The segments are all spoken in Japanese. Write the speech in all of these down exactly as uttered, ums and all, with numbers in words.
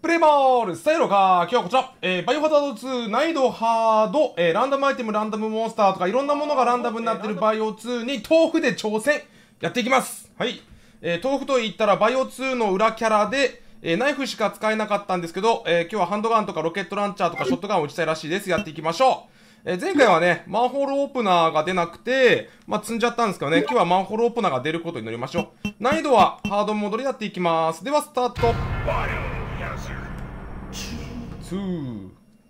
プレイボールスタイルか。今日はこちら、えー、バイオハザードツー難易度ハード、えー、ランダムアイテム、ランダムモンスターとかいろんなものがランダムになってるバイオツーに豆腐で挑戦やっていきます。はい。えー、豆腐と言ったらバイオツーの裏キャラで、えー、ナイフしか使えなかったんですけど、えー、今日はハンドガンとかロケットランチャーとかショットガンを撃ちたいらしいです。やっていきましょう。えー、前回はね、マンホールオープナーが出なくて、まあ、積んじゃったんですけどね、今日はマンホールオープナーが出ることになりましょう。難易度はハードモードでやっていきます。では、スタート。に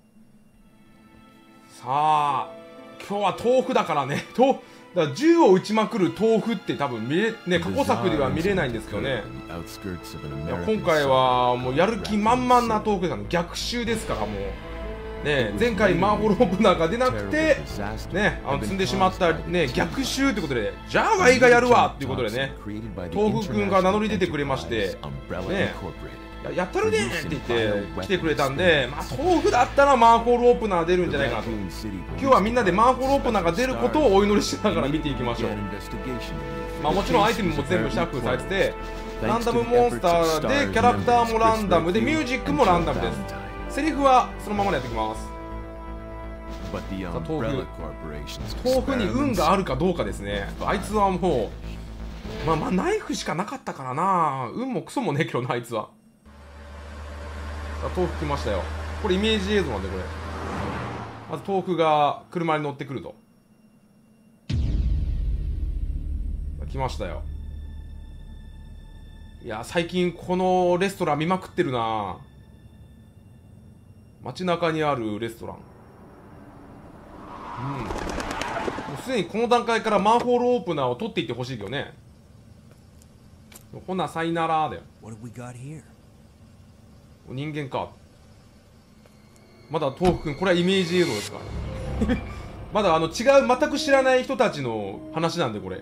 さあ、今日は豆腐だからね、豆腐だから銃を撃ちまくる豆腐って多分見れ、ね、過去作では見れないんですけどね。いや今回はもうやる気満々な豆腐さんの逆襲ですからもう。ね、前回マンホールオープナーが出なくて、ね、あの積んでしまった、ね、逆襲ということで、じゃあワイがやるわということでね、豆腐くんが名乗り出てくれまして、ね、やったるねーって言って来てくれたんで、まあ、豆腐だったらマンホールオープナー出るんじゃないかなと。今日はみんなでマンホールオープナーが出ることをお祈りしながら見ていきましょう。まあ、もちろんアイテムも全部シャッフルされてて、ランダムモンスターでキャラクターもランダムでミュージックもランダムです。セリフはそのままでやっていきます。さあ豆腐豆腐に運があるかどうかですね。あいつはもうまあまあナイフしかなかったからな。運もクソもね今日のあいつは。さあ豆腐来ましたよ。これイメージ映像なんでこれまず豆腐が車に乗ってくると。来ましたよ。いや最近このレストラン見まくってるな。街中にあるレストラン。うん。もうすでにこの段階からマンホールオープナーを取っていってほしいけどね。ほな、さいならだよ。人間か。まだ豆腐くん、これはイメージ映像ですかまだあの違う、全く知らない人たちの話なんで、これ。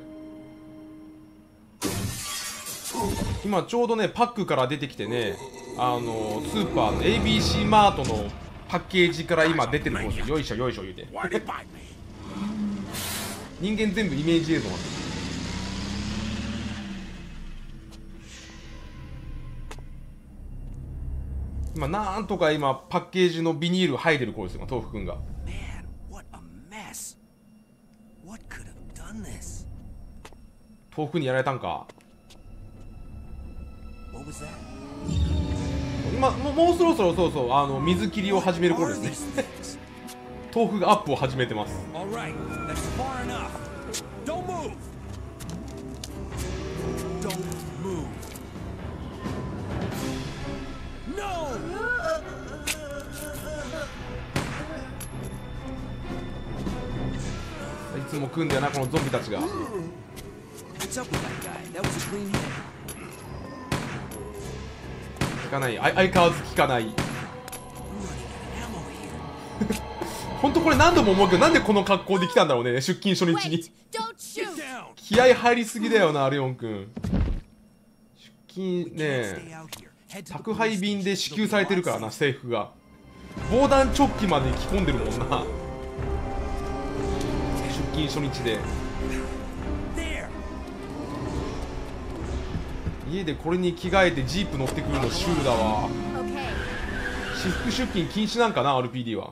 今ちょうどね、パックから出てきてね、あのスーパーの エービーシー マートのパッケージから今出てる方ですよ。よいしょよいしょ言うて人間全部イメージ映像なんです。今なんとか今パッケージのビニール剥いでる子ですよ、豆腐くんが。豆腐にやられたんか。今もう、もうそろそろそうそうあの水切りを始める頃ですね豆腐がアップを始めてます。いつも来んだよなこのゾンビたちが。効かない、相変わらず効かない本当これ何度も思うけど、なんでこの格好で来たんだろうね、出勤初日に気合入りすぎだよなレオンくん。出勤ね宅配便で支給されてるからな、制服が防弾チョッキまで着込んでるもんな出勤初日で。家でこれに着替えてジープ乗ってくるのシュールだわ。私服出勤禁止なんかな アールピーディー は。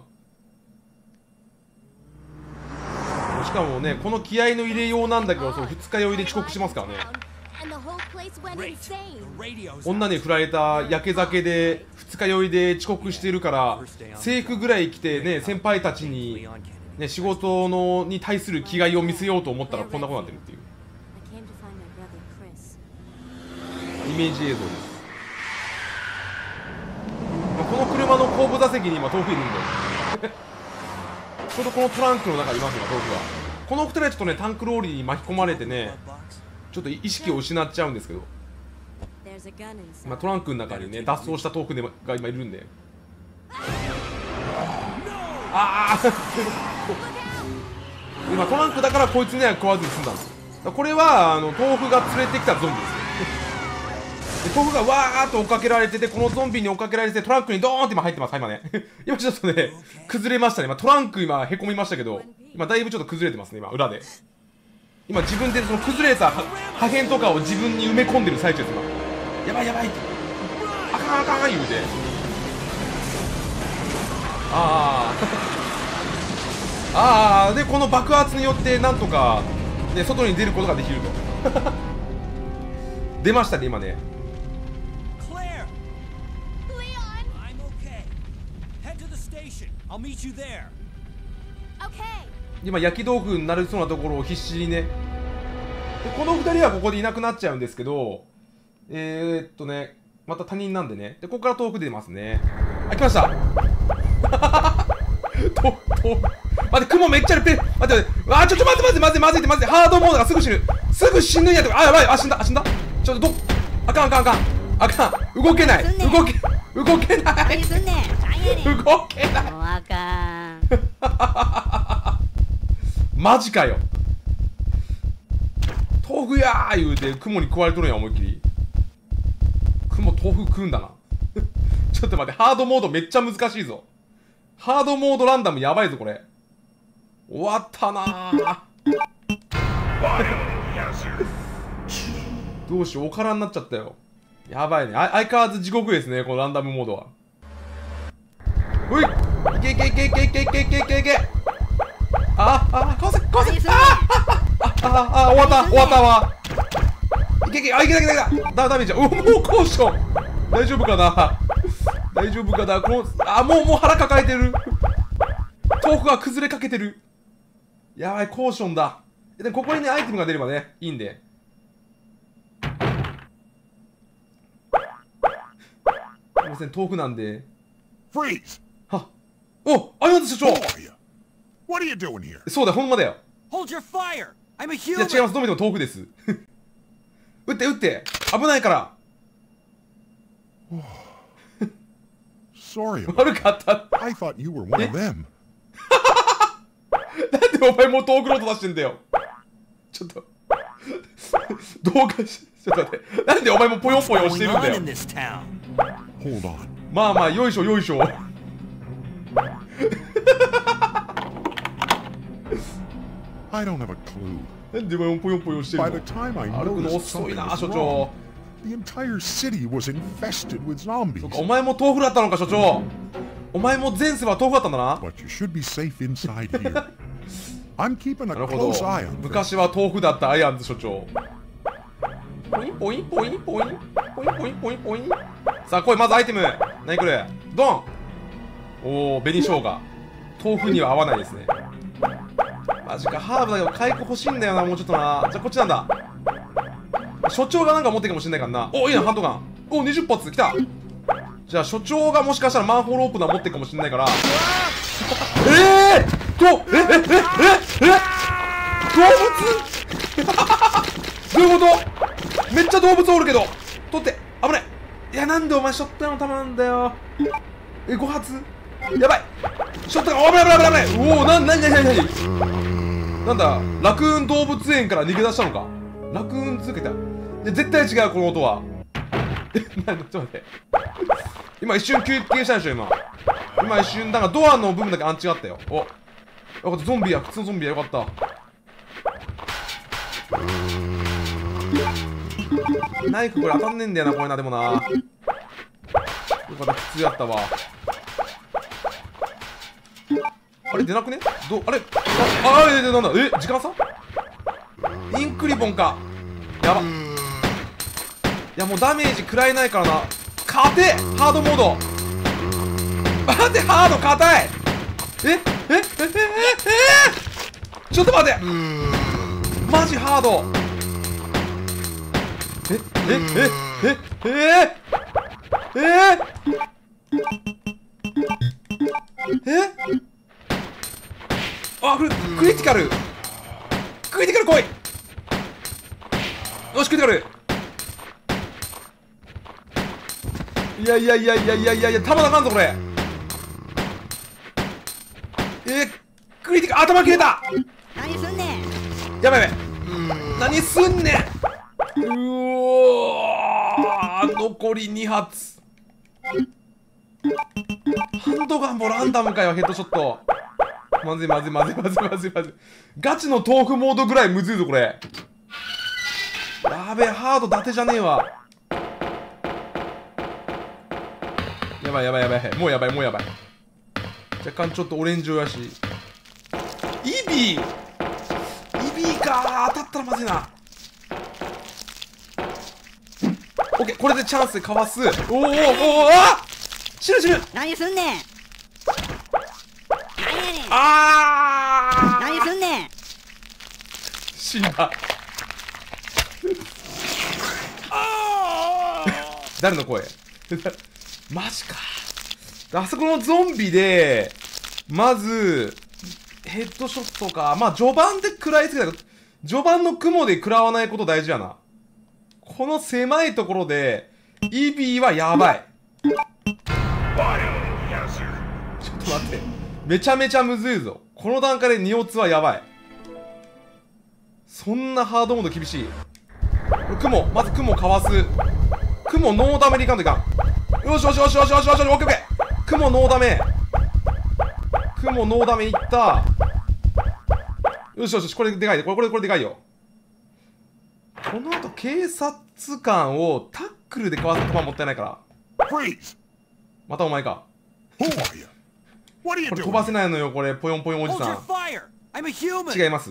しかもねこの気合の入れようなんだけど、そう二日酔いで遅刻しますからね。女に振られたやけ酒で二日酔いで遅刻してるから、制服ぐらい着てね先輩たちに、ね、仕事のに対する気概を見せようと思ったらこんなことになってるっていうイメージ映像です。この車の後部座席に今豆腐いるんでちょうどこのトランクの中にいますよ豆腐は。このふたりはちょっとねタンクローリーに巻き込まれてねちょっと意識を失っちゃうんですけど、今トランクの中にね脱走した豆腐が今いるんで、ああ今トランクだからこいつには食わずに済んだんですよ。これはあの豆腐が連れてきたゾンビですねで豆腐がわーっと追っかけられてて、このゾンビに追っかけられてトランクにドーンって今入ってます。今ね今ちょっとね崩れましたね。今トランク今へこみましたけど、今だいぶちょっと崩れてますね今裏で。今自分でその崩れた破片とかを自分に埋め込んでる最中です今。やばいやばいってあかんあかん言うてああああ、でこの爆発によってなんとか、ね、外に出ることができると出ましたね今ね。今焼き豆腐になりそうなところを必死にね。でこのふたりはここでいなくなっちゃうんですけど、えー、っとねまた他人なんでね。でここから豆腐出ますね。あ、来ましたとと待って、雲めっちゃある。ペ待って、あ、ちょちょ待って待って待って待って待って、ハードモードがすぐ死ぬ、すぐ死ぬんやとか。あ、やばい、あ、死んだ、あ、死んだ。ちょっとどあかんあかんあかんあかん、動けない、動け動けない動けない、あかんマジかよ。豆腐やー言うて雲に食われとるんや、思いっきり。雲豆腐食うんだなちょっと待って、ハードモードめっちゃ難しいぞ。ハードモードランダムやばいぞこれ。終わったなーどうしよう、おからになっちゃったよ。やばいね。あ相変わらず地獄ですねこのランダムモードは。ほい、いけいけいけいけいけいけいけいけいけ。ああ、かわせかわせ、ああああ、終わった終わったわ。いけいけ、あ、いけたいけたいけた。ダダメじゃん。お、もうコーション大丈夫かな大丈夫かな。このあ、もうもう腹抱えてる。豆腐が崩れかけてる。やばい、コーションだ。でここにねアイテムが出ればねいいんで。すいません、豆腐なんで。はお、あやん社長。そうだ、ほんまだよ。いや違います、どう見ても豆腐です撃って撃って、危ないから悪かった。なんでお前もう豆腐ロード出してんだよ。ちょっと動画し、ちょっと待って、なんでお前もぽよぽよしてるんだよ。まあまあ、よいしょよいしょなんでお前もぽよぽよしてるの。歩くの遅いな、所長。そっか、お前も豆腐だったのか、所長。お前も前世は豆腐だったんだな。なるほど、昔は豆腐だったアイアンズ所長。ポインポインポインポインポインポインポインポイン。さあ来い、まずアイテム何来る。ドン。おお、紅生姜。豆腐には合わないですね。マジか、ハーブだけど回復欲しいんだよな、もうちょっとな。じゃあこっちなんだ。所長がなんか持ってるかもしれないからな。お、いいな、ハンドガン。お、にじゅっ発来た。じゃあ所長がもしかしたらマンホールオープナー持ってるかもしれないからええー、とええええええ動物どういうこと。めっちゃ動物おるけど取って、危ない。いや、なんでお前ショットガンの弾なんだよ。え、ご発やばい。ショットガン、危ない危ない危ない危ない。おお、な、なになになになになんだ、ラクーン動物園から逃げ出したのか。ラクーン続けた。いや、絶対違う、この音は。え、なに、ちょっと待って。今一瞬休憩したでしょ、今。今一瞬、なんかドアの部分だけアンチがあったよ。お、よかった、ゾンビや、普通のゾンビや、よかった。ナイフこれ当たんねえんだよな、これな、でもな。よかった、普通やったわ。あれ、出なくね。ど、あれ、あ、あれ、なんだ、え、時間差インクリボンか。やば。いや、もうダメージ食らえないからな。勝てハードモード。待って、ハード硬い。ええええええちょっと待って、マジハード。ええええええええあ、クリクリティカルクリティカル来い。よし、クリティカル。いやいやいやいやいやいやいや、弾なかんぞこれ。えー、クリティカル、頭切れた。 何すんねん。 やばいやばい、何すんねん。うおー、残りに発。ハンドガンもランダムかよ、ヘッドショット。まずいまずいまずいまずいまずいまずい。ガチの豆腐モードぐらいむずいぞこれ。やべえ、ハード伊達じゃねえわ。やばいやばいやばい、もうやばいもうやばい。 若干ちょっとオレンジ色やし。イビーイビーかー、当たったらまずいな。オッケー、これでチャンスでかわす。おーおーおー、あ死ぬ死ぬ。 何すんねん。何やねん。 あー何すんねん。 死んだ。誰の声マジか。あそこのゾンビでまずヘッドショットか。まあ序盤で食らいつけたけど、序盤の雲で食らわないこと大事やな。この狭いところでイビーはやばい。ちょっと待って、めちゃめちゃむずいぞ。この段階でにオツはやばい。そんなハードモード厳しい。雲、まず雲かわす。雲ノーダメでいかんといかん。よしよしよしよしよしよし、オッケーオッケー。雲ノーダメ。雲ノーダメいった。よしよしよし、これでかいで、これこれこれでかいよ。この後警察官をタックルでかわす球もったいないから。またお前か。これ飛ばせないのよ、これ。ぽよんぽよんおじさん。違います。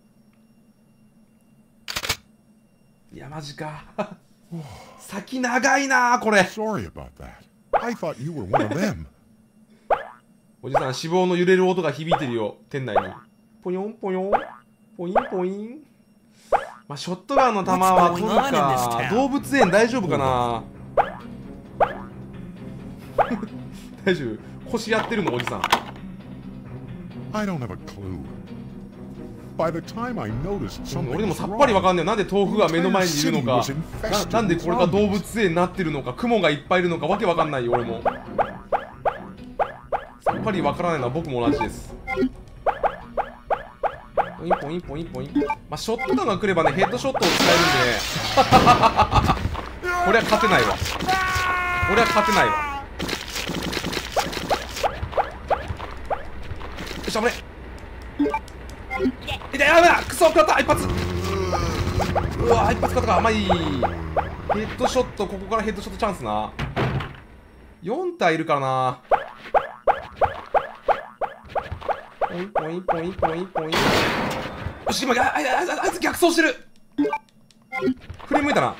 いやマジか。先長いなこれ。おじさん、脂肪の揺れる音が響いてるよ、店内に。ポヨンポヨン、ポインポイン。まあ、ショットガンの弾は飛ぶか。動物園大丈夫かな。大丈夫。腰やってるの、おじさん。俺でもさっぱりわかんない。なんで豆腐が目の前にいるのか、な, なんでこれが動物園になってるのか、雲がいっぱいいるのかわけわかんないよ。俺もさっぱりわからないのは僕も同じです。ポインポインポインポイン。まあショットガンが来ればね、ヘッドショットを使えるんでこれは勝てないわ。俺は勝てないわ。よし、危ねえ。いや、やべえ、クソ食らった。一発。うわ、一発食らったか。まあいい。ヘッドショット、ここからヘッドショットチャンスな。よん体いるからな。ポインポインポインポインポイン。よし、今、あ、あ、あ、あいつ逆走してる。振り向いたな。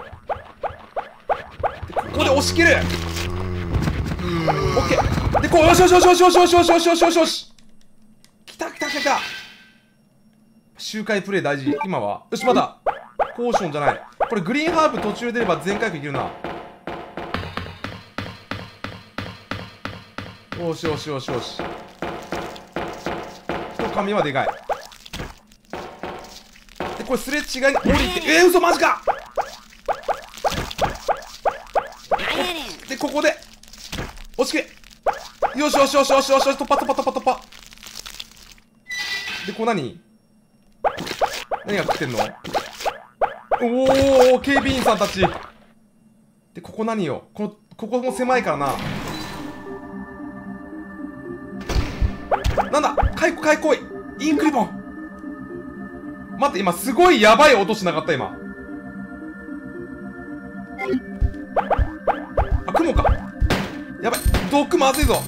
ここで押し切る。オッケー。で、こう、よしよしよしよしよしよしよしよしよしよしよし。来た来た来た来た。周回プレイ大事。今はよし、まだコーションじゃない。これグリーンハーブ途中で出れば全回復いけるな。よしよしよしよし。一紙はでかい。でこれすれ違いに降りて、えー、嘘マジか。でここで押し切れ。よしよしよしよしよしよし、突破突破突破突破。でこう何何が食ってんの。おお、警備員さんたちで、ここ何よ。このここも狭いからな。なんだ、開口開口インクリボン。待って、今すごいやばい音しなかった今。あ、雲か。やばい、毒まずいぞ。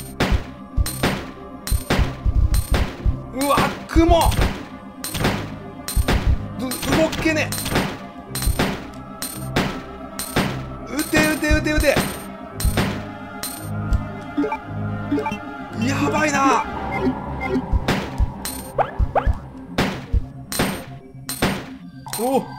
うわ、雲動けねえ。撃て撃て撃て撃て。やばいな。おお、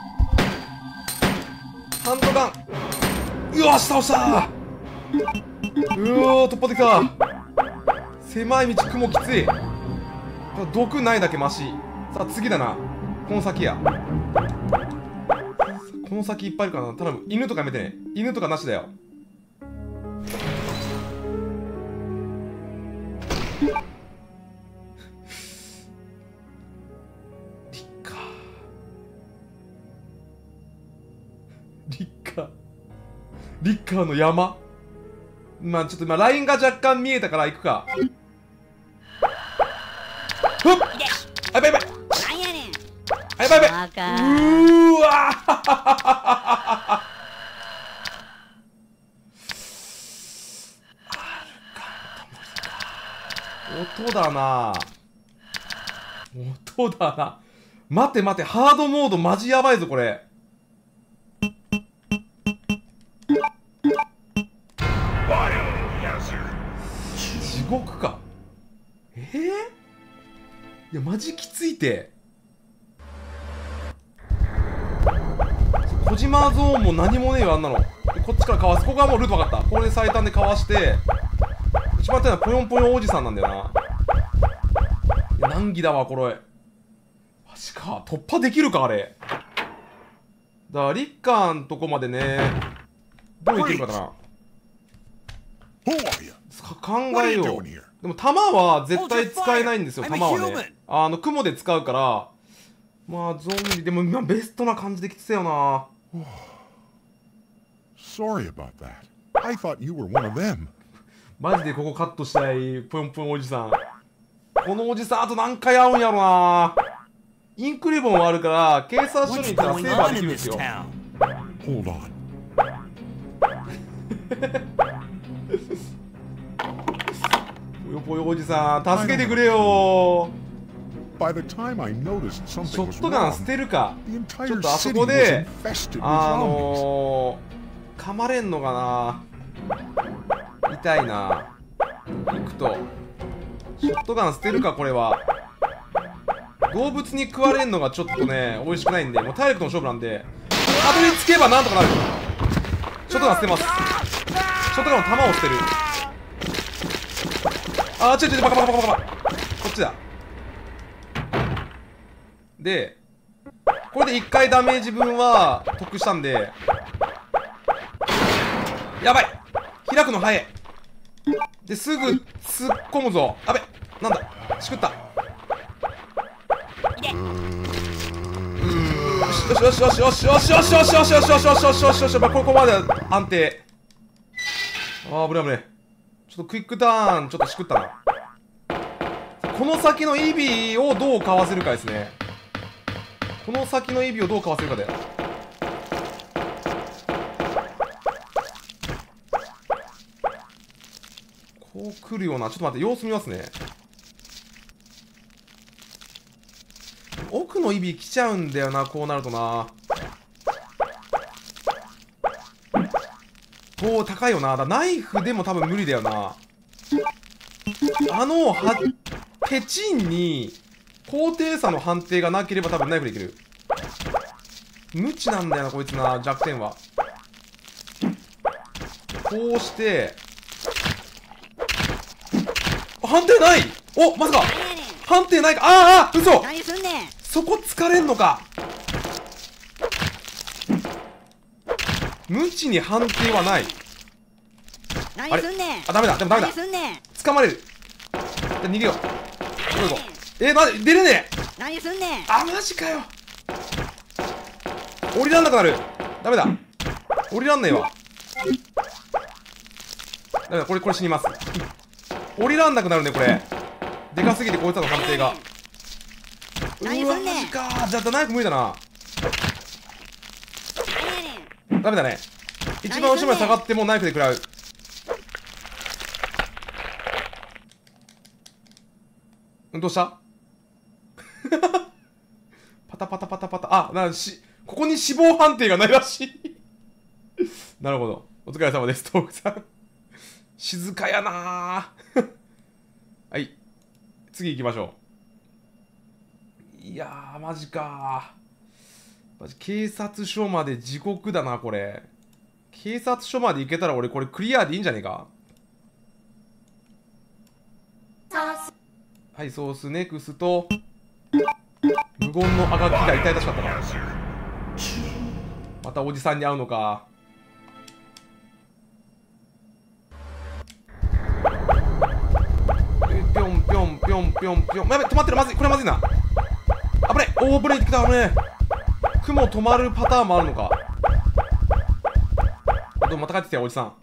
ハンドガン。よし、倒した。うおー、突破できた。狭い道、雲きつい。毒ないだけマシ。さあ次だな。この先や。この先いっぱいいるからな。頼む、犬とかやめてね。犬とかなしだよ。リッカーリッカーリッカーの山。まあちょっと今ラインが若干見えたから行くか。ふっ、あ、やばいやばい。 なんやねん。 あ、やばいやばい。うーわー音だな音だな。待て待て、ハードモードマジやばいぞこれ。地獄か。えー、いやマジきついて。小島ゾーンも何もねえよあんなの。でこっちからかわす。ここはもうルート分かった。これで最短でかわして、一番手はぽよんぽよんおじさんなんだよな。いや難儀だわこれ。マジか、突破できるかあれ。だからリッカーんとこまでね、どういけるかだな。考えよう。でも弾は絶対使えないんですよ。弾はね、あの雲で使うから。まあゾンビでも今ベストな感じできてたよな。マジでここカットしたい。ぽよんぽよんおじさん、このおじさんあと何回会うんやろな。インクリボンはあるから警察署に行ったらセーバーできるんですよ。ぽよぽよおじさん助けてくれよ。ショットガン捨てるか。ちょっとあそこであのー、噛まれんのかな。痛いな。行くとショットガン捨てるか。これは動物に食われんのがちょっとね美味しくないんで、もう体力の勝負なんで、たどり着けばなんとかなる。ショットガン捨てます。ショットガンの弾を捨てる。あー違う違う、バカバカバカバカ、こっちだ。でこれでいっかいダメージ分は得したんで、やばい、開くの早い。ですぐ突っ込むぞ。あべ、なんだしくった。よしよしよしよしよしよしよしよしよしよしよしよしよしよしよし、ここまで安定。ああ危ない危ない。ちょっとクイックターンちょっとしくったな。この先のイビをどうかわせるかですね。この先のイビをどうかわせるかだよ。こう来るような。ちょっと待って、様子見ますね。奥のイビ来ちゃうんだよな、こうなるとな。おお高いよな。だナイフでも多分無理だよな。あのはペチンに高低差の判定がなければ多分ナイフでいける。無知なんだよなこいつな。弱点はこうして判定ない。おまさか判定ないか。ああ嘘。そこ疲れんのか。無知に判定はない。あれあダメだ。でもダメだ。掴まれる。じゃ逃げよう。どこ行こう。えー、ま出れねえ。何すんねん。あマジかよ。降りらんなくなる。ダメだ。降りらんねえわ。ダメだ。これこれ死にます。降りらんなくなるねこれ。でかすぎてこいつらの判定が。うわマジか。じゃあナイフ無理だな。ダメだね。一番後ろまで下がってもナイフで食らう。うんどうしたパタパタパタパタ。あなしここに死亡判定がないらしいなるほど。お疲れ様です、トークさん静かやなはい、次行きましょう。いやー、マジかー。マジ警察署まで地獄だな、これ。警察署まで行けたら俺これクリアでいいんじゃねえか。はい、ソースネクスト。無言のあがきが痛々しかったな。またおじさんに会うのか。ぴょんぴょんぴょんぴょんぴょん。やべ止まってる。まずい、これまずいな。あぶねえ。おおブレーキきた。あぶねえ。雲止まるパターンもあるのか。でもまた帰ってきたよおじさん。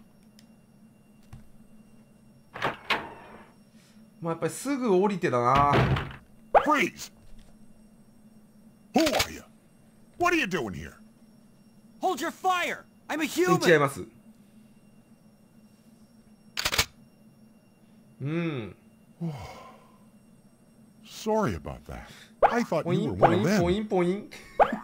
まあやっぱりすぐ降りてだな。Freeze! Who are you? What are you doing here? Hold your fire! I'm a human! 違います。うん。 Sorry about that. I thought ポイ you ン were ポ one イ of ンポイ them. ンポイン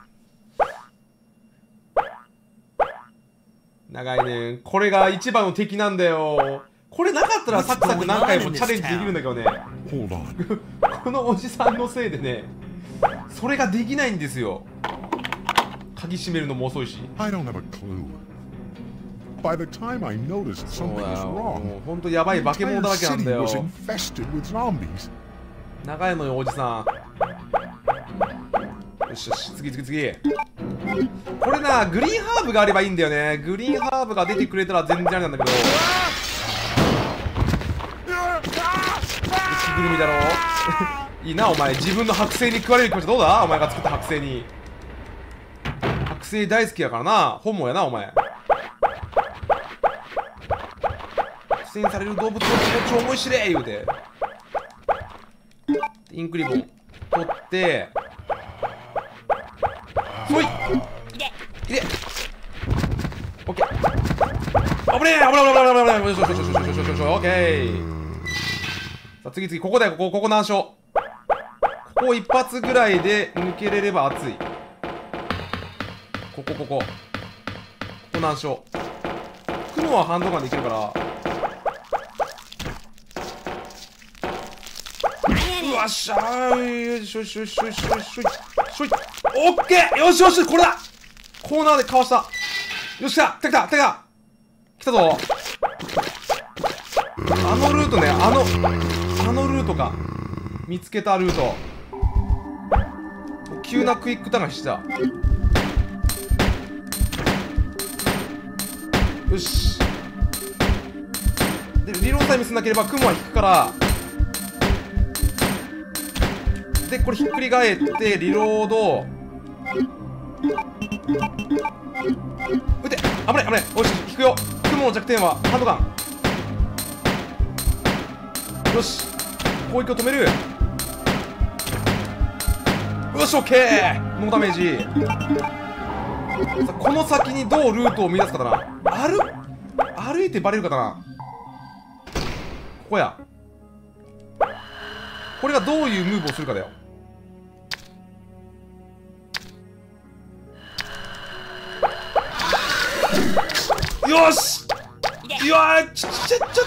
長いね。これが一番の敵なんだよ。これなかったらサクサク何回もチャレンジできるんだけどね。 Hold on. このおじさんのせいでね、それができないんですよ。鍵閉めるのも遅いし。 I don't have a clue. By the time I noticed そう something だ was よ。も wrong, うほんとやばい the 化け物 entire だらけなん city だよ。 was infested with zombies. 長いのよ、おじさん。よしよし、次次次。これな、グリーンハーブがあればいいんだよね。グリーンハーブが出てくれたら全然あれなんだけど。着ぐるみだろいいな、お前。自分の剥製に食われる気持ちどうだ、お前が作った剥製に。剥製大好きやからな。本望やな、お前。苦戦される動物の気持ちを思い知れ言うて。インクリボン取ってそいいでオッケー。危ねえ危ねえ危ねえ危ねえ危ねえよしよしよしよしよしよしよしオッケー。さあ次次ここだよ。ここここ難所。ここ一発ぐらいで抜けれれば熱い。ここここここ難所。雲はハンドガンでいけるから。うわっしゃー。よしよしよしよしよしよしよしオッケー。よしよしこれだ。コーナーでかわした。よっしゃ来た来た来た来たぞ。あのルートね。あのあのルートか。見つけたルート。急なクイックターンした。よしでリロードタイムしなければ雲は引くから。でこれひっくり返ってリロード撃て。危ない危ない。よし引くよ。雲の弱点はハンドガン。よし攻撃を止める。よしオッケー。ノーダメージ。さあこの先にどうルートを見出すかだな。歩歩いてバレるかだな。ここや。これがどういうムーブをするかだよ。よしいやーちょちょちょちょちょちょちょちょちょちょちょちょ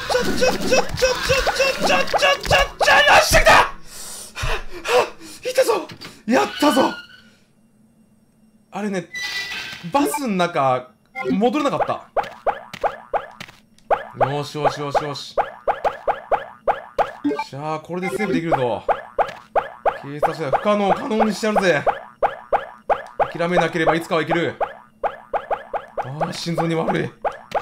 ちょよし来た。いたぞ。やったぞ。あれねバスの中戻れなかった。よしよしよしよし。じゃあこれでセーブできるぞ。警察は不可能を可能にしてやるぜ。諦めなければいつかは生きる。ああ心臓に悪い。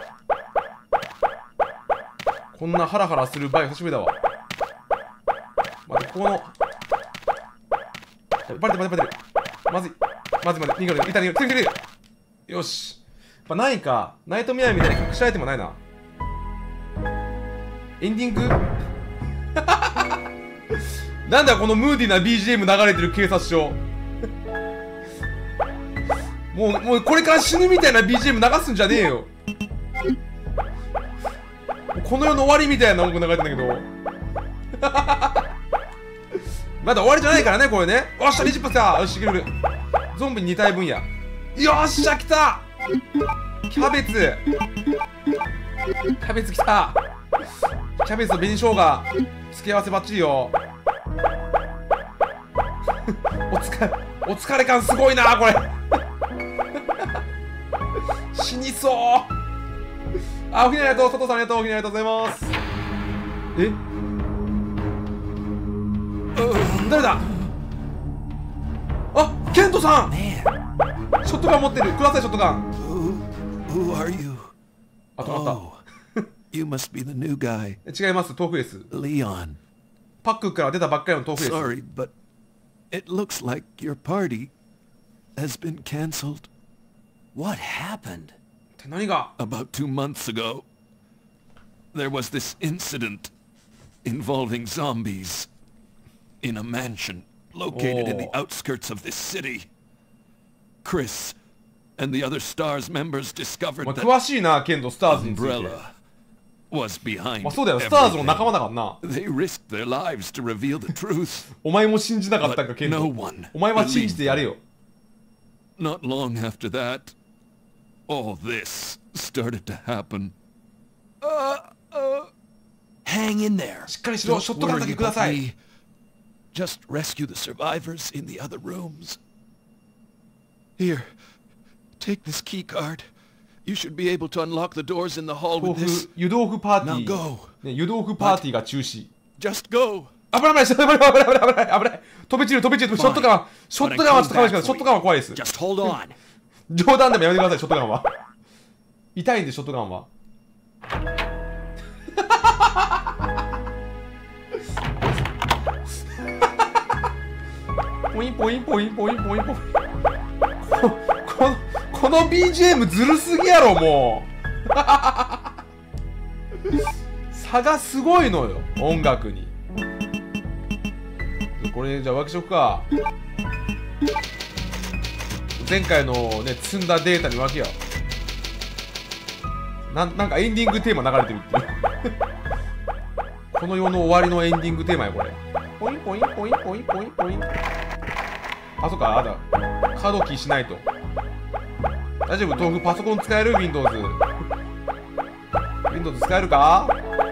こんなハラハラする場合久しぶりだわ。待ってここのバレてバレてバレてる。まずいまずいまずい。逃げる逃げる逃げる逃げる。よしやっぱないか。ナイトミラーみたいに隠しアイテムないな。エンディングなんだこのムーディーな ビージーエム 流れてる警察署もう、もうこれから死ぬみたいな ビージーエム 流すんじゃねえよ。この世の終わりみたいな音楽流れてんだけどまだ終わりじゃないからねこれね。よっしゃにじゅっぷんさ。よしいける。ゾンビに体分や。よっしゃ来た。キャベツキャベツ来た。キャベツと紅生姜付け合わせバッチリよお疲れお疲れ感すごいなこれ死にそう。あ、おひなありがとう。佐藤さんありがとう。おひなありがとうございます。え誰だ。あ、ケントさんショットガン持ってる。くださいショットガン。 Who are you? あ、止まった。 You must be the new guy. 違います。豆腐です。 Leon. パックから出たばっかりの豆腐です。 Sorry, but it looks like your party has been cancelled. What happened? って何が。 About two months ago, there was this incident involving zombies in a mansion located in the Oh. outskirts of this city. Chris and the other STARS members お discovered 前 that 詳しいなケントスターズについて。 Umbrella was behind まあそうだよ、スターズの仲間だからな。 They risked their lives to reveal the truth. お前も信じなかったんか、ケン No ト。 one お前は信じてやれよ。 Not long after that, all this started to happen. Uh, uh, hang in there. しっかりしろ、ショットガンだけください。 Just rescue the survivors in the other rooms. Here, take this key card. You should be able to unlock the doors in the hall 豆 with this. 腐、湯豆腐パーティ Now ー。 go. ね、湯豆腐パーティーが中止。 Just go. 危ない危ない危ない危ない危ない危ない危ない。飛び散る飛び散る。ショットガンは、ショットガンはちょっと勘弁してください。ショットガンは怖いです。 Just hold on. 冗談でもやめてください、ショットガンは。痛いんで、ショットガンは。ポインポインポインポインポインポイン。ここのこの ビージーエム ずるすぎやろ、もう。差がすごいのよ、音楽に。これじゃあワークショップか。前回のね積んだデータに分けよう。な, なんかエンディングテーマ流れてるっていうこの世の終わりのエンディングテーマやこれ。ポインポインポインポインポインポイン。あ、そっか、あだカードキーしないと。大丈夫？豆腐パソコン使える？ Windows Windows 使えるか？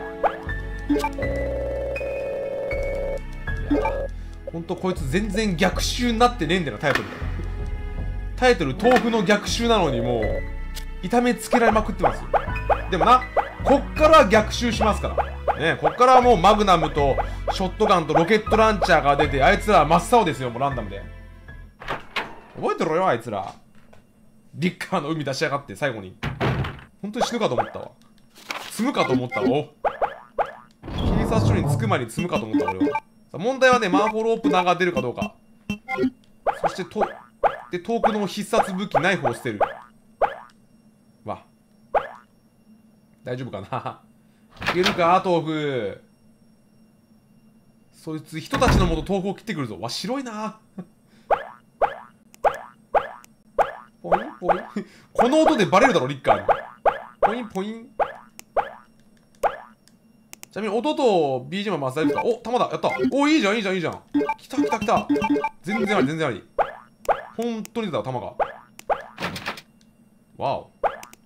ほんとこいつ全然逆襲になってねえんだよ、タイトルが。タイトル豆腐の逆襲なのにもう痛めつけられまくってますよ。でもな、こっからは逆襲しますからね。こっからはもうマグナムとショットガンとロケットランチャーが出て、あいつら真っ青ですよ、もうランダムで。覚えてろよ、あいつら。リッカーの海出しやがって最後に。本当に死ぬかと思ったわ。積むかと思ったわ。お警察署に着く前に積むかと思った俺は。さあ問題はね、マンホールオープナーが出るかどうか。そしてとで遠くの必殺武器ナイフを捨てる。わ、大丈夫かな。いけるか豆腐。そいつ人たちのもと豆腐を切ってくるぞ。わ、白いな。ポインポイン。この音でバレるだろリッカーに。ポインポイン。ちなみに音と ビージーエム はマスターですか。お、弾だ、やった。お、いいじゃんいいじゃんいいじゃん。来た来た来た。全然あり全然あり。本当に出た弾が。わお。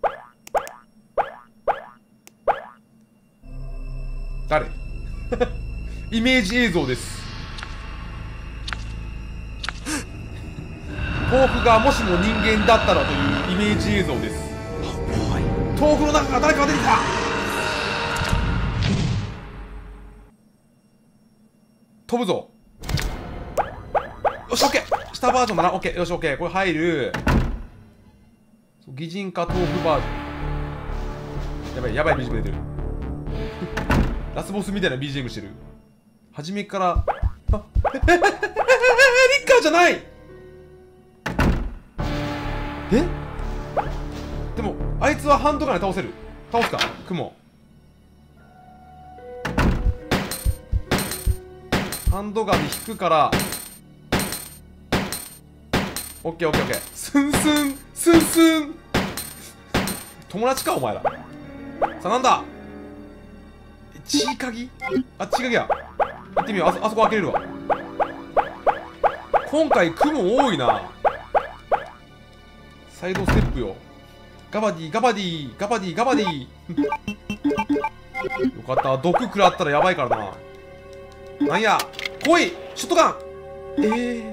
誰イメージ映像です。豆腐がもしも人間だったらというイメージ映像です。豆腐の中から誰かが出てきた。飛ぶぞ。よし、オッケー。下バージョンだな。オッケー。よし、オッケー。これ入る。擬人化豆腐バージョン。やばい、やばい ビージーエム 出てる。ラスボスみたいな ビージーエム してる。初めから。あ、リッカーじゃない。え？でも、あいつはハンドガンで倒せる。倒すか、雲。ハンドガンで引くから。オッケーオッケーオッケー。スンスンスンスン。友達かお前ら。さあなんだ。チーカギ？あ、チーカギや。行ってみよう。あそ、あそこ開けれるわ。今回雲多いな。サイドステップよ。ガバディガバディガバディガバディ。よかった。毒食らったらやばいからな。なんや、来いショットガン。えー、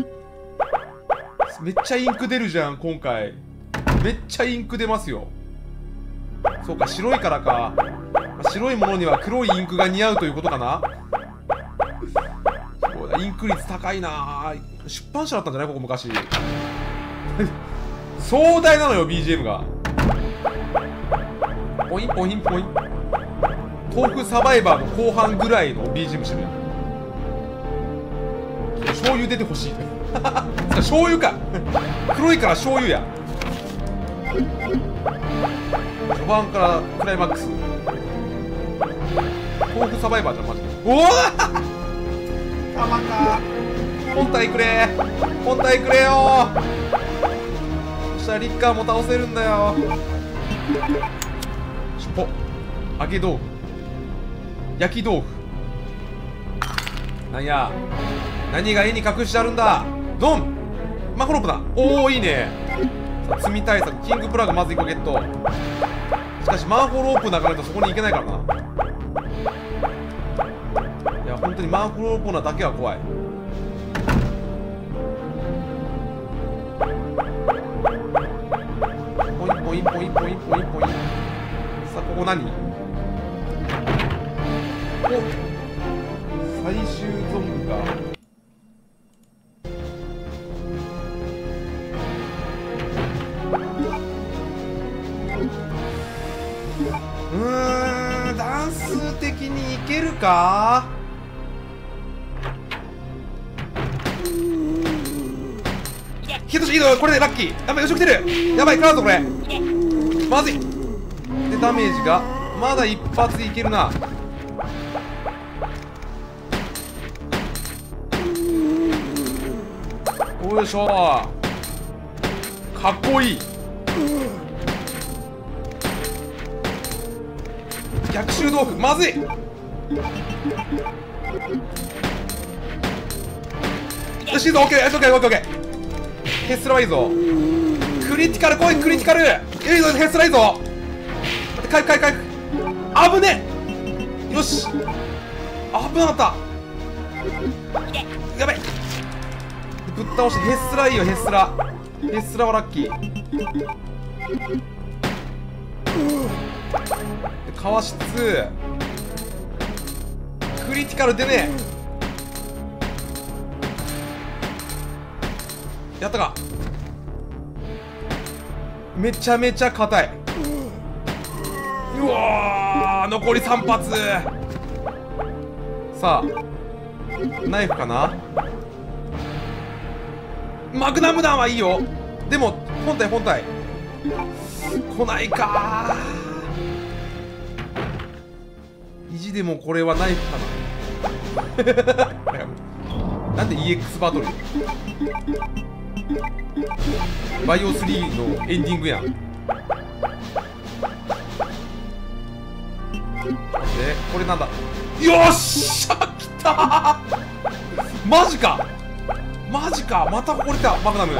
めっちゃインク出るじゃん今回。めっちゃインク出ますよ。そうか、白いからか。白いものには黒いインクが似合うということかな。そうだ、インク率高いな。出版社だったんじゃないここ昔。壮大なのよ ビージーエム が。ポインポインポイン。豆腐サバイバーの後半ぐらいの ビージーエム してるやん。醤油出てほしい。醤油か。黒いから醤油や。序盤からクライマックス。豆腐サバイバーじゃんマジで。おおたまか。本体くれ本体くれよ。そしたらリッカーも倒せるんだよ。しっぽ揚げ豆腐、焼き豆腐。なんや、何が絵に隠してあるんだ。ドン。マクロープだ。おお、いいね。さあ、積み対策、キングプラグまずいっこゲット。しかしマンホールオープナーがないとそこに行けないからな。いや、本当にマンホールオープナーだけは怖い。ポインポインポインポインポインポイン。さあ、ここ何？お、最終ゾンビが。うーん、段数的にいけるか。ヒットシード、これでラッキー。やばい、後ろ来てる。やばい、食らうぞこれ。まずい。で、ダメージがまだ一発いけるな。よいしょ。かっこいい。逆襲豆腐、まずい。よし、いいぞ、オッケー、オッケー、オッケー、オッケー。ヘスラはいいぞ。クリティカル来い、クリティカル。いいぞ、ヘスラいいぞ。回復、回復、回復。あぶね。よし。危なかった。やべ。ぶっ倒して、ヘスラいいよ、ヘスラ。ヘスラはラッキー。かわしつつクリティカルでね。やったか。めちゃめちゃ硬い。うわー、残りさん発。さあ、ナイフかな。マグナム弾はいいよ。でも本体本体来ないかー。意地でもこれはナイフかな。なんで イーエックス バトルバイオスリーのエンディングやん。でこれなんだ。よっしゃ、来たー。マジかマジか。またこれだ、マグナム。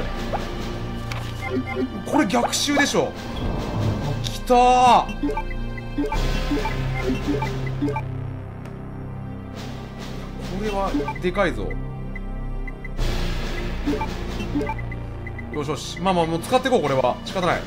これ逆襲でしょ。来たー。これはでかいぞ。よしよし、まあまあもう使っていこう。これは仕方ない。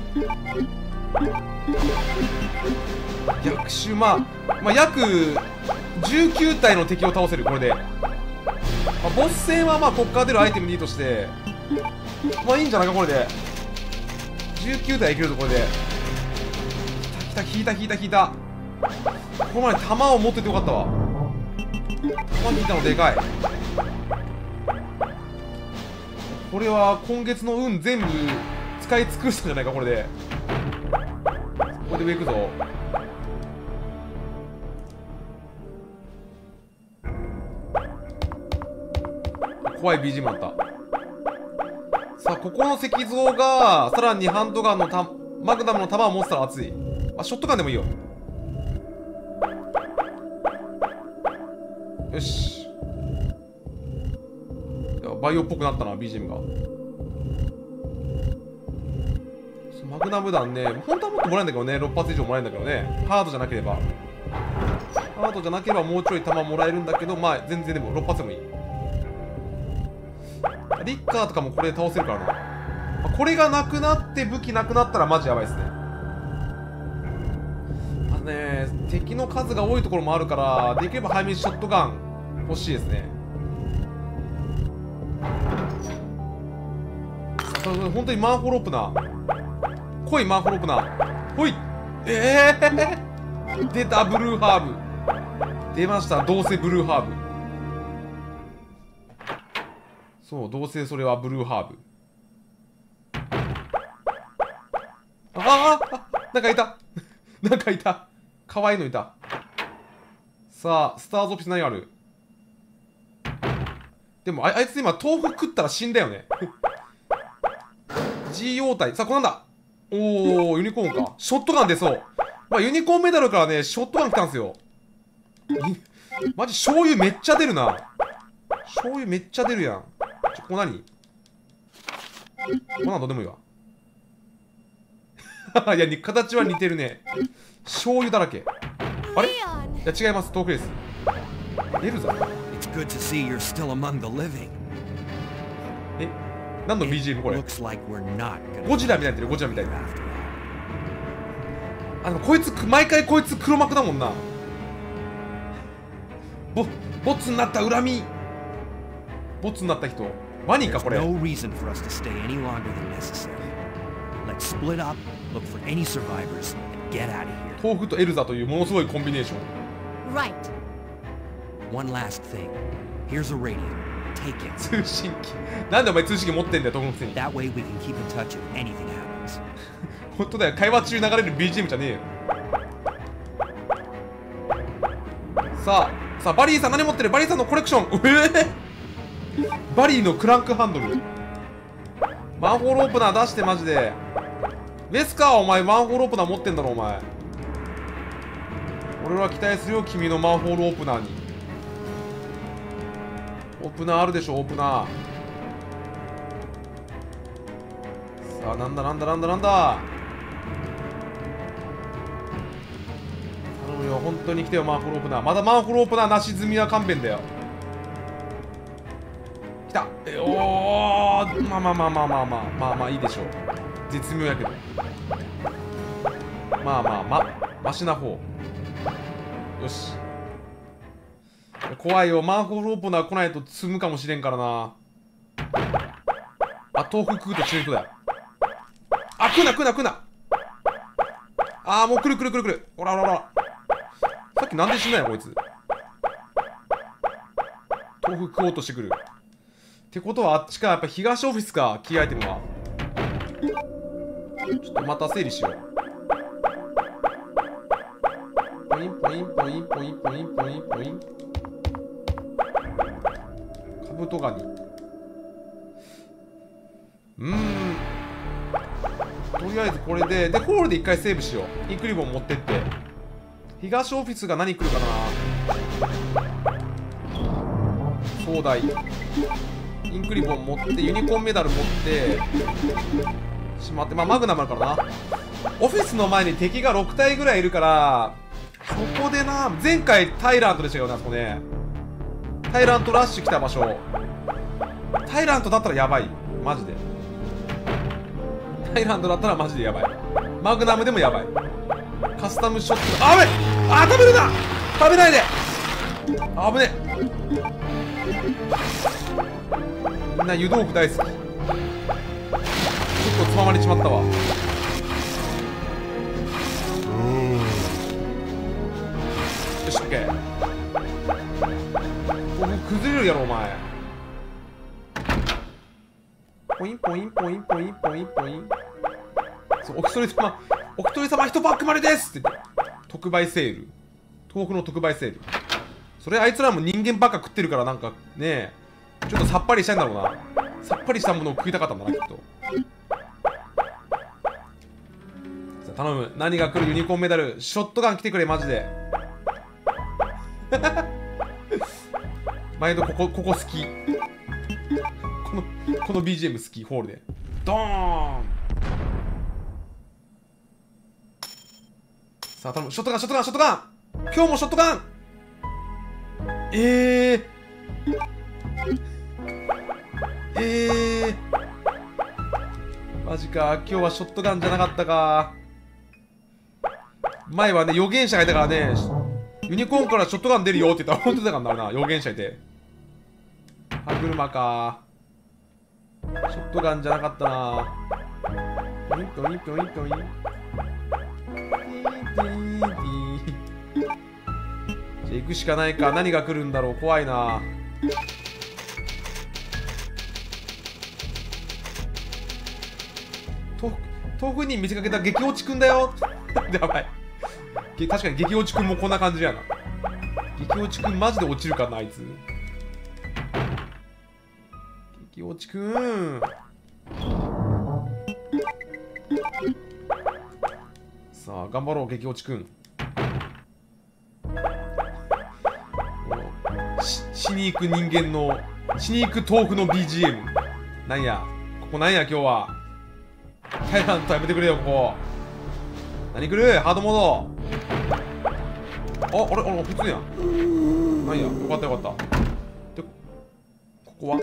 逆襲、まあ、まあ約じゅうきゅう体の敵を倒せるこれで。まあ、ボス戦はまあこっから出るアイテムにいいとして、まあいいんじゃないかこれで。じゅうきゅう体いけるぞこれで。来た来た、引いた引いた引いた。ここまで弾を持っててよかったわ。弾引いたのでかい。これは今月の運全部使い尽くしたんじゃないかこれで。これで上行くぞ。怖い ビージーエム あった。さあ、ここの石像がさらにハンドガンのたマグナムの弾を持ってたら熱い。あ、ショットガンでもいいよ。よし。バイオっぽくなったな ビージーエム が。マグナム弾ね、本当はもっともらえるんだけどね。ろっ発以上もらえるんだけどね。ハードじゃなければハードじゃなければもうちょい弾もらえるんだけど、まあ全然でもろっ発でもいい。リッカーとかもこれで倒せるからな。これがなくなって武器なくなったらマジやばいですね。あのね、敵の数が多いところもあるからできれば早めにショットガン欲しいですね。本当にマンホロープナー来い。マンホロープナーほい。ええー、出たブルーハーブ出ました。どうせブルーハーブ。そう、どうせそれはブルーハーブ。ああ、なんかいた。なんかいた。かわいいのいた。さあ、スターズオフィス何ある。でもあ、あいつ今豆腐食ったら死んだよね。ジーオー 体。さあ、これなんだ。おー、ユニコーンか。ショットガン出そう。 まあユニコーンメダルからねショットガン来たんですよ。マジ醤油めっちゃ出るな。醤油めっちゃ出るやん。ちょここ何こんなんどうでもいいわ。いや形は似てるね。醤油だらけ。あれ、いや違います、遠くです。エルザ。え、何の ビージーエム これ。ゴジラみたいになってる、ゴジラみたいな。あのこいつ毎回こいつ黒幕だもんな。ボボツになった恨み。ボツになった人ワニかこれ。東北とエルザというものすごいコンビネーション。 Right. One last thing. Here's a radio. Take it. 通信機。なんでお前通信機持ってんだよ、東北のくせに。 That way we can keep in touch if anything happens. 本当だよ、会話中に流れる ビージーエム じゃねえよ。さあ、さあ、バリーさん何持ってる？バリーさんのコレクション。えー、バリーのクランクハンドル。マンホールオープナー出してマジで。ウェスカーお前マンホールオープナー持ってんだろお前。俺は期待するよ君のマンホールオープナーに。オープナーあるでしょ、オープナー。さあ、なんだなんだなんだなんだ。頼むよ、本当に来てよマンホールオープナー。まだマンホールオープナーなし済みは勘弁だよ。来た。えおー、まあまあまあまあまあまあまあまあいいでしょう。絶妙やけど。まあまあまマシな方。よし。怖いよ、マンホールオープナー来ないと積むかもしれんからな。あ、豆腐食うと死ぬ人だよ。あ、来な来な来な。あー、もう来る来る来る来る。ほらほらほら。さっきなんで死んだよこいつ。豆腐食おうとしてくる。ってことはあっちか、やっぱ東オフィスか、キーアイテムは。ちょっとまた整理しよう。ポインポインポインポインポインポインポイン。カブトガニ。うーん。とりあえずこれで、で、ホールで一回セーブしよう。インクリボン持ってって。東オフィスが何来るかな。壮大。インクリボン持って、ユニコーンメダル持って、しまって、まあマグナムあるからな。オフィスの前に敵がろく体ぐらいいるから、そこでな、前回タイラントでしたよね、あそこね。タイラントラッシュ来た場所。タイラントだったらやばい。マジで。タイラントだったらマジでやばい。マグナムでもやばい。カスタムショット。あべあ、食べるな食べないであぶね。みんな湯豆腐大好き。ちょっとつままれちまったわ。よし、オッケー。豆腐崩れるやろお前。ポインポインポインポインポインポイン。そう、お一人様お一人様一パックまでですって言って特売セール。豆腐の特売セール。それあいつらも人間ばっか食ってるからなんかね、ちょっとさっぱりしたいんだろうな。さっぱりしたものを食いたかったんだなきっと。さあ頼む、何が来る？ユニコーンメダル。ショットガン来てくれマジで。毎度ここここ好き。このこの ビージーエム 好き。ホールでドーン。さあ頼む、ショットガンショットガンショットガン。今日もショットガン。えーえーマジか、今日はショットガンじゃなかったか。前はね預言者がいたからね、ユニコーンからショットガン出るよって言ったら本当だからな、預言者いて。歯車か。ショットガンじゃなかったな。ピョインピョインピョインピョイン。じゃあ行くしかないか。何が来るんだろう、怖いな。豆腐に見せかけた激落ちくんだよ。やばい。確かに激落ちくんもこんな感じやな。激落ちくんマジで落ちるかな、あいつ。激落ちくん。 さあ頑張ろう激落ちくん。ししに行く人間のしに行く豆腐の ビージーエム。 なんやここなんや今日は。タイラントやめてくれよここ。何来るハードモード。ああれあれ普通やん。なんやよかったよかった。でここは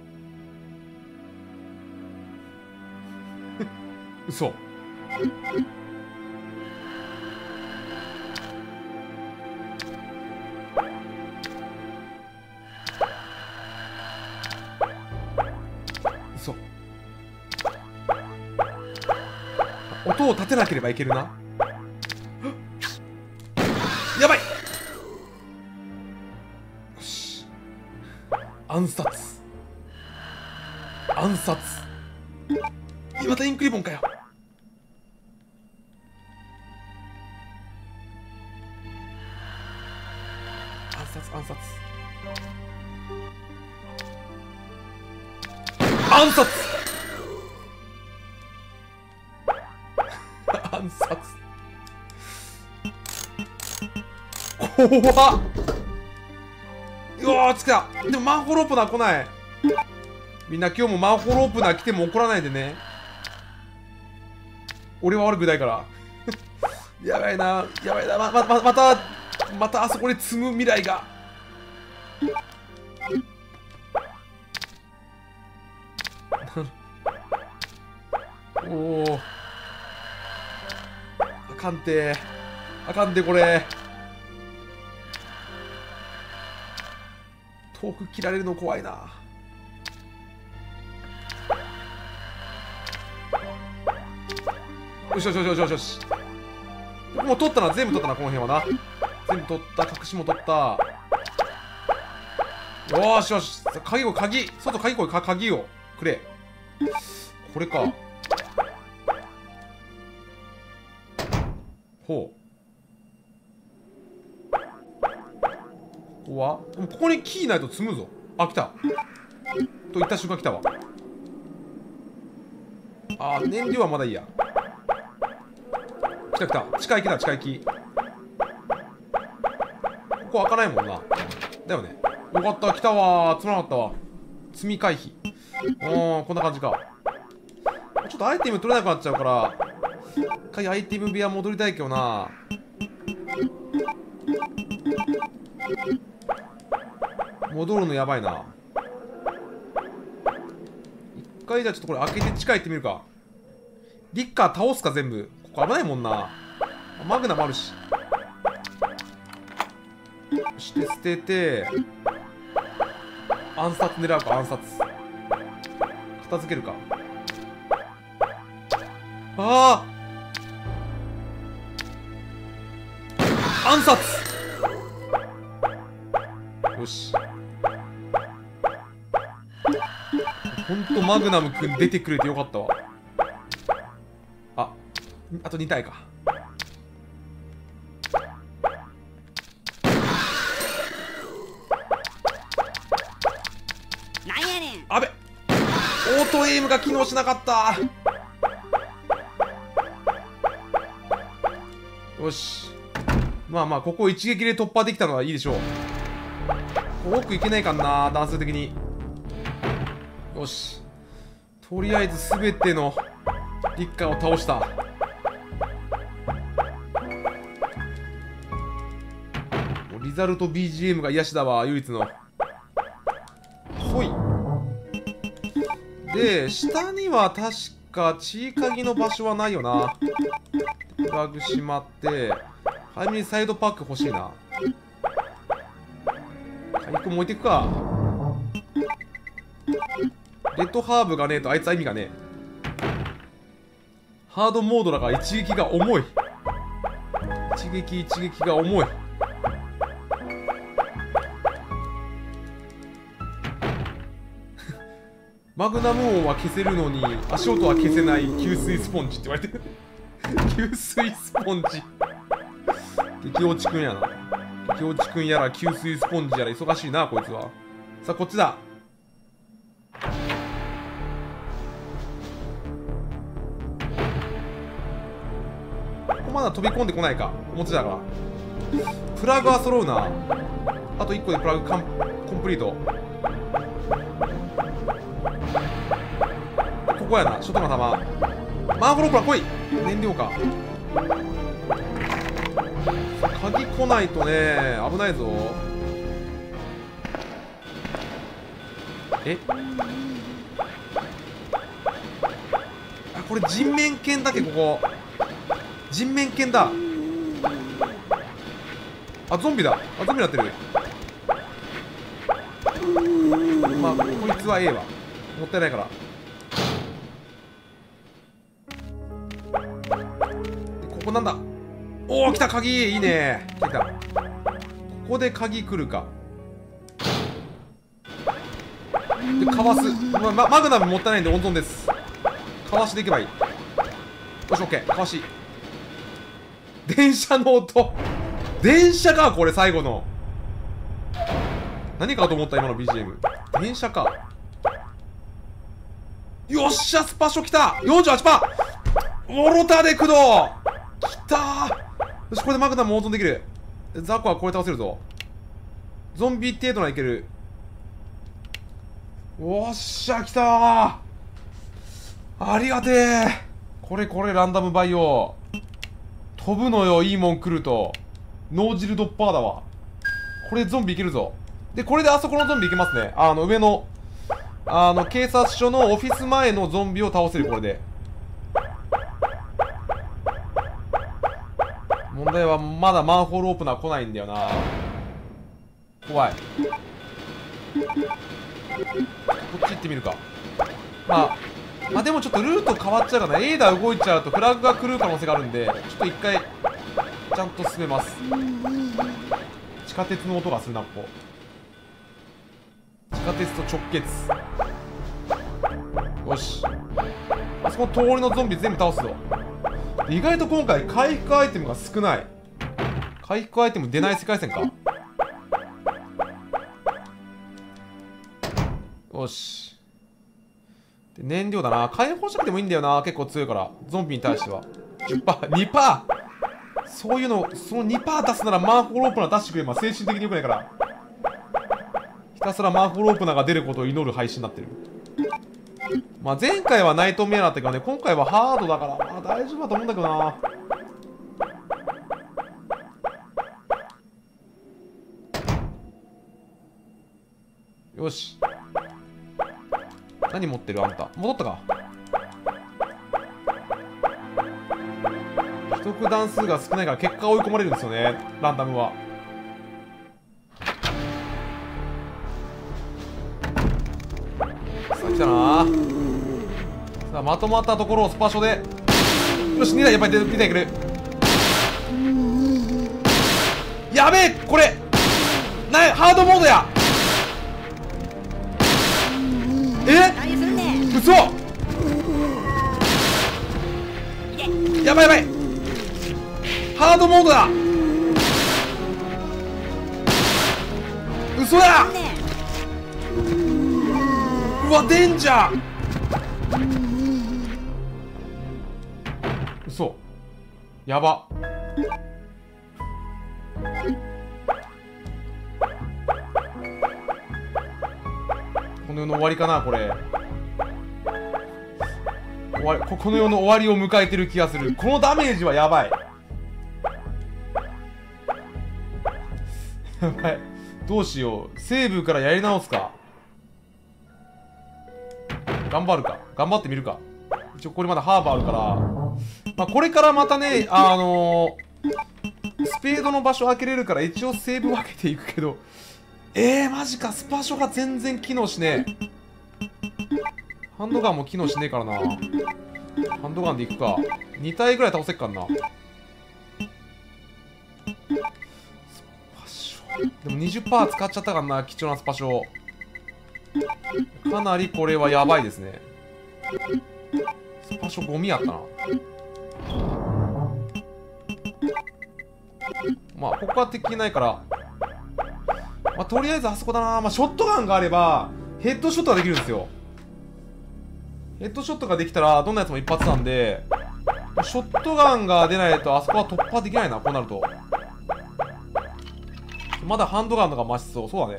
嘘。嘘。音を立てなければいけるな。やばい。よし。暗殺暗殺。またインクリボンかよ。暗殺暗殺暗殺暗殺。怖っ。うわーつけた。でもマンホールオープナー来ない。みんな今日もマンホールオープナー来ても怒らないでね。俺は悪くないからやばいなやばいな。ままままたまたあそこで積む未来が。おおあかんてあかんてこれ。遠く切られるの怖いな。よしよしよしよしよし。もう取ったな。全部取ったなこの辺はな。全部取った。隠しも取った。よーしよし。鍵を鍵外鍵こいか鍵をくれ。これか。ほう。ここはでもここにキーないと積むぞ。あ来たと言った瞬間来たわ。あー燃料はまだいいや。来た来た。地下行きだ地下行き。ここ開かないもんな。だよね。よかった来たわー。つまらなかったわ。積み回避。おーこんな感じか。ちょっとアイテム取れなくなっちゃうから一回アイテム部屋戻りたいけどな。戻るのやばいな。一回じゃあちょっとこれ開けて地下行ってみるか。リッカー倒すか全部。ここ危ないもんな。マグナもあるし。そして捨てて暗殺狙うか。暗殺片付けるか。ああ暗殺。よし。ほんとマグナムくん出てくれてよかったわ。ああとに体か。 なんやねん。 あべオートエイムが機能しなかった。よし。まあまあここ一撃で突破できたのはいいでしょう。奥行けないかな段数的に。よしとりあえず全てのリッカーを倒した。リザルト ビージーエム が癒しだわ唯一の。ほいで下には確かチーカギの場所はないよな。プラグしまって早めにサイドパック欲しいな。回復も置いていくか。レッドハーブがねえとあいつは意味がねえ。ハードモードだから一撃が重い。一撃一撃が重い。マグナム音は消せるのに足音は消せない吸水スポンジって言われてる吸水スポンジ激落ちくんやな。激落ちくんやら吸水スポンジやら忙しいなこいつは。さあこっちだ。ここまだ飛び込んでこないか。表だから。プラグは揃うな。あといっこでプラグカンコンプリート。ここやな、ショットガン弾。マンホロープラ来い。燃料か。鍵来ないとね、危ないぞ。えあ、これ人面犬だっけ、ここ。人面犬だ。あ、ゾンビだ。あ、ゾンビになってる。まあ、こいつはええわ。もったいないから。ここなんだ。おお、来た、鍵。いいね。来た。ここで鍵来るか。で、かわす。ま、ま、マグナムもったいないんで温存です。かわしでいけばいい。よし、オッケー。かわし。電車の音。電車か、これ最後の。何かと思った、今の ビージーエム。電車か。よっしゃ、スパショ来た !よんじゅうはちパーセント! ウォロタで駆動来たー。よし、これでマグナム温存できる。ザコはこれ倒せるぞ。ゾンビ程度ならいける。おっしゃ、来たー。ありがてえ。これこれ、ランダムバイオ。飛ぶのよ、いいもん来ると。脳汁ドッパーだわ。これゾンビいけるぞ。で、これであそこのゾンビいけますね。あの、上の、あの、警察署のオフィス前のゾンビを倒せる、これで。問題は、まだマンホールオープナー来ないんだよな。怖い。こっち行ってみるか。まあ、まあでもちょっとルート変わっちゃうかな。エーダー動いちゃうとフラグが狂う可能性があるんで、ちょっと一回、ちゃんと進めます。地下鉄の音がするな、ここ。地下鉄と直結。よし。あそこの通りのゾンビ全部倒すぞ。意外と今回回復アイテムが少ない。回復アイテム出ない世界線か。よし。で、燃料だな。解放射器でもいいんだよな。結構強いから。ゾンビに対しては。じゅっパーセント、にパーセント! そういうの、その にパーセント 出すならマンホールオープナー出してくれば精神的に良くないから。ひたすらマンホールオープナーが出ることを祈る配信になってる。まあ前回はナイトメアだったけどね、今回はハードだから、まあ大丈夫だと思うんだけどな。よし。何持ってるあんた。戻ったか。秘匿段数が少ないから結果追い込まれるんですよね、ランダムは。さあ来たな。さあまとまったところをスパショで。よし、にだいやっぱりにだいいける。やべえ、これな、ハードモードや。えうそ、やばいやばい、ハードモードだ。嘘や。うわ、デンジャー。嘘、やば。この世の終わりかな、これ。終わり、ここの世の終わりを迎えてる気がする。このダメージはやばい。やばい。どうしよう。セーブからやり直すか。頑張るか。頑張ってみるか。一応これまだハーバーあるから。まあこれからまたね、あのー、スペードの場所開けれるから一応セーブ分けていくけど。えー、マジか。スパショが全然機能しねえ。ハンドガンも機能しねえからな。ハンドガンでいくか。に体ぐらい倒せっかんな。スパショ。でも にじゅっパーセント 使っちゃったからな。貴重なスパショ。かなりこれはやばいですね。スパショゴミやったな。まあ、ここは敵いないから。まあ、とりあえずあそこだな。まあ、ショットガンがあれば、ヘッドショットができるんですよ。ヘッドショットができたら、どんなやつも一発なんで、 ショットガンが出ないとあそこは突破できないな。こうなるとまだハンドガンのがマシそう。そうだね。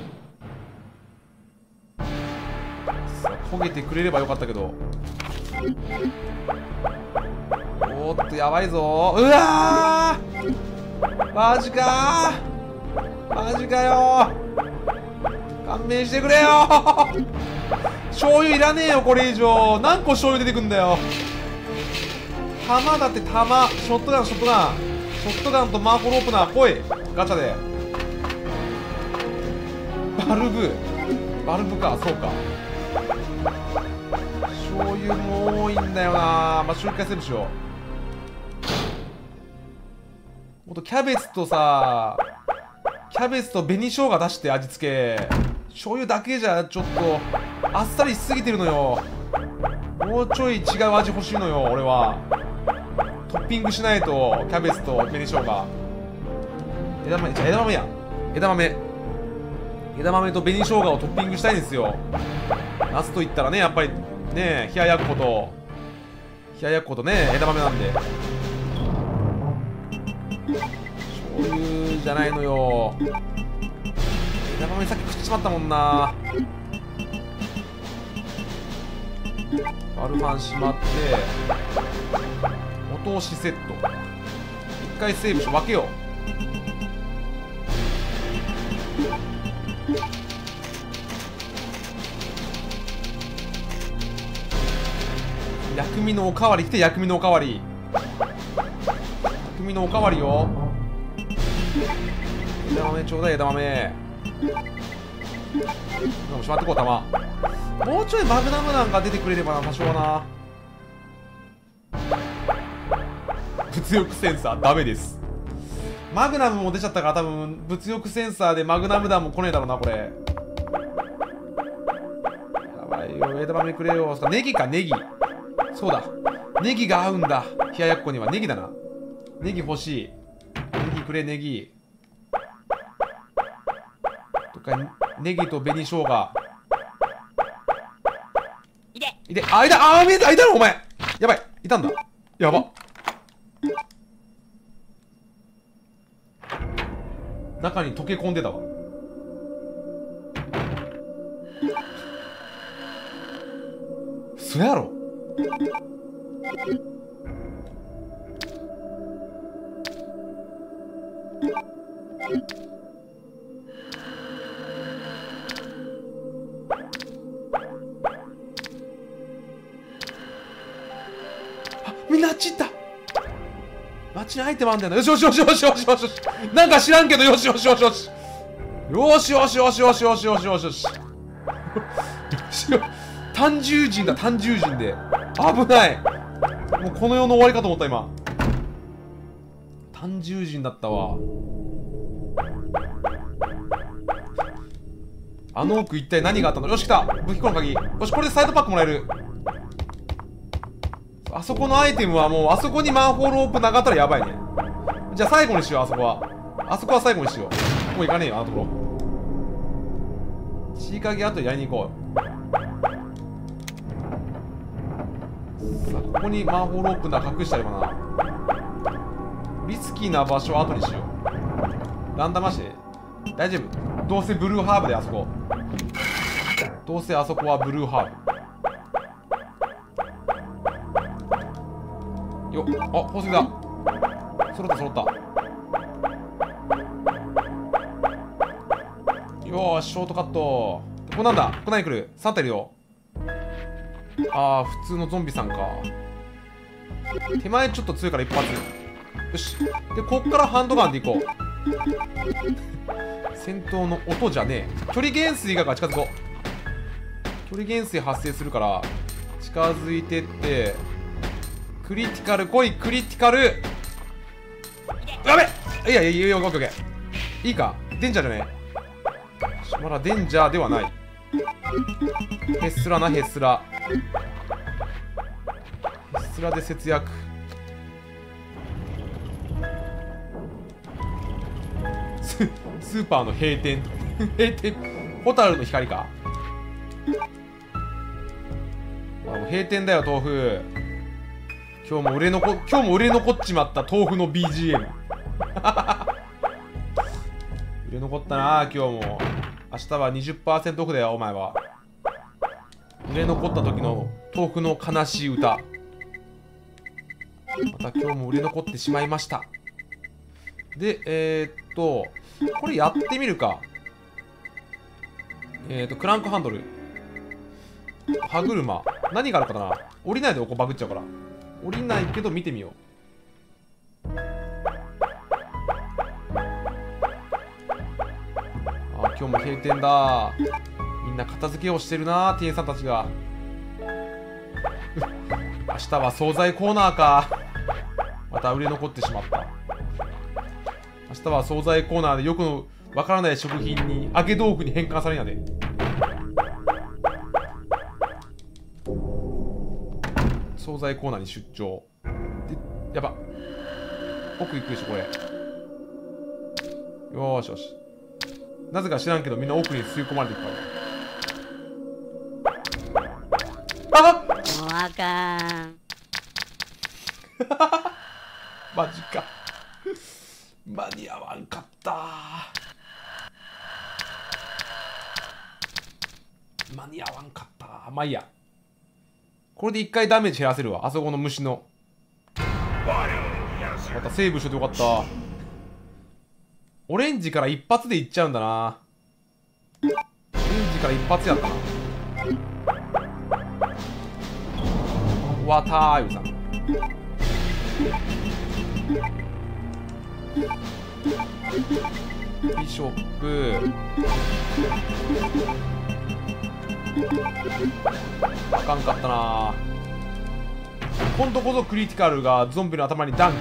さあ焦げてくれればよかったけど。おーっとやばいぞ。うわーマジかーマジかよー勘弁してくれよー醤油いらねえよこれ以上。何個醤油出てくんだよ。弾だって弾。ショットガンショットガンショットガンとマーホロープナー来い。ガチャでバルブバルブか。そうか醤油も多いんだよな。まあ周回セーブしよう。もっとキャベツとさキャベツと紅生姜出して味付け。醤油だけじゃちょっとあっさりしすぎてるのよ。もうちょい違う味欲しいのよ俺は。トッピングしないと。キャベツと紅生姜枝豆じゃあ枝豆や枝豆枝豆と紅生姜をトッピングしたいんですよ。夏といったらねやっぱりね冷ややっこと冷ややっことね枝豆なんで。醤油じゃないのよ。枝豆さっき食っちまったもんな。バルファンしまってお通しセット一回セーブして分けよう。薬味のおかわり来て。薬味のおかわり薬味のおかわりよ。枝豆ちょうだい枝豆。でもしまってこう弾。もうちょいマグナム弾が出てくれればな多少はな。物欲センサーダメです。マグナムも出ちゃったから多分物欲センサーでマグナム弾も来ねえだろうなこれ。やばいよ枝豆くれよ。ネギかネギ。そうだネギが合うんだ。冷ややっこにはネギだな。ネギ欲しい。ネギくれネギとか。ネギと紅生姜いていて。あいたあ見えた。いたのお前。やばいいたんだ。やば中に溶け込んでたわ。そやろあみんなあっち行った。あっちにアイテムあんだよな。よしよしよしよしよしよしよし。なんか知らんけどよしよしよしよしよしよしよしよしよしよしよしよしよし。単獣人だ単獣人で危ない。もうこの世の終わりかと思った今。単獣人だったわ。あの奥一体何があったの。よし来た武器庫の鍵。よしこれでサイドパックもらえる。あそこのアイテムはもうあそこにマンホールオープナーがあったらやばいね。じゃあ最後にしよう。あそこはあそこは最後にしよう。もう行かねえよあのところ。ちいかげあとやりに行こう。さあここにマンホールオープナー隠してあればな。リスキーな場所は後にしよう。ランダムして大丈夫。どうせブルーハーブであそこ。どうせあそこはブルーハーブよっ。あ宝石だ。揃った揃った。よーしショートカット。ここなんだ。ここ何来る。さん体いるよ。ああ普通のゾンビさんか。手前ちょっと強いから一発。よしでこっからハンドガンでいこう。戦闘の音じゃねえ。距離減衰が近づこう。距離減衰発生するから近づいてってクリティカル来い。クリティカルやべ。いやいやいやいやオッケーオッケー。いいかデンジャーじゃねえ。まだデンジャーではない。ヘッスラなヘッスラ。ヘッスラで節約。ス, スーパーの閉店閉店ホタルの光か。あもう閉店だよ豆腐。 今日も売れ残今日も売れ残っちまった豆腐の ビージーエム 売れ残ったな今日も。明日は にじゅっパーセント オフだよお前は。売れ残った時の豆腐の悲しい歌。また今日も売れ残ってしまいました。でえー、っとこれやってみるか。えー、っとクランクハンドル、歯車、何があるかな。降りないでここバグっちゃうから。降りないけど見てみよう。あ、今日も閉店だ。みんな片付けをしてるな店員さんたちが。明日は惣菜コーナーか。また売れ残ってしまった。明日は惣菜コーナーでよくわからない食品に揚げ豆腐に変換されんやで。惣菜コーナーに出張で、やば奥行くでしょこれ。よーしよし。なぜか知らんけどみんな奥に吸い込まれていくから。あっもうあかん。 マジか。間に合わんかった。間に合わんかった。まあいいや。これで一回ダメージ減らせるわ。あそこの虫の。またセーブしといてよかった。オレンジから一発でいっちゃうんだな。オレンジから一発やったな。わたーゆさん。ビショップ。あかんかったな。今度こそクリティカルがゾンビの頭にダンク。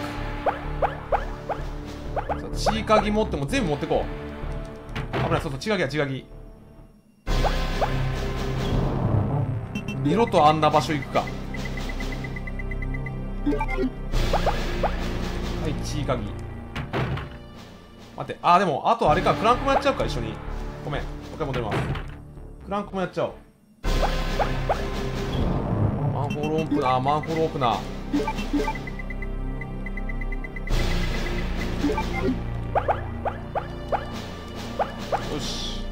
チーカギ持っても全部持ってこう。危ない。そうそう、チカギはチカギ。二度とあんな場所行くか。はい、チーカギ。待って、あーでもあとあれか、クランクもやっちゃうか一緒に。ごめん、もう一回戻ります。クランクもやっちゃおう。マンホールオープナー、マンホールオープナー。よし、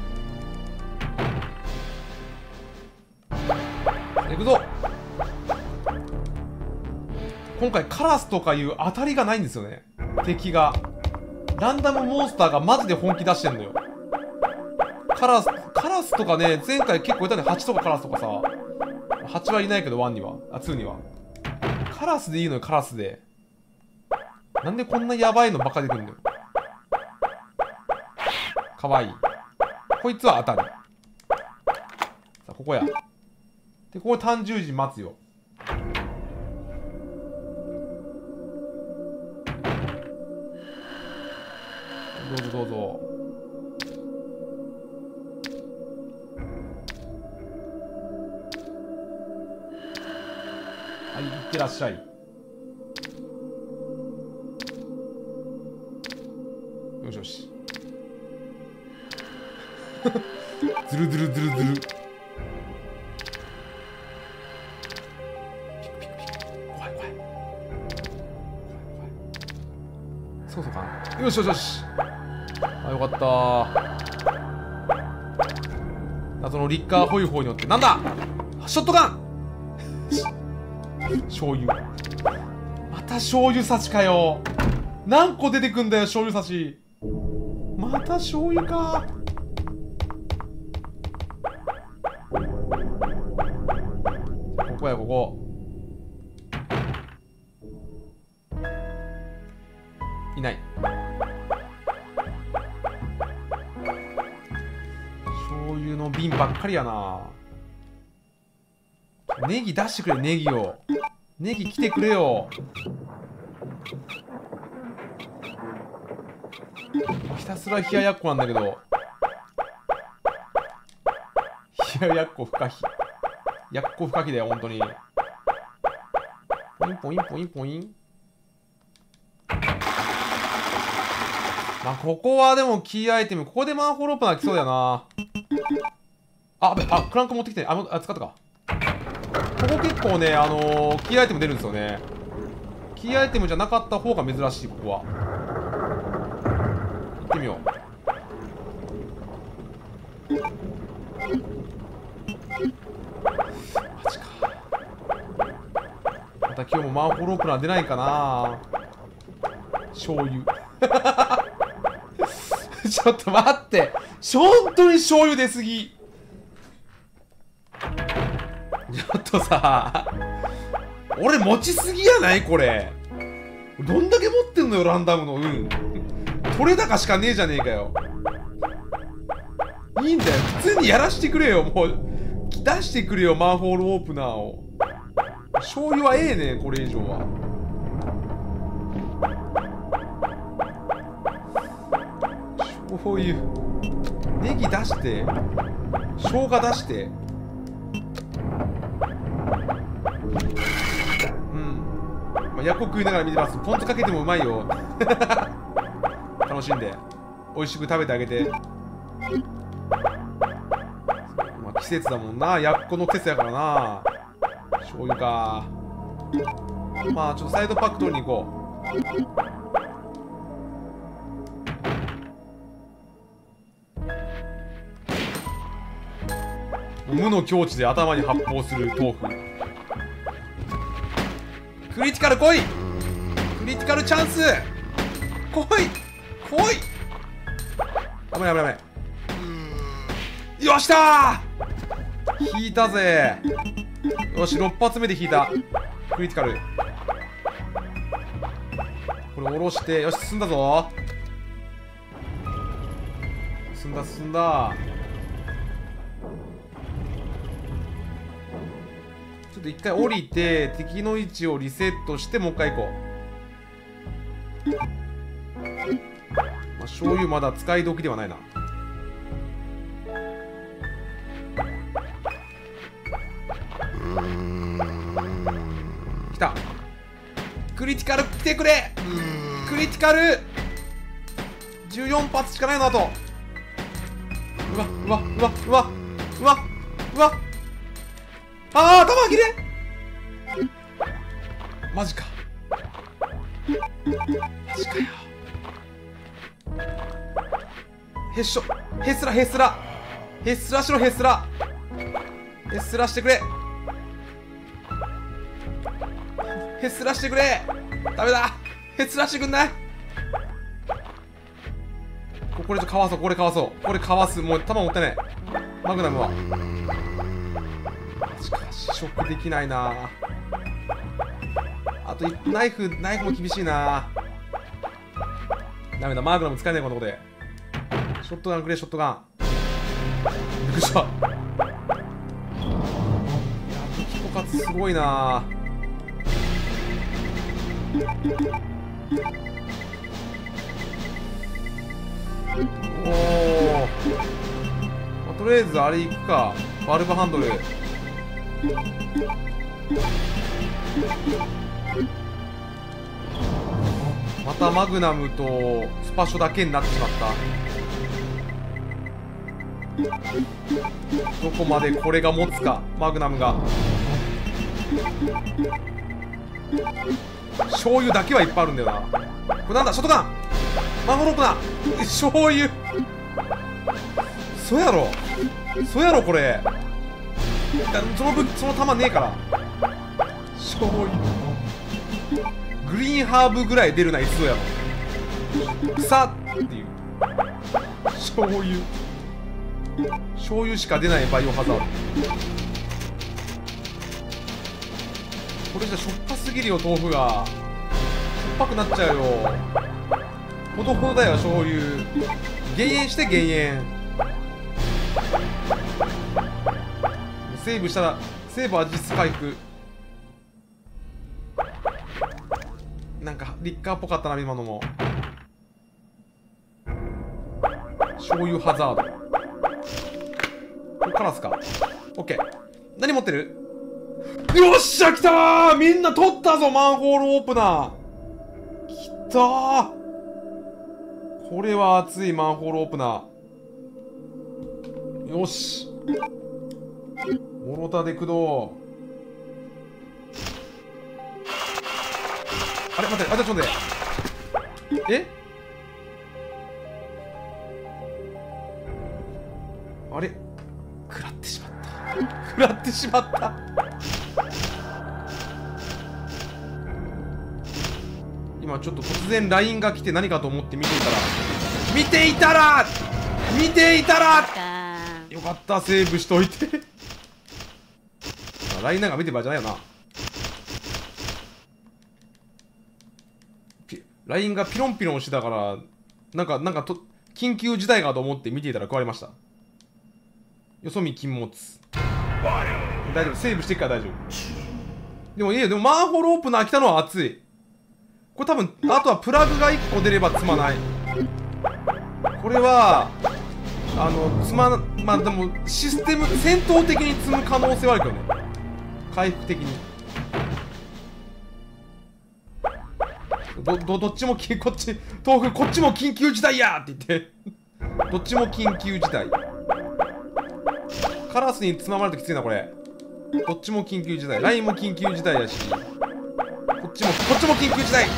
行くぞ。今回カラスとかいう当たりがないんですよね。敵がランダムモンスターがマジで本気出してんのよ。カラスカラスとかね、前回結構いたね。ハチとかカラスとかさ。ハチはいないけどワンには、あ、ツーには。カラスでいいのよ、カラスで。なんでこんなヤバいのばっか出てくるんだよ。かわいい。こいつは当たり。さあ、ここや。で、ここ単獣時待つよ。どうぞどうぞ。はい、いってらっしゃい。よしよし。ズルズルズルズル。ピクピクピク。怖い怖い。怖い怖い。そうそうかな。よしよしよし。あ、よかったー。謎のリッカーホイホイによって、なんだショットガン醤油。また醤油差しかよ。何個出てくんだよ、醤油差し。また醤油か。ここや、ここ。いない。醤油の瓶ばっかりやな。ネギ出してくれ、ネギを。ネギ来てくれよ。ひたすら冷ややっこなんだけど。冷ややっこ不可避。やっこ不可避だよ、ほんとに。ポインポインポインポイン。まあ、ここはでもキーアイテム。ここでマンホールオープナー来そうだよな。あ、あ、クランク持ってきて。あ、あ使ったか。ここ結構ね、あのー、キーアイテム出るんですよね。 キーアイテムじゃなかった方が珍しい。ここは行ってみよう。マジか。また今日もマンホールオープナー出ないかな。醤油ちょっと待って、本当に醤油出すぎ。ちょっとさ、俺持ちすぎやないこれ。どんだけ持ってんのよランダムの運。取れ高しかねえじゃねえかよ。いいんだよ、普通にやらしてくれよ。もう出してくれよマンホールオープナーを。醤油はええね、これ以上は。醤油、ネギ出して、生姜出して、うん、まあ、ヤコ食いながら見てます。ポン酢かけてもうまいよ楽しんで美味しく食べてあげて。まあ季節だもんな、やっこの季節やからな。醤油か。まあちょっとサイドパック取りに行こう。無の境地で頭に発砲する豆腐。クリティカル来い、クリティカルチャンス来い来い。危ない危ない危ない。よっしゃー、引いたぜ。よし、ろっ発目で引いた。クリティカル、これ下ろして、よし進んだぞ。進んだ進んだ。ちょっと一回降りて敵の位置をリセットしてもう一回行こう。まあ、醤油まだ使い時ではないな。来た。クリティカル来てくれ。クリティカルじゅうよん発しかないの。あとうわうわうわうわうわうわ、ああ頭切れ。マジかマジかよ。へっしょ、へっすらへっすらへっすらしろ、へっすらへっすらしてくれ、へっすらしてくれ。ダメだ、へっすらしてくんない。これかわそう、これかわそう、これかわす。もう弾持ってない。マグナムはしかし試食できないな。あとナイフ、ナイフも厳しいな。ダメだ、マグナム使えないこのとこで。ショットガンくれ、ショットガン。びっくりした。いや武器枯渇すごいな。おお、まあ、とりあえずあれいくか。バルブハンドル。またマグナムとスパショだけになってしまった。どこまでこれが持つか、マグナムが。醤油だけはいっぱいあるんだよな。これなんだ、ショットガン、マンホールオープナー、醤油。そやろそやろこれ。その分その弾ねえから。醤油、グリーンハーブぐらい出るないつやろ。草っていう醤油、醤油しか出ないバイオハザード。これじゃしょっぱすぎるよ、豆腐が。しょっぱくなっちゃうよ。ほどほどだよ、醤油。減塩して減塩。セーブしたらセーブ味質回復。なんかリッカーっぽかったな今のも。醤油ハザード、こっからっすか。オッケー。何持ってる。よっしゃ来たー。みんな取ったぞ、マンホールオープナー来たー。これは熱い。マンホールオープナー。よし、モロタで駆動。 あれ待って、あ、ちょっと待って。えあれ食らってしまった。食らってしまった。今ちょっと突然 ライン が来て何かと思って見ていたら見ていたら見ていたらよかった、セーブしといて。ライン なんか見てる場合じゃないよな。ライン がピロンピロンしてたから、なんか、なんかと、緊急事態かと思って見ていたら食われました。よそ見禁物。大丈夫、セーブしてっから大丈夫。でもいいよ、でもマンホールオープナー来たのは熱い。これ多分、あとはプラグがいっこ出れば積まない。これは、あの、積まな、まあでも、システム、戦闘的に積む可能性はあるけどね。回復的に。ど、ど、どっちもき、こっち、豆腐、こっちも緊急事態やーって言って。どっちも緊急事態。カラスにつままれるときついな、これ。こっちも緊急事態。ラインも緊急事態だし。こっちも、こっちも緊急事態。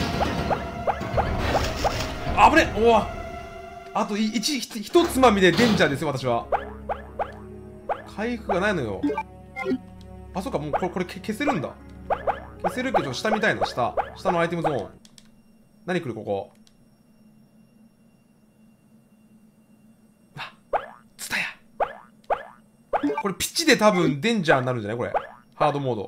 あぶね、おお。あといち、ひとつまみでデンジャーですよ、私は。回復がないのよ。あ、そっか、もうこれ、これ消せるんだ。消せるけど、下みたいな、下。下のアイテムゾーン。何来る、ここ。あ、ツタヤ。これ、ピッチで多分、デンジャーになるんじゃないこれ。ハードモード。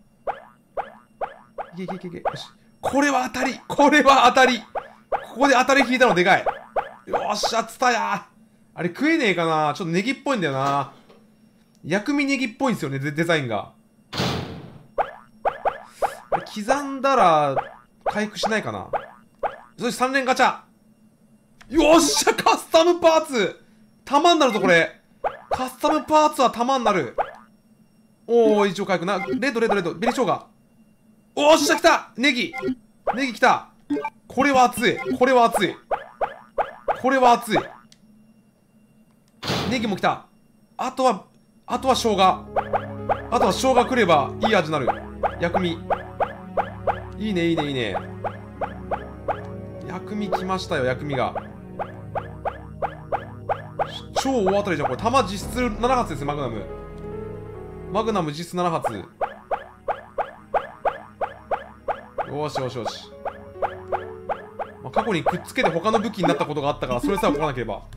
いけいけいけいけ。よし。これは当たり。これは当たり。ここで当たり引いたのでかい。よっしゃ、ツタヤ。あれ食えねえかな。ちょっとネギっぽいんだよな。薬味ネギっぽいんですよね、デ、デザインが。刻んだら回復しないかな。そしてさん連ガチャ。よっしゃ、カスタムパーツ弾になるぞこれ。カスタムパーツは弾になる。おお、一応回復な。レッドレッドレッドベリーショウガ。おっしゃ、来た。ネギネギ来た。これは熱い。これは熱い。これは熱い。ネギも来た。あとはあとは生姜。あとは生姜くればいい味になる。薬味。いいねいいねいいね。薬味来ましたよ、薬味が。超大当たりじゃんこれ。弾実質なな発ですよ、マグナム。マグナム実質なな発。よしよしよし。まあ、過去にくっつけて他の武器になったことがあったから、それさえ起こらなければ。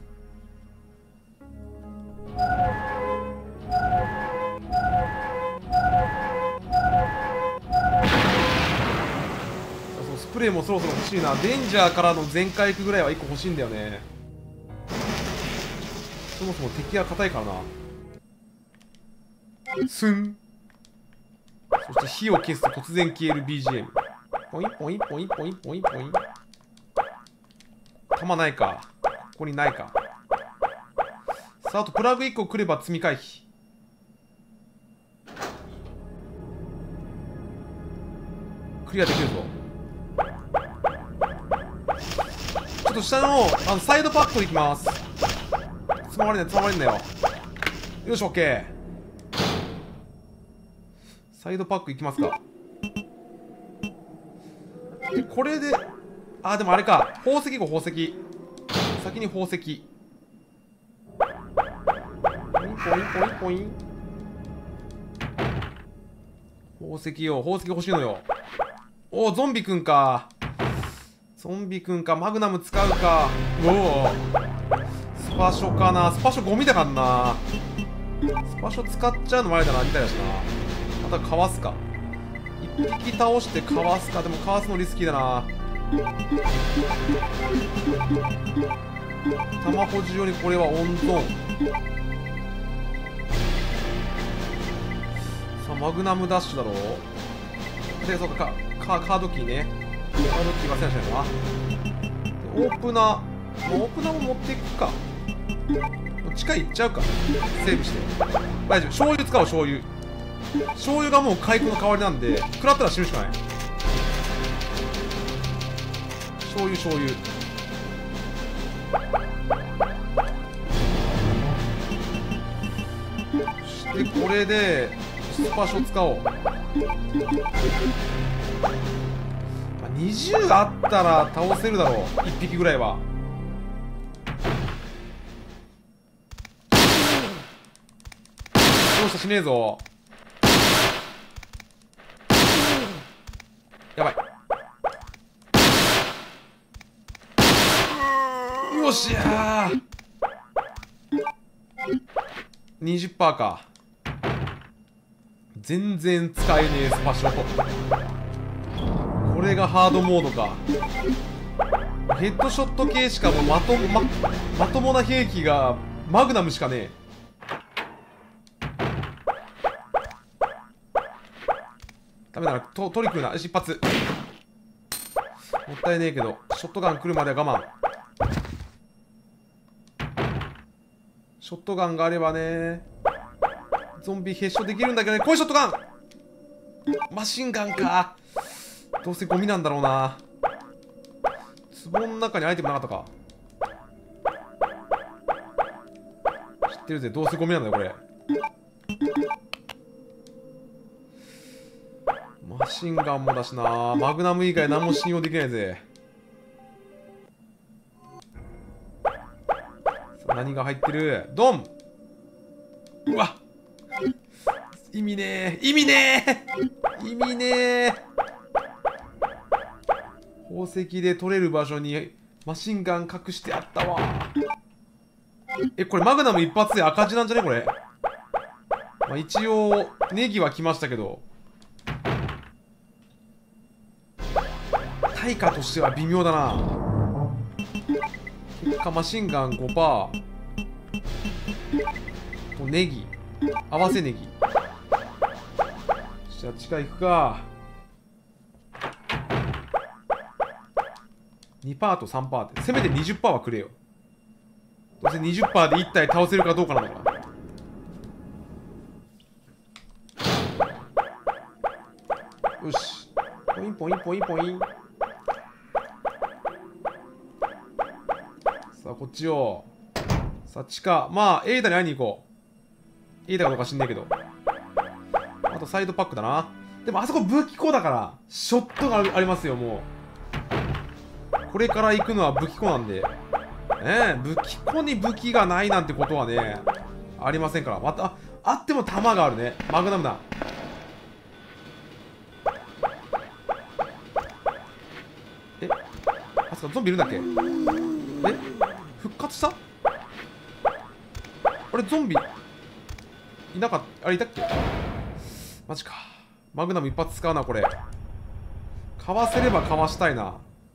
スプレーもそろそろ欲しいな。デンジャーからの全回復ぐらいはいっこ欲しいんだよね。そもそも敵が硬いからな。スン。そして火を消すと突然消える ビージーエム。ポインポインポインポインポインポイン。弾ないか。ここにないか。さあ、あとプラグいっこ来れば積み回避。クリアできるぞ。ちょっと下のあのサイドパックいきます。つままれんなつままれんなよ。よし、オッケー。サイドパックいきますか。でこれで、あ、でもあれか、宝石いこう、宝石。先に宝石。ポインポインポインポイン。宝石よ、宝石欲しいのよ。おお、ゾンビくんか。ゾンビくんか、マグナム使うか。おお、スパショかな。スパショゴミだからな。スパショ使っちゃうのもあれだな、みたいだしな。またかわすか。一匹倒してかわすか。でもかわすのリスキーだな。弾保持用にこれは温存。さあ、マグナムダッシュだろう。で、そうか、かカードキーね。カードキー忘れちゃうな。オープナー、まあ、オープナーも持っていくか。地下行っちゃうか。セーブして大丈夫。醤油使おう、醤油。醤油がもう回復の代わりなんで、食らったら死ぬしかない。醤油醤油。そしてこれでスパショ使おう。 にじゅうあったら倒せるだろう。いっぴきぐらいは。どうした死ねえぞ。やばい。よっしゃー にじゅっパーセント か。全然使えねえスパショ。これがハードモードか。ヘッドショット系しかもまとも、ま、まともな兵器がマグナムしかねえ。ダメだな、と取り来るな。よし、一発。もったいねえけど、ショットガン来るまでは我慢。ショットガンがあればね、ゾンビヘッショできるんだけどね。こういうショットガンマシンガンか。どうせゴミなんだろうな。壺の中にアイテムなかったか。知ってるぜ、どうせゴミなんだよこれ。マシンガンもだしな。マグナム以外何も信用できないぜ。さあ何が入ってる。ドン。うわっ、意味ねえ意味ねえ意味ねえ。宝石で取れる場所にマシンガン隠してあったわ。え、これマグナム一発で赤字なんじゃねこれ。まあ、一応ネギは来ましたけど、対価としては微妙だな。結果マシンガン ごパーセント とネギ合わせネギ。じゃあ地下行くか。にパーセントと さんパーセント ってせめて にじゅっパーセント はくれよ。どうせ にじゅっパーセント でいち体倒せるかどうかなのか。よし、ポインポインポインポイン。さあこっちを。さあ地下、まあエイダに会いに行こう。エイダかどうか知んねえけど。あとサイドパックだな。でもあそこ武器庫だからショットがありますよ。もうこれから行くのは武器庫なんでね。え武器庫に武器がないなんてことはねありませんから。また あ, あっても弾があるね。マグナムだ。え、あそこゾンビいるんだっけ。え、復活した。あれゾンビいなかった。あれいたっけ。マジか。マグナム一発使うなこれ。かわせればかわしたいな。よ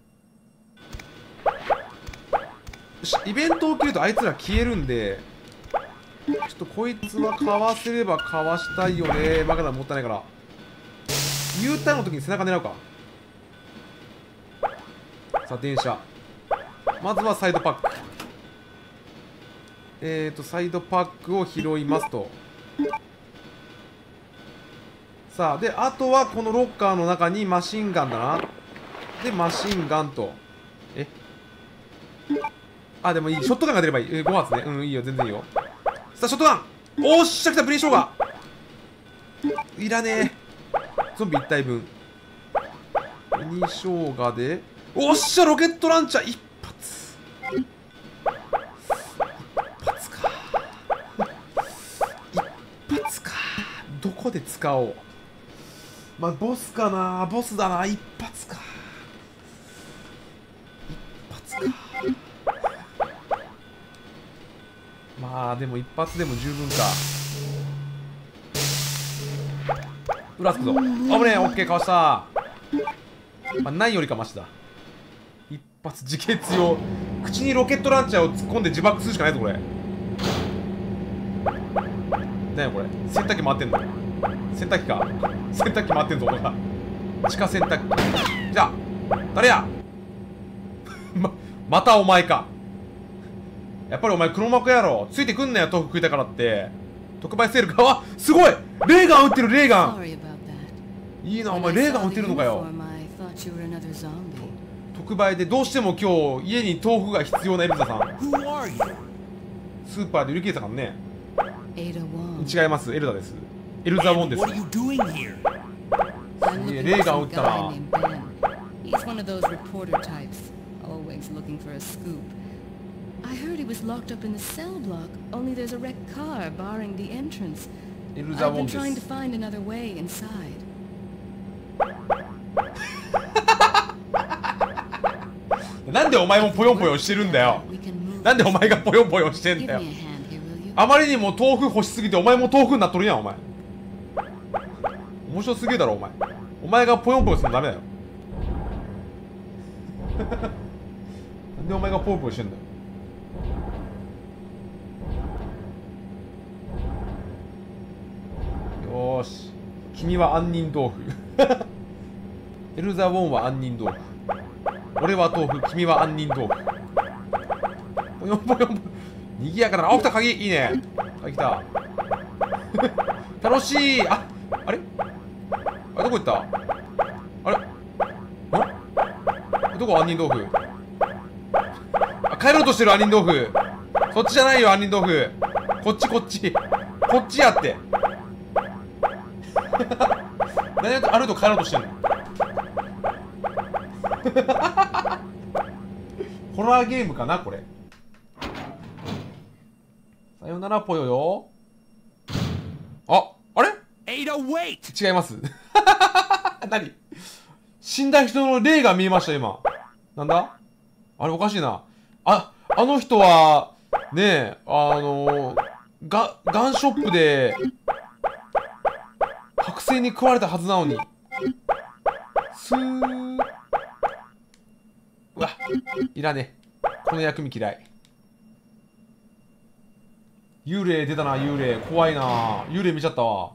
し、イベント起きるとあいつら消えるんで、ちょっとこいつはかわせればかわしたいよね。マグナムもったいないから U ターンの時に背中狙うか。さあ電車、まずはサイドパック。えーとサイドパックを拾いますと。さあで、あとはこのロッカーの中にマシンガンだな。でマシンガンと、えあ、でもいい、ショットガンが出ればいい。えー、ご発ね。うん、いいよ、全然いいよ。さあショットガン、おっしゃ来た。ブリーショウガいらねえ。ゾンビいち体分。ブリーショウガで、おっしゃロケットランチャー一発。一発か一発か。どこで使おう。まあボスかな。ボスだな。一発か一発か。まあでも一発でも十分か。裏つくぞ。あぶねえ。オッケーかわした。まあないよりかましだ。一発自決用。口にロケットランチャーを突っ込んで自爆するしかないぞこれ。何やこれ。洗濯機回ってんの。洗濯機か。洗濯機回ってんぞこれ。地下洗濯機。じゃあ誰やま, またお前か。やっぱりお前黒幕やろ。ついてくんなよ豆腐食いたからって。特売セールか。あ、すごいレーガン撃ってる。レーガンいいな。お前レーガン撃ってるのかよ。特売でどうしても今日家に豆腐が必要なエルザさん。スーパーで売り切れたからね。違います、エルザです。エルザウォンです。レーガン撃ったな。 He's one of those reporter types, always looking for a scoop. I heard he was locked up in the cell block, only there's a wrecked car barring the entrance. I've been trying to find another way inside. なんでお前もぽよんぽよんしてるんだよ。なんでお前がぽよんぽよんしてんだよ。あまりにも豆腐欲しすぎてお前も豆腐になっとるやんお前。面白すぎるだろお前。お前がぽよんぽよんするのダメだよ。なんでお前がぽよんぽよんしてんだよ。よーし、君は杏仁豆腐。エルザ・ウォンは杏仁豆腐。俺は豆腐、君は杏仁豆腐。ぽよんぽよん。にぎやかだな。あ、来た鍵。いいね。鍵来た。楽しい。あ、あれあれどこ行った？あれんどこ杏仁豆腐？あ、帰ろうとしてる杏仁豆腐。そっちじゃないよ杏仁豆腐。こっちこっち。こっちやって。何やあると帰ろうとしてんの？ホラーゲームかなこれ。さよならぽよよ。あ、あれ？違います。何？死んだ人の霊が見えました今。なんだ？あれおかしいな。あ、あの人はねえ、あのがガンショップで剥製に食われたはずなのに。スー。うわ、いらねえ。この薬味嫌い。幽霊出たな、幽霊。怖いな。幽霊見ちゃったわ。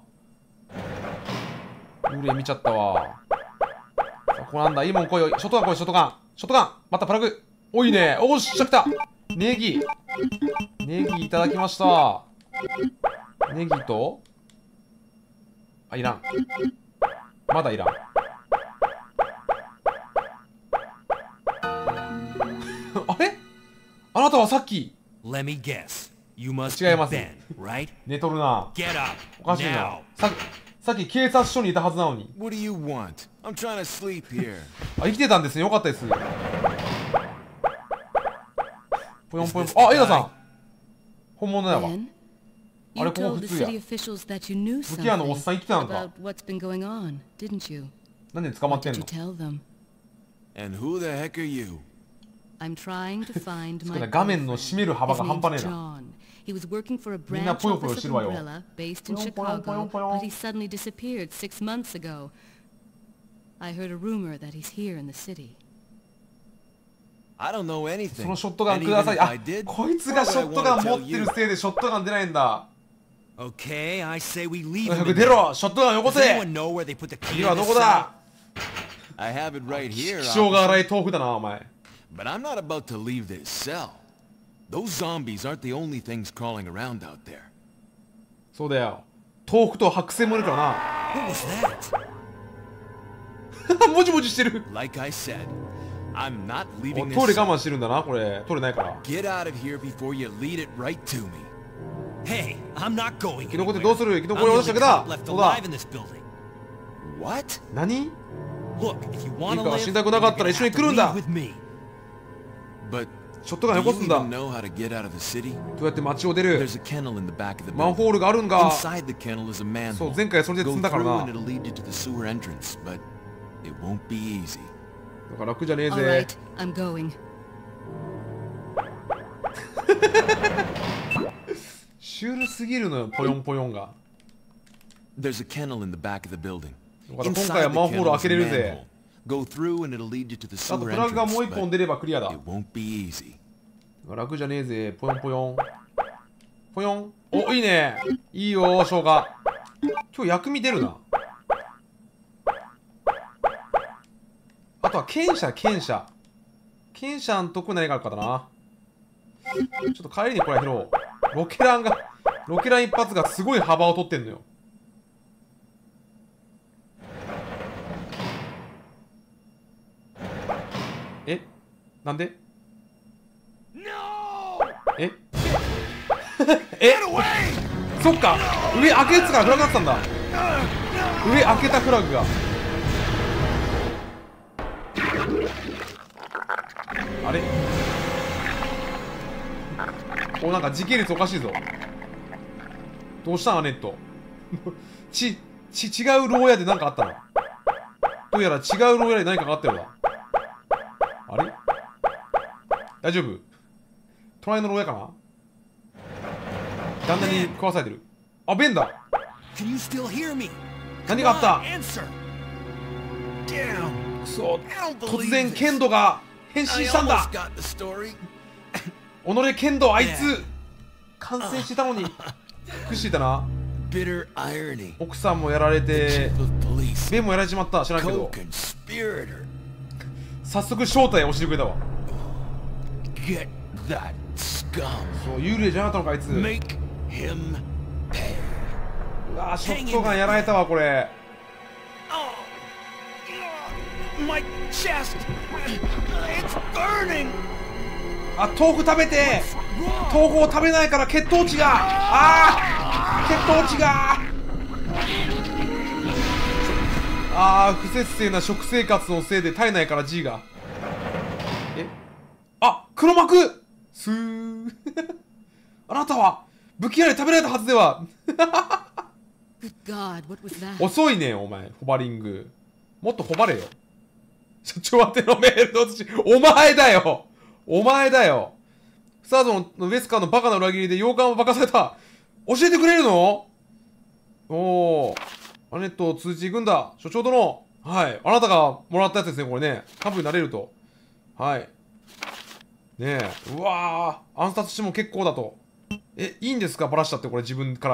幽霊見ちゃったわ。さあ、ここなんだ。いいもん来いよ。ショットガン来い、ショットガン。ショットガン。またプラグ。おいね。おっしゃ、来た。ネギ。ネギいただきました。ネギと、あ、いらん。まだいらん。あれ？あなたはさっき。違います。寝とるな。おかしいな。さ、さっき警察署にいたはずなのに。あ、生きてたんですね。よかったです。ぽよんぽよん。あ、エイダさん。本物やわ。あれ、ここ普通や。武器屋のおっさん生きてたんか。なんで捕まってんの画面の閉める幅が半端ねえな。みんなぽよぽよしてるわよ。そのショットガンください。あ、こいつがショットガン持ってるせいでショットガン出ないんだ。出ろ、ショットガンよこせ。次はどこだ。気性が荒い豆腐だなお前。 But I'm not about to leave this cell. Those zombies aren't the only things crawling around out there. そうだよ。豆腐と白線もいるからな。 What was that? もじもじしてる。 Like I said, I'm not leaving this. トイレ我慢してるんだなこれ。トイレないから。 Get out of here before you lead it right to me. Hey, I'm not going. 生き残ってどうする？生き残りを出したけだ。そうだ。 What? 何？いい Look, if you か死にたくなかったら一緒に来るんだ。ショットガンよこすんだ。どうやって街を出る？マンホールがあるんか。そう、前回それで積んだからな。だから楽じゃねえぜ。シュールすぎるのよ、ぽよんぽよんが。今回はマンホール開けれるぜ。あとプラグがもう一本出ればクリアだ。楽じゃねえぜ。ぽよんぽよん。ぽよん。お、いいね。いいよ、生姜。今日薬味出るな。あとは剣車、剣車。剣車んとこ何があるかだな。ちょっと帰りにこれ拾おう。ロケランが、ロケラン一発がすごい幅を取ってんのよ。え？なんで？え？え？そっか、上開けやつからフラグだったんだ。上開けたフラグが。 あれお、なんか時系列おかしいぞ。どうしたんアネットち、ち、違う牢屋で何かあったの？どうやら違う牢屋で何かがあったようだ。あれ大丈夫？隣の牢屋かな？旦那に食わされてる。あ、ベンだ。何があった？くそ、突然剣道が変身したんだ。己剣道、あいつ感染してたのに隠していたな。奥さんもやられて、ベンもやられちまった。知らんけど早速正体を教えてくれたわ。そう、幽霊じゃなかったのかあいつ。うわー、ショットガンやられたわこれ。あ、豆腐食べて。豆腐を食べないから血糖値が、あー、血糖値が、あー、不節制な食生活のせいで体内から G が、え、あ、黒幕スーあなたは武器屋で食べられたはずでは遅いねお前、ホバリング。もっとホバれよ。社長宛てのメールの写真、お前だよお前だよ。スターズのウェスカーのバカな裏切りで洋館を化かされた。教えてくれるの？おお、アネットを通じていくんだ。所長殿。はい。あなたがもらったやつですね、これね。幹部になれると。はい。ねえ。うわー。暗殺しても結構だと。え、いいんですかバラしちゃって、これ自分から。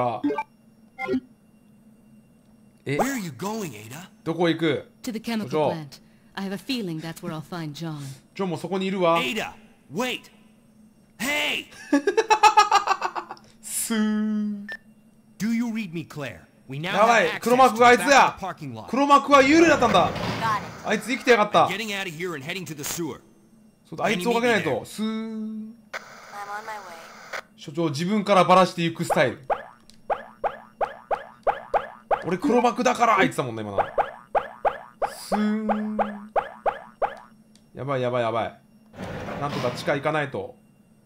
え、どこ行く？所長。 I have a feeling that's where I'll find John. ジョンもそこにいるわ。 Ada, wait. Hey. スー。 Do you read me, Claire? We now やばい、黒幕があいつや。黒幕は幽霊だったんだ。あいつ生きてやがった。 Getting out of here and heading to the sewer. そうだ、あいつをかけないと。スー。所長、自分からバラしていくスタイル。俺黒幕だから言ってたもんね今な。スー。やばいやばいやばい。なんとか地下行かないと。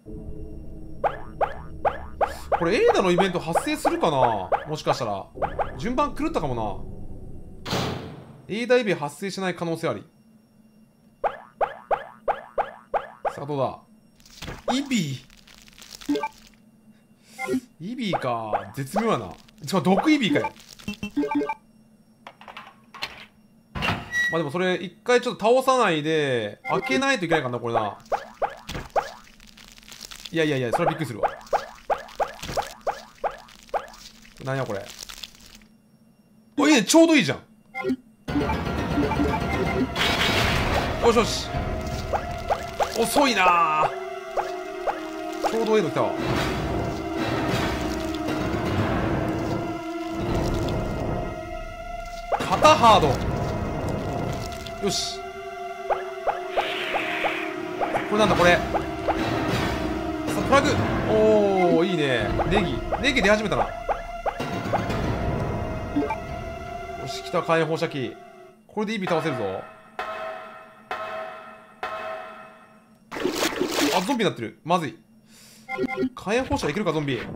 これエイダのイベント発生するかな。もしかしたら順番狂ったかもな。エイダイベ発生しない可能性あり。さあどうだ。イビーイビーか。絶妙やな。しかも毒イビーかよ。まあでもそれ一回ちょっと倒さないで開けないといけないかなこれな。いやいやいや、それはびっくりするわ。なんやこれ。お、いいね、ちょうどいいじゃん。よしよし。遅いなー。ちょうどいいの来たわ。肩ハード。よし。これなんだこれ。さあプラグ。おお、いいね。ネギネギ出始めたな。よし、来た。火炎放射器。これでイビ倒せるぞ。あ、ゾンビになってる。まずい。火炎放射いけるかゾンビ。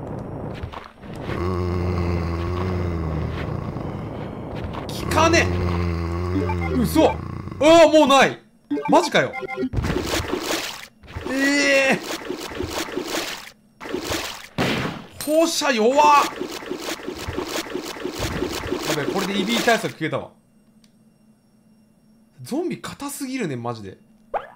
効かねえ。うそ。ああ、もうない。マジかよ。ええー、放射弱っ。やべえ、これでイビー対策消えたわ。ゾンビ硬すぎるねマジで。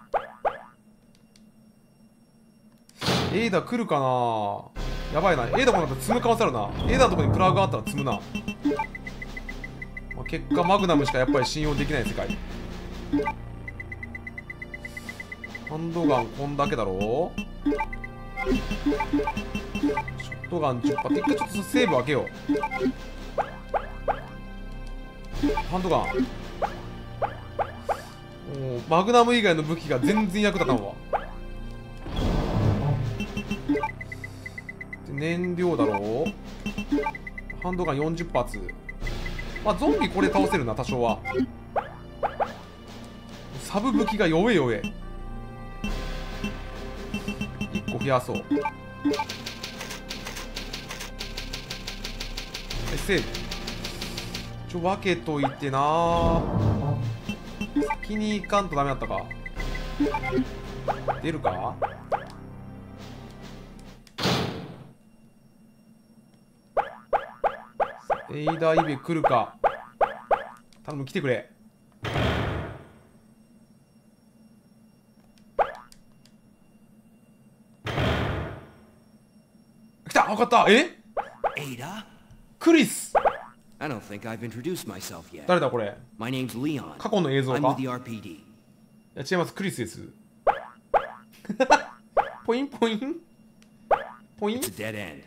エイダ来るかな。やばいな。エイダもなんか積む可能性あるな。エイダのとこにプラグがあったら積むな。まあ、結果マグナムしかやっぱり信用できない世界。ハンドガンこんだけだろ。ショットガンじゅっ発。一回ちょっとセーブ開けよう。ハンドガン。おマグナム以外の武器が全然役立たんわ。で燃料だろう。ハンドガンよんじゅっ発。まあゾンビこれ倒せるな多少は。サブ武器が弱え弱え。 個増やそう。え、セーブ。ちょ、分けといてなー。先に行かんとダメだったか。出るか。エイダーイベ来るか。頼む、来てくれ。来た、分かった。え Ada? クリス。 I don't think I've introduced myself yet. 誰だこれ。 My name's Leon. 過去の映像 I'm か。 with the アールピーディー. いや、違います。クリスです。ポインポインポイン It's a dead end.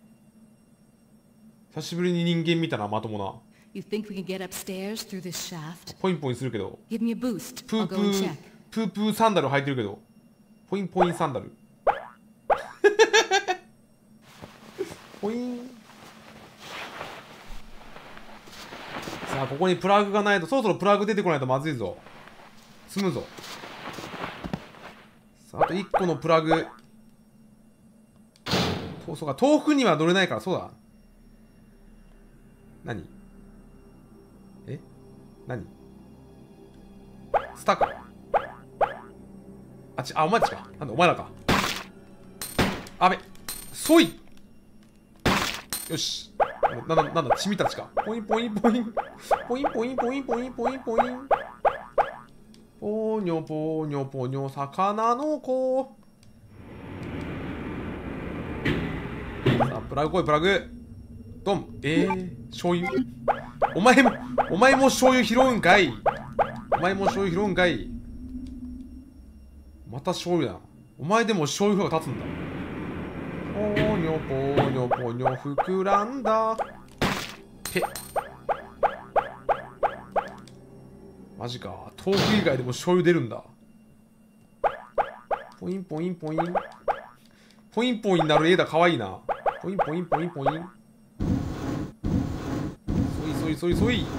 久しぶりに人間見たな、まともな。 You think we can get upstairs through this shaft? ポインポインするけど。 Give me a boost. プ I'll ープ go and ー check. プープーサンダル履いてるけど。ポインポインサンダル。ポイン。さあ、ここにプラグがないと、そろそろプラグ出てこないとまずいぞ。積むぞ。さあ、あといっこのプラグ。とそうか、豆腐には乗れないから、そうだ。何え何スタか。あっち、あ、お前たちか。なんだ、お前らか。あべ、そい。よし。な、な、なんだ、チミたちか。ポインポインポイン。ポインポインポインポインポインポイン。ぽにょぽにょぽにょ、魚の子。さあ、プラグ来い、プラグ。ドン。えー、醤油。お前も、お前も醤油拾うんかい。お前も醤油拾うんかい。また醤油だ。お前でも醤油が立つんだ。ぽにょぽにょぽにょ膨らんだ。ぺ。マジか。豆腐以外でも醤油出るんだ。ポインポインポイン。ポインポインなる絵だ、かわいいな。ポインポインポインポイン。そいそいそいそい。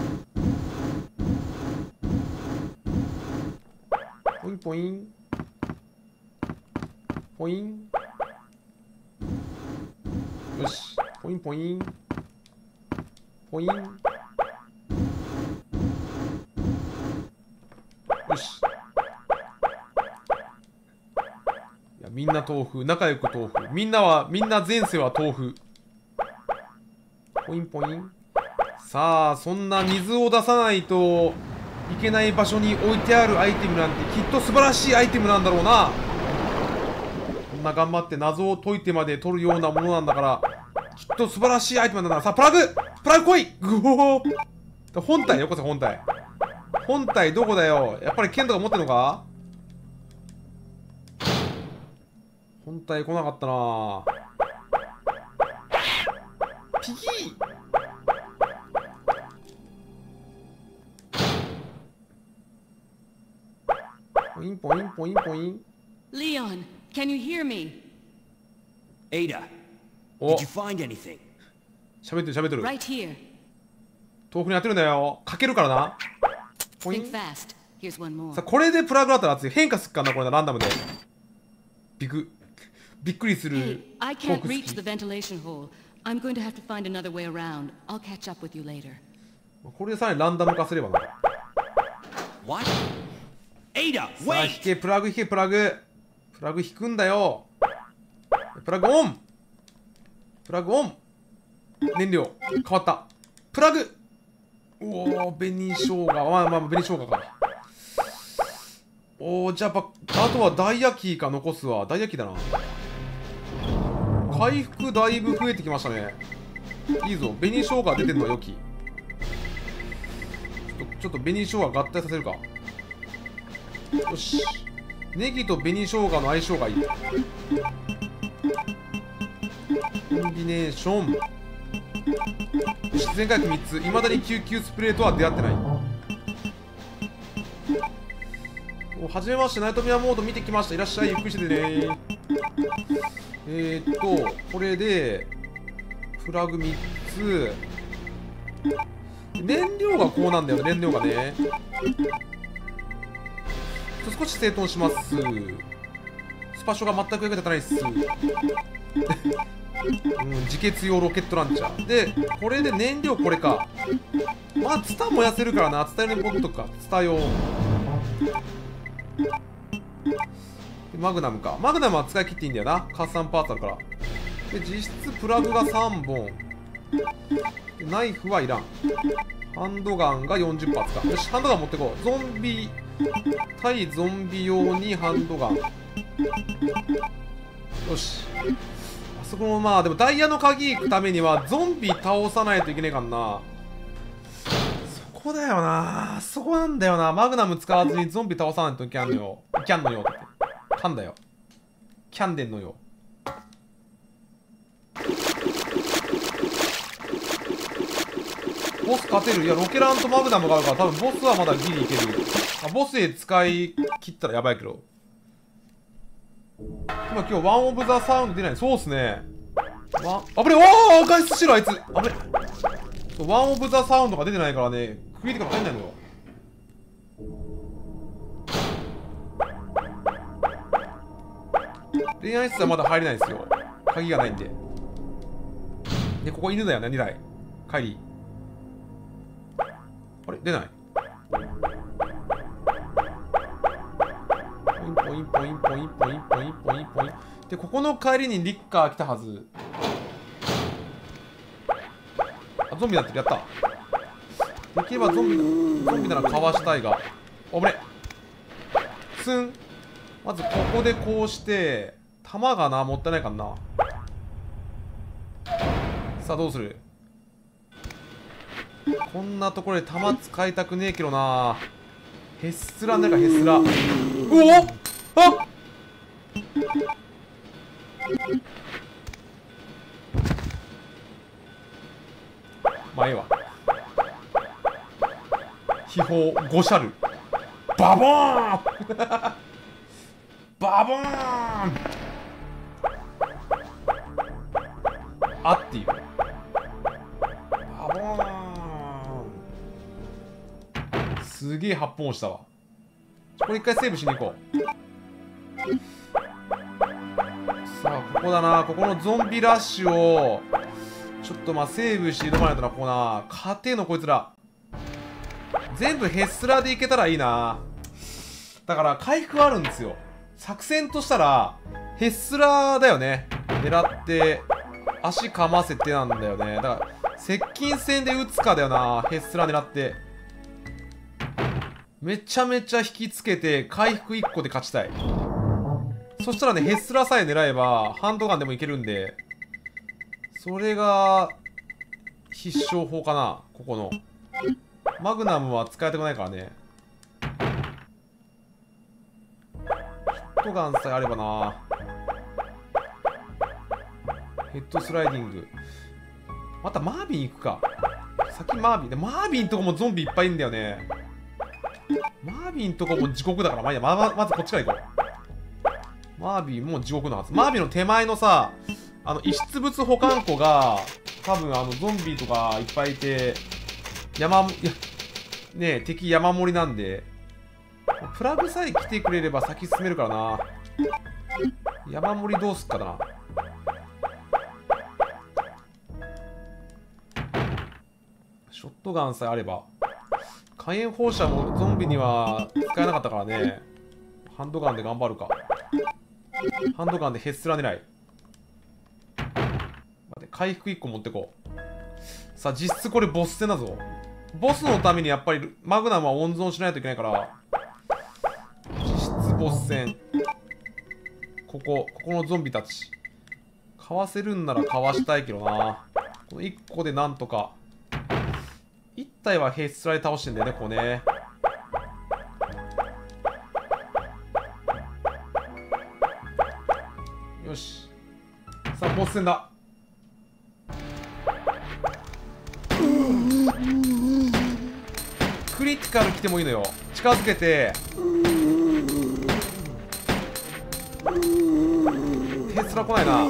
ポインポイン。ポイン。よし。ポインポイン。ポイン。よし。いや、みんな豆腐。仲良く豆腐。みんなは、みんな前世は豆腐。ポインポイン。さあ、そんな水を出さないといけない場所に置いてあるアイテムなんてきっと素晴らしいアイテムなんだろうな。こんな頑張って謎を解いてまで取るようなものなんだから、きっと素晴らしいアイテムなんだな。さあ、プラグプラグ来い。ぐおー。本体よこせ、本体。本体どこだよ。やっぱり剣とか持ってんのか。本体来なかったな。ピギー。ポインポインポインポイン。 Leon, can you hear me? Ada, お did you find anything? 喋ってる喋ってる。 Right here. 豆腐に当てるんだよ。かけるからな。ポイ Think ン。 fast. Here's one more. さあ、これでプラグだったら熱い。変化すっかな、これな、ランダムで。びっくびっくりする。 Hey, I トー can't ク好 reach き the ventilation hole. I'm going to have to find another way around. I'll catch up with you later. これでさらにランダム化すればな。 What? Ada, さあ、引 wait! け、プラグ引け、プラグ。プラグ引くんだよ。プラグオン。プラグオン。燃料変わった。プラグ。おお、紅生姜。まあまあ、紅生姜か。おお、じゃあやっぱ、あとはダイヤキーか残すわ。ダイヤキーだな。回復だいぶ増えてきましたね。いいぞ。紅生姜出てるのは良き。ちょっと、ちょっと紅生姜合体させるか。よし。ネギと紅生姜の相性がいい。コンビネーション。よし、全回復みっつ。いまだに救急スプレーとは出会ってない。お、はじめまして、ナイトメアモード見てきました。いらっしゃい、ゆっくりしててね。えーっと、これで、プラグみっつ。燃料がこうなんだよ、燃料がね。少し整頓します。 スパショが全く役立たないっす。うん、自決用ロケットランチャーで、これで燃料これか。まあツタ燃やせるからな。ツタ用にポットか。ツタ用でマグナムか。マグナムは使い切っていいんだよな。カスタムパーツあるから。で実質プラグがさんぼん、ナイフはいらん。ハンドガンがよんじゅっぱつか。よし、ハンドガン持ってこう。ゾンビ対ゾンビ用にハンドガン。よし、あそこもまあでもダイヤの鍵行くためにはゾンビ倒さないといけねえかんな。そこだよな、そこなんだよな。マグナム使わずにゾンビ倒さないといけんのよ。いけんのよってかんだよ。キャンデンのよ。ボス勝てる。いや、ロケランとマグナムがあるから多分ボスはまだギリいける。あ、ボスへ使い切ったらやばいけど。今今日ワンオブザサウンド出ない。そうっすね。ワン、あぶね、おー外出しろあいつ。あぶね。ワンオブザサウンドが出てないからね、クリティカル入んないのよ。恋愛室はまだ入れないですよ。鍵がないんで。で、ここ犬だよね、にだい。帰り。あれ出ない。ポインポインポインポインポインポインポインポイン。で、ここの帰りにリッカー来たはず。あ、ゾンビだってる。やった。できればゾンビ、ゾンビならかわしたいが。あぶね。スン。まずここでこうして、弾がな、もったいないかんな。さあ、どうする？こんなところで弾使いたくねえけどな。ヘッスラなんかヘッスラ。うおっ、あっ、まあええわ。秘宝ゴシャルバボーンバボーンあっていうバボーン。すげえ発砲したわ。これ一回セーブしに行こう。さあここだな。ここのゾンビラッシュをちょっとまあセーブして挑まないとな。ここな、勝てえのこいつら。全部ヘッスラーでいけたらいいな。だから回復あるんですよ。作戦としたらヘッスラーだよね。狙って足かませてなんだよね。だから接近戦で撃つかだよな。ヘッスラー狙ってめちゃめちゃ引きつけて回復いっこで勝ちたい。そしたらね、ヘッスラーさえ狙えばハンドガンでもいけるんで、それが必勝法かな。ここのマグナムは使いたくないからね。ヒットガンさえあればな。ヘッドスライディング。またマービン行くか。先マービンで、マービンとこもゾンビいっぱいいんだよね。マービンとこも地獄だから、まあいいや、ま, ま, まずこっちから行こう。マービンも地獄のはず。マービンの手前のさ、あの遺失物保管庫が多分あのゾンビとかいっぱいいて、山、いやねえ、敵山盛りなんで、プラグさえ来てくれれば先進めるからな。山盛りどうすっかな。ショットガンさえあれば。火炎放射もゾンビには使えなかったからね。ハンドガンで頑張るか。ハンドガンでヘッスラ狙い。待って、回復いっこ持ってこう。さあ実質これボス戦だぞ。ボスのためにやっぱりマグナムは温存しないといけないから、実質ボス戦。ここここのゾンビたちかわせるんならかわしたいけどな。このいっこでなんとか。いち体はヘッスラで倒してんだよね、ここね。よし。さあ、ボス戦だ。クリティカル来てもいいのよ。近づけて。ヘッスラ来ないな。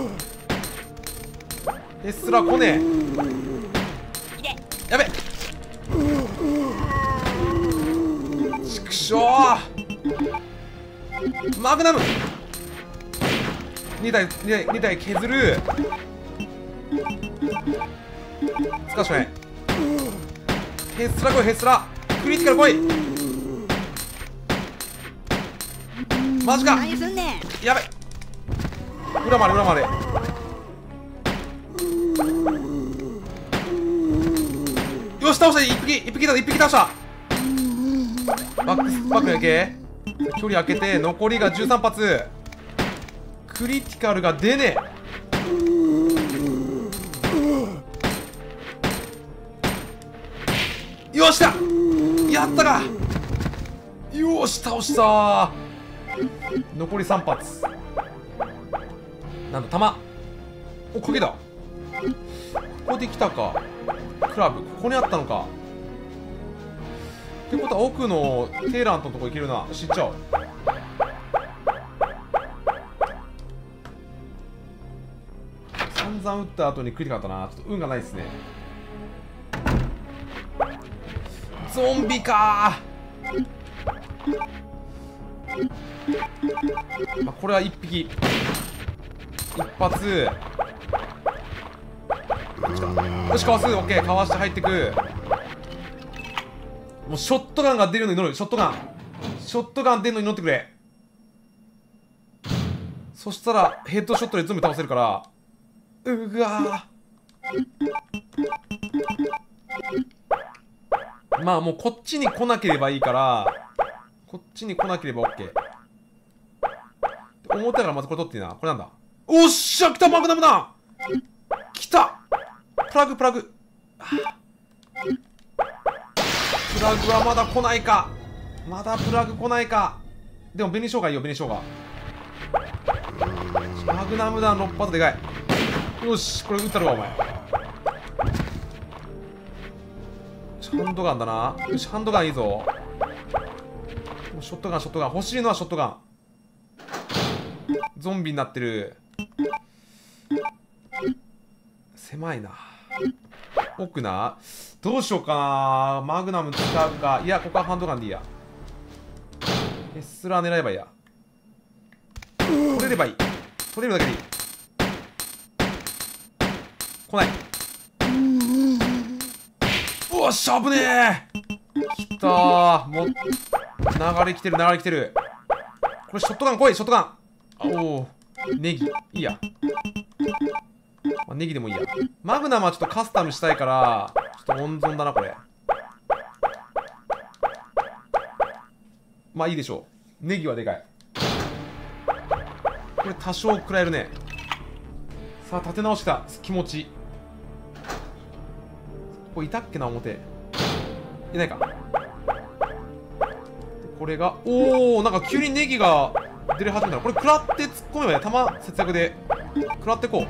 ヘッスラ来ねえ。やべっ。ちくしょう。マグナムにだいにだいにだい削る。使うしかない。ヘスラ来い、ヘスラクリティカル来い。マジか。 何すんねん。 やべ。裏まで裏まで。よし倒した。一匹一匹だ一匹倒した。バックスバックやけ。距離開けて残りがじゅうさん発。クリティカルが出ねえ。よっしゃやったか。よし倒した。残りさん発。なんだ弾。お鍵だ。ここで来たか。クラブここにあったのか。ってことは奥のテーラントのとこ行けるな。知っちゃおう。散々撃った後にクリティカルだったな。ちょっと運がないですね。ゾンビかー。まあ、これはいっぴき一発。よしかわす。オッケーかわして入ってく。もうショットガンが出るのに乗る。ショットガンショットガン出るのに乗ってくれ。そしたらヘッドショットで全部倒せるから。うわー。まあもうこっちに来なければいいから、こっちに来なければ OK。 思ったからまずこれ取っていいな。これなんだ。おっしゃ来た。マグナムだ。来た。プラグプラグ。プラグはまだ来ないか。まだプラグ来ないか。でも紅生姜いいよ紅生姜。マグナム弾ろっ発でかい。よしこれ撃ったるわお前。ハンドガンだな。よしハンドガンいいぞ。ショットガンショットガン欲しいのはショットガン。ゾンビになってる。狭いな。奥な。どうしようかな。マグナム使うか。いやここはハンドガンでいいや。ヘスラー狙えばいいや。取れればいい。取れるだけでいい。来ない。おっしゃ危ねえ。きたー。もう流れ来てる流れ来てる。これショットガン来いショットガン。おおネギいいや。まあ、ネギでもいいや。マグナムはちょっとカスタムしたいからちょっと温存だなこれ。まあいいでしょう。ネギはでかい。これ多少食らえるね。さあ立て直した気持ち。ここいたっけな表。いないか。これがおおなんか急にネギが出れ始めた。これ食らって突っ込めばいい。弾節約で食らってこう。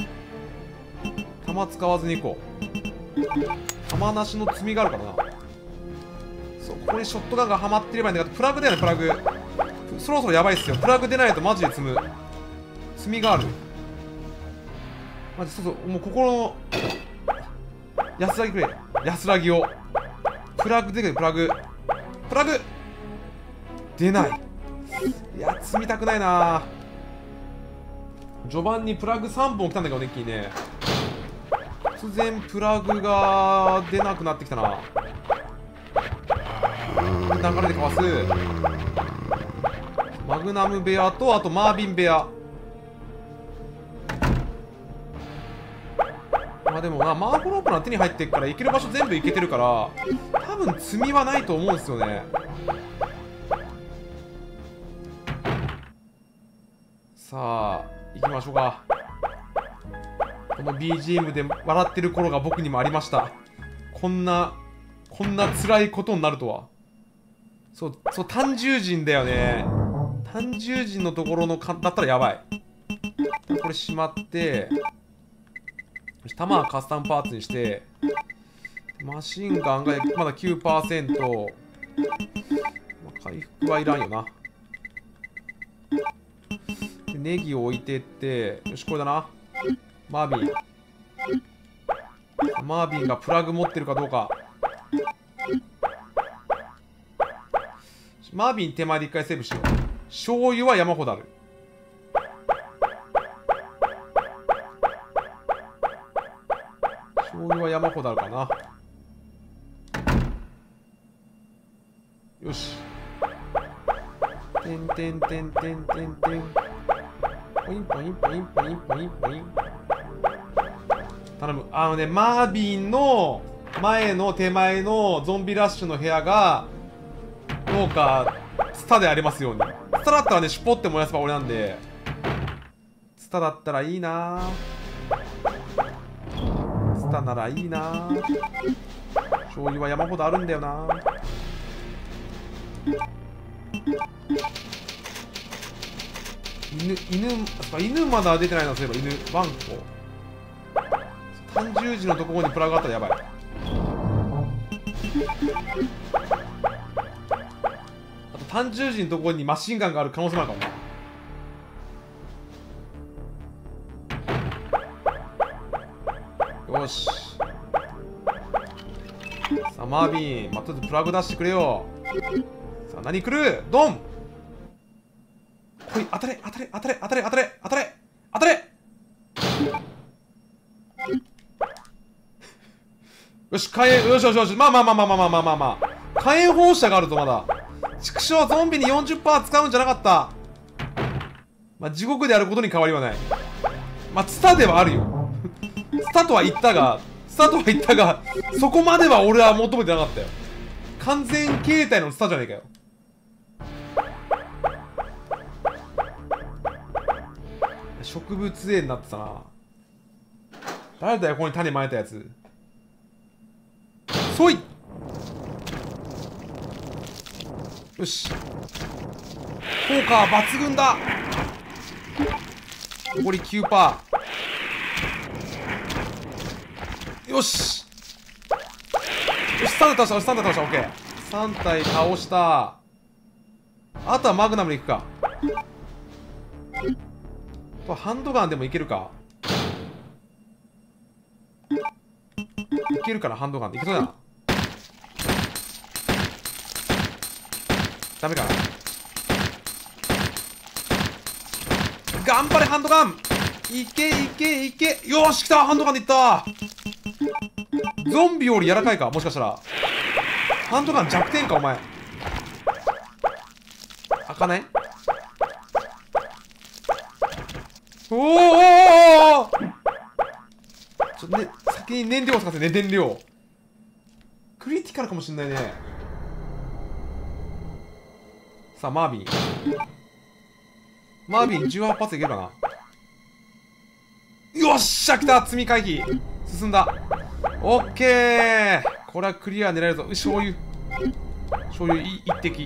弾使わずにいこう。弾なしの積みがあるからな。そう、ここにショットガンがはまってればいいんだけど、プラグだよね、プラグ。そろそろやばいっすよ。プラグ出ないとマジで積む。積みがある。マジ、そうそう、もう心の安らぎくれ。安らぎを。プラグ出てくれ、プラグ。プラグ出ない。いや、積みたくないな。序盤にプラグさんぼん来たんだけど、デッキにね。突然プラグが出なくなってきたな。流れでかわす。マグナム部屋とあとマービン部屋。まあでもな、マーゴロープの手に入ってっから行ける場所全部行けてるから多分積みはないと思うんですよね。さあ行きましょうか。この ビージーエム で笑ってる頃が僕にもありました。こんなこんな辛いことになるとは。そうそう単獣人だよね。単獣人のところのかだったらやばい。これしまって弾はカスタムパーツにして、マシンガンがまだ きゅうパーセント、まあ、回復はいらんよな。でネギを置いてって、よしこれだな。マービンマービンがプラグ持ってるかどうか。マービン手前で一回セーブしよう。醤油は山ほどある。 醤油は山ほどあるかな。よし。てんてんてんてんてんてん。ポインポインポインポインポインポイン。頼む。あのね、マービンの前の手前のゾンビラッシュの部屋がどうかツタでありますように。ツタだったらね、シュポって燃やせば俺なんで、ツタだったらいいな。ツタならいいな。醤油は山ほどあるんだよな。犬、犬、犬まだ出てないな。そういえば犬、ワンコ。単十字のところにプラグがあったらやばい。あと単十字のところにマシンガンがある可能性もあるかも。よし。さあマービン、まあ、とりあえずプラグ出してくれよ。さあ何来る？ドン！こい、当たれ当たれ当たれ当たれ当たれ当たれ当たれ。よし、火炎、よしよしよし、まあまあまあまあまあまあまあまあまあ。火炎放射があるとまだ。畜生、ゾンビに よんじゅっパーセント 使うんじゃなかった。まあ地獄であることに変わりはない。まあツタではあるよ。ツタとは言ったが、ツタとは言ったが、そこまでは俺は求めてなかったよ。完全形態のツタじゃねえかよ。植物園になってたな。誰だよ、ここに種まいたやつ。そい！よし。効果は抜群だ。残り きゅうパーセント。よし。よし、さん体倒した、さん体倒した、オッケー。さん体倒した。あとはマグナムでいくか。ハンドガンでもいけるか。いけるからハンドガンでいけそうだな。ダメかな。頑張れハンドガン。いけいけいけ。よし来た、ハンドガンでいった。ゾンビより柔らかいか、もしかしたら。ハンドガン弱点かお前。開かない。おーおーおーおー、ちょっとね、先に燃料を使ってね、燃料。クリティカルかもしんないね。さあ、マービン。マービンじゅうはち発いけるかな。よっしゃ来た、積み回避。進んだ。オッケー。これはクリア狙えるぞ。醤油。醤油い一滴。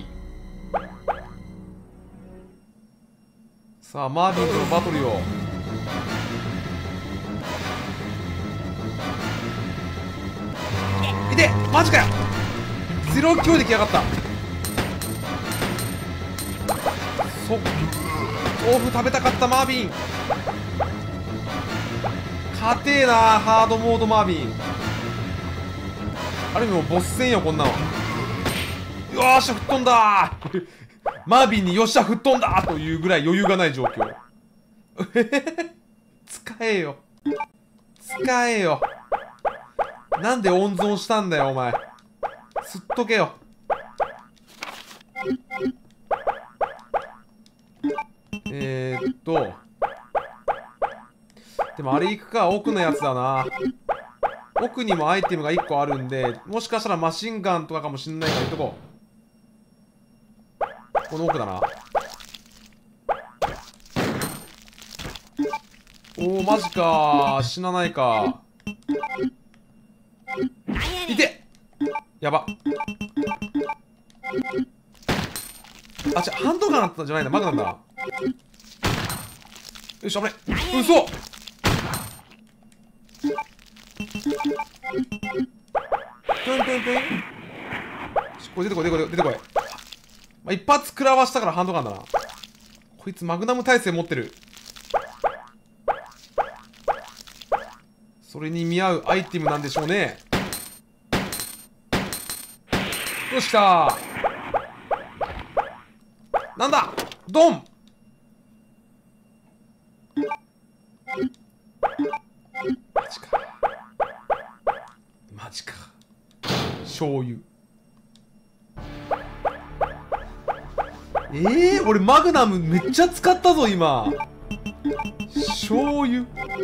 さあ、マービンとのバトルよ。いて、マジかよ。ゼロ強で来やがった。そっ、豆腐食べたかったマービン。硬えな、ハードモードマービン。ある意味もうボス戦よ、こんなの。よーし、吹っ飛んだーマービンによっしゃ、吹っ飛んだーというぐらい余裕がない状況。使えよ。使えよ。なんで温存したんだよ、お前。吸っとけよ。えーっと。でもあれ行くか、奥のやつだな。奥にもアイテムがいっこあるんで、もしかしたらマシンガンとかかもしんないから行っとこう。この奥だな。おお、マジかー。死なないか。いて！やば。あ、違う、ハンドガンだったんじゃないんだ。マグナムだな。よし、危ね。うそ！プンプンプン。これ出てこい、出てこい、出てこい。まあ、一発食らわしたからハンドガンだな。こいつマグナム耐性持ってる。それに見合うアイテムなんでしょうね。よし、来たー。なんだドン。マジか。 醤油。えー、俺マグナムめっちゃ使ったぞ今。醤油。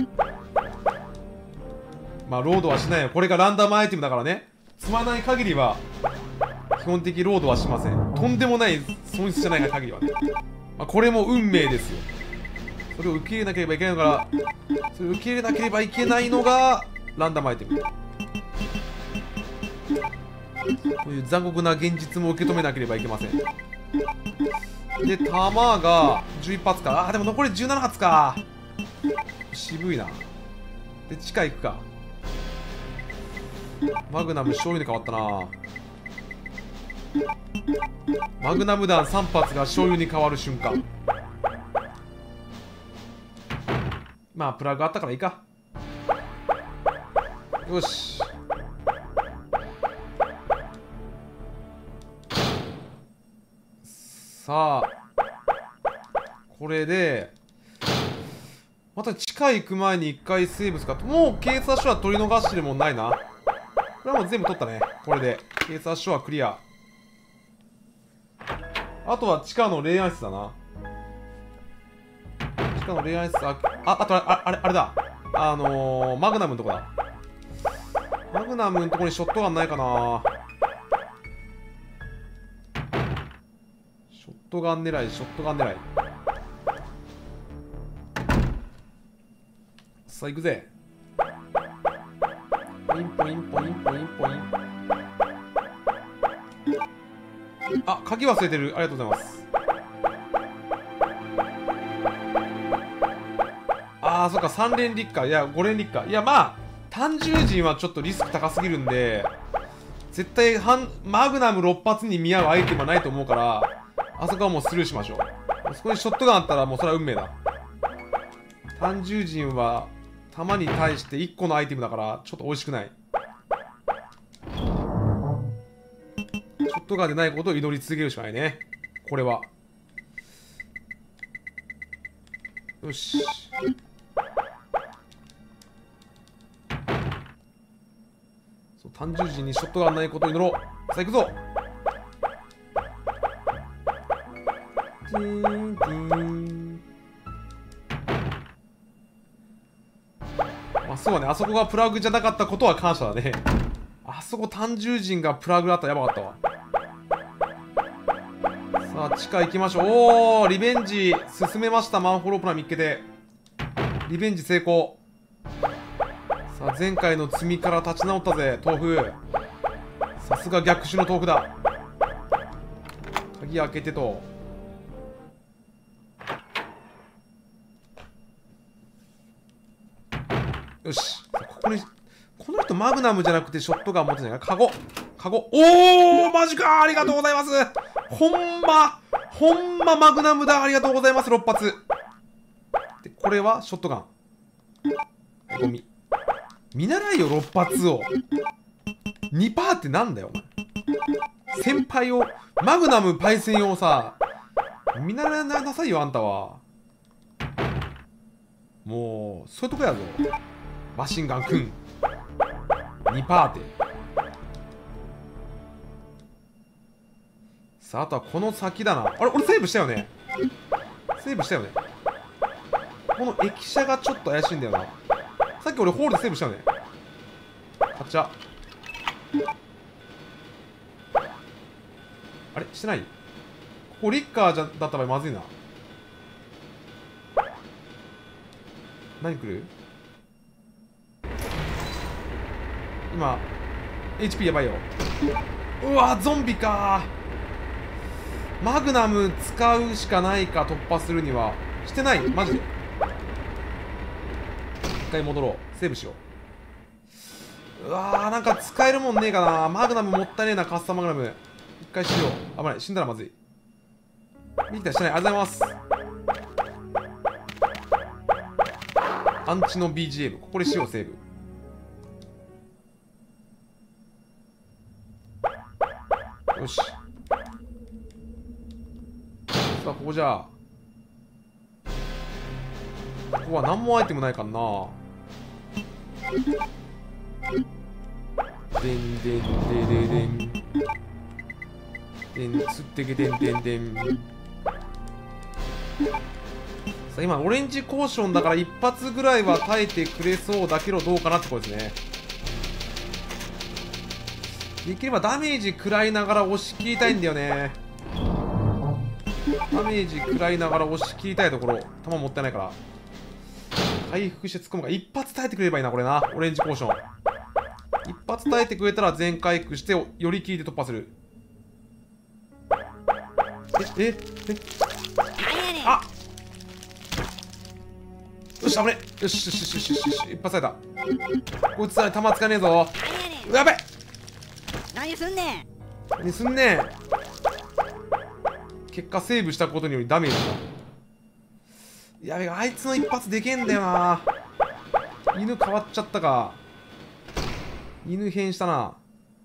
まあロードはしないよ。これがランダムアイテムだからね。積まない限りは基本的ロードはしません。とんでもない損失じゃない限りはね。まあ、これも運命ですよ。それを受け入れなければいけないから、それを受け入れなければいけないのがランダムアイテム。こういう残酷な現実も受け止めなければいけません。で、弾がじゅういち発か。あー、でも残りじゅうなな発か。渋いな。で、地下行くか。マグナム醤油に変わったな。マグナム弾さん発が醤油に変わる瞬間。まあプラグあったからいいか。よし。さあこれでまた地下行く前に一回セーブすか。もう警察署は取り逃してるもんないな。これはもう全部取ったね。これで警察署はクリア。あとは地下の霊安室だな。地下の霊安室、あ、あ、あとああれ、あれだ。あのー、マグナムのとこだ。マグナムのとこにショットガンないかな。ショットガン狙い、ショットガン狙い。さあ行くぜ。ポインポインポインポインポイン。あ、鍵忘れてる。ありがとうございます。あー、そっか、さん連リッカー。いや、ご連リッカー。いや、まあ単獣人はちょっとリスク高すぎるんで、絶対マグナムろっ発に見合うアイテムはないと思うから、あそこはもうスルーしましょう。そこにショットガンあったらもうそれは運命だ。単獣人は弾に対していっこのアイテムだからちょっと美味しくない。ショットガンでないことを祈り続けるしかないね、これは。よし。そう、単獣人にショットガンないことを祈ろう。さあ行くぞ。ティーンティーン。まあそうね、あそこがプラグじゃなかったことは感謝だね。あそこ単獣人がプラグだったらやばかったわ。さあ地下行きましょう。おお、リベンジ進めました。マンホロプラ見っけてリベンジ成功。さあ前回の積みから立ち直ったぜ豆腐。さすが逆襲の豆腐だ。鍵開けてと。よし、ここにこの人マグナムじゃなくてショットガン持ってないか。カゴカゴ。おお、マジか、ありがとうございます。ほんまほんまマグナムだ。ありがとうございます。ろっ発で、これはショットガン。ゴミ見習いよ、ろっ発を にパーセント ってなんだよお前。先輩をマグナムパイセンをさ見習いなさいよあんたは。もうそういうとこやぞマシンガンくん。 にパーセント ってさあ、あとはこの先だな。あれ、俺セーブしたよね。セーブしたよね。この駅舎がちょっと怪しいんだよな。さっき俺ホールでセーブしたよね。カチャ。あれしてない。ここリッカーじゃだった場合まずいな。何来る。今 エイチピー やばいよ。うわゾンビか。マグナム使うしかないか、突破するには。してないマジで。一回戻ろう。セーブしよう。うわー、なんか使えるもんねえかな。マグナムもったいねえな。カスタマグナム一回しよう。危ない、死んだらまずい。見てた、してない。ありがとうございます。アンチの ビージーエム ここでしよう。セーブ。よし。さあここじゃあここは何もアイテムないからな。 でんでんでででんでんつってけでんでんでん。さあ今オレンジコーションだから一発ぐらいは耐えてくれそうだけどどうかなってことですね。できればダメージ食らいながら押し切りたいんだよね。ダメージ食らいながら押し切りたいところ。弾もったいないから回復して突っ込むか。一発耐えてくれればいいなこれな。オレンジコーション一発耐えてくれたら全回復してより切りで突破する。えええあよし危ねよしよしよしよしよしよし一発耐えた。こいつは弾使えねえぞ。やべっ何すんねん。 何すんねん。結果セーブしたことによりダメージだ。やべえあいつの一発でけえんだよな。犬変わっちゃったか。犬変したな。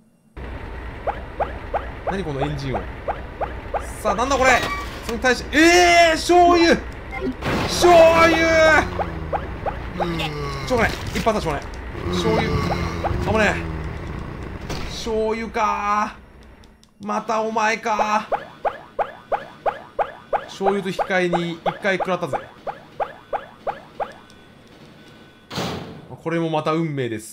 何このエンジン音。さあなんだこれ。それに対してええー、醤油醤油しょうがない一発はしょうがない。醤油あぶねえ。醤油かーまたお前かー。醤油と引き換えに一回食らったぜ。これもまた運命です。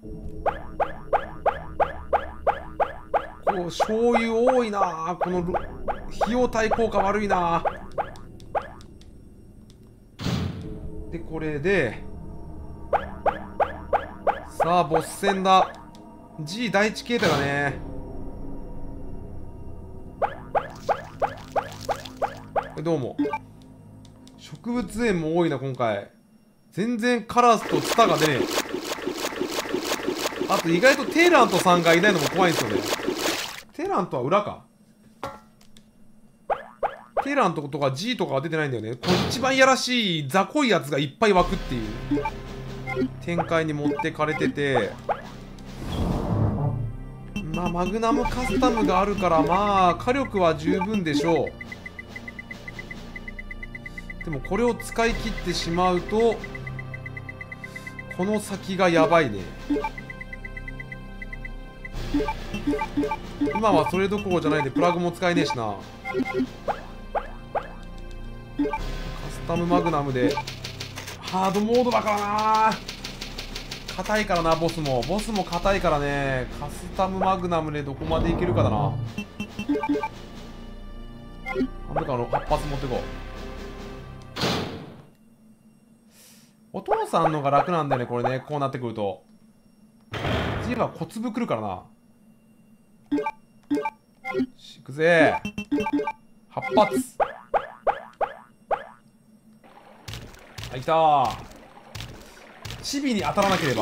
こう醤油多いな。この費用対効果悪いな。でこれでさあボス戦だ。 G 第一形態だね。どうも植物園も多いな今回。全然カラスとツタが出ねえ。あと意外とテーラントさんがいないのも怖いんですよね。テーラントは裏か。テーラントとか G とかは出てないんだよね。この一番やらしい雑魚いやつがいっぱい湧くっていう展開に持ってかれてて、まあマグナムカスタムがあるからまあ火力は十分でしょう。でもこれを使い切ってしまうとこの先がやばいね。今はそれどころじゃないんでプラグも使えねえしな。カスタムマグナムでハードモードだからな。硬いからな。ボスもボスも硬いからね。カスタムマグナムでどこまでいけるかだな。なんでかあのはっぱつ持ってこう。お父さんのが楽なんだよねこれね。こうなってくると次は小粒くるからな。いくぜはっぱつ。はい来たー。チビに当たらなければ。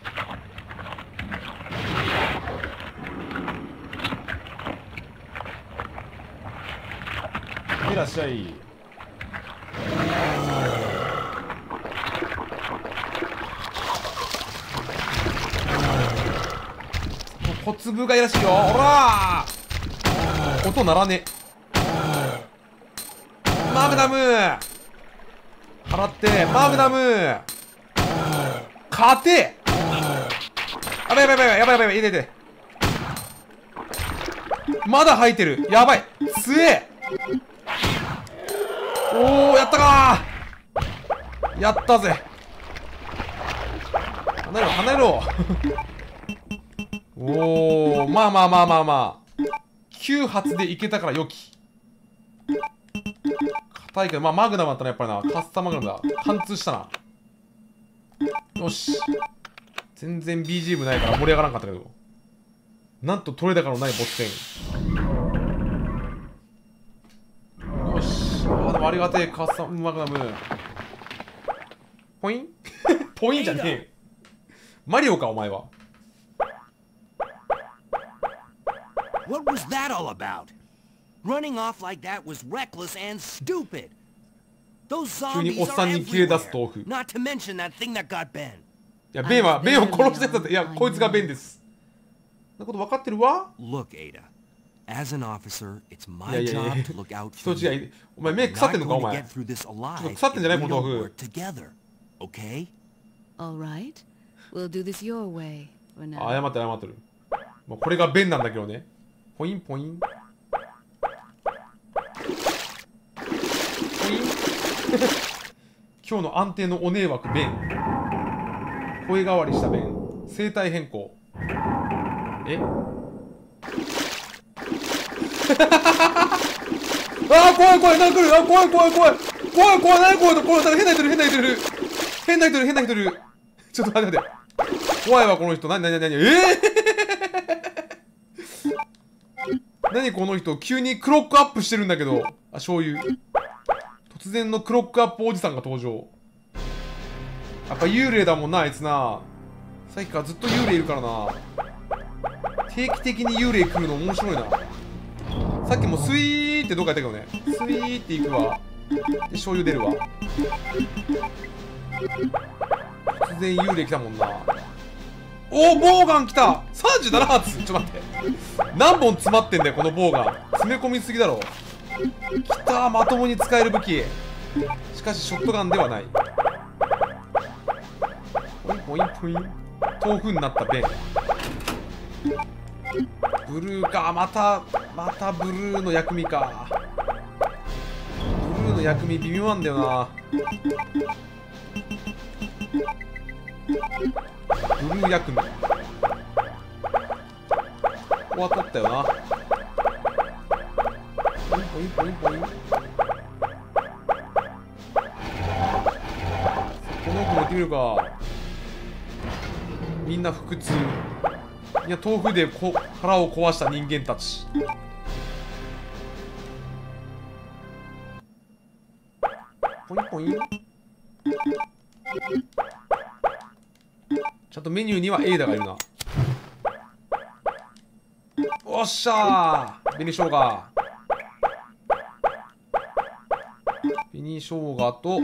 いらっしゃい。小粒がいらしいよ。ほらー音鳴らねえ。マグナム払ってマグナム勝て。あばいやばいやばいやばいやばいやばい。いていてまだ吐いてる。やばい強え。おおやったかー。やったぜ。離れろ離れろおおまあまあまあまあまあきゅう発でいけたから良き。硬いけどまあマグナムだったなやっぱりな。カスタムマグナムだ。貫通したな。よし全然 ビージーエム ないから盛り上がらんかったけど、なんと取れ高のないボス戦。よしあでもありがてえカスタムマグナム。ポインポインじゃねえ。マリオかお前は。 What was that all about? Running off like that was reckless and stupid. Those zombies are everywhere. Not to mention that thing that got Ben. いやベンはベンを殺してたって。いやこいつがベンです。そんなこと分かってるわ。 Look, Ada. As an officer, it's my job to look out for you. 人違い。お前目腐ってんのかお前。ちょっと腐ってんじゃないこの豆腐。 Together, okay? All right. We'll do this your way. for now. あ、謝ってる謝ってる。もうこれがベンなんだけどね。ポインポイン。ポイン。今日の安定のお姉枠ベン。声変わりしたベン。生態変更。えあー、怖い怖い、何来る、あ、怖い怖い怖い怖い怖い、何怖いの、怖い、変な人いる、変な人いる、変な人いる、変な人いる。ちょっと待って待って、怖いわこの人。何何何何、えー、何この人、急にクロックアップしてるんだけど。あ、醤油。突然のクロックアップおじさんが登場。やっぱ幽霊だもんな、あいつな。さっきからずっと幽霊いるからな。定期的に幽霊来るの面白いな。さっきもスイーってどっかやったけどね。スイーっていくわ。で、醤油出るわ。突然幽霊来たもんな。おお、ボウガン来た !さんじゅうなな 発。ちょっと待って。何本詰まってんだよ、このボウガン。詰め込みすぎだろ。来た、まともに使える武器。しかし、ショットガンではない。ポインポインポイン。豆腐になったベン。ブルーか、また、またブルーの薬味か。ブルーの薬味微妙なんだよな。ブルー薬味。ここは取ったよな。ポインポインポインポイン。この奥も行ってみるか。みんな腹痛。いや、豆腐でこ腹を壊した人間たち。ポインポイン。ちゃんとメニューにはエイダがいるな。おっしゃー、紅生姜。紅生姜と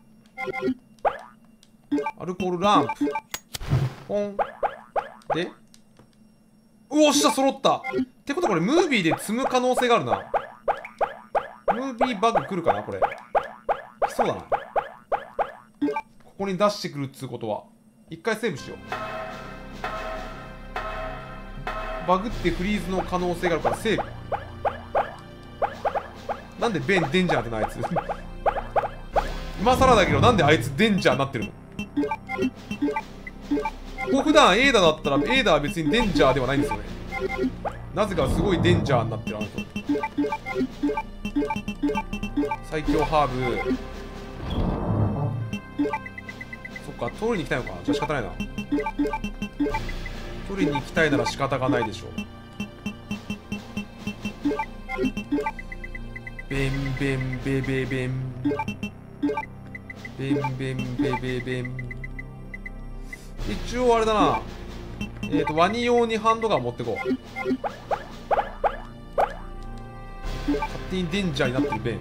アルコールランプ。ポンで、おっしゃ、揃った。ってことはこれムービーで積む可能性があるな。ムービーバグ来るかなこれ。来そうだな。ここに出してくるっつうことは一回セーブしよう。バグってフリーズの可能性があるからセーブ。なんでベンデンジャーってなあいつ今更だけど、なんであいつデンジャーになってるの。ここ普段エーダだったら、エーダは別にデンジャーではないんですよね。なぜかすごいデンジャーになってるあの人。最強ハーブ。そっか、取りに行きたいのか。じゃあ仕方ないな。取りに行きたいなら仕方がないでしょう。ベンベンベベベンベンベンベベベン。一応あれだな。えっ、ー、とワニ用にハンドガン持ってこう。勝手にデンジャーになってるベン。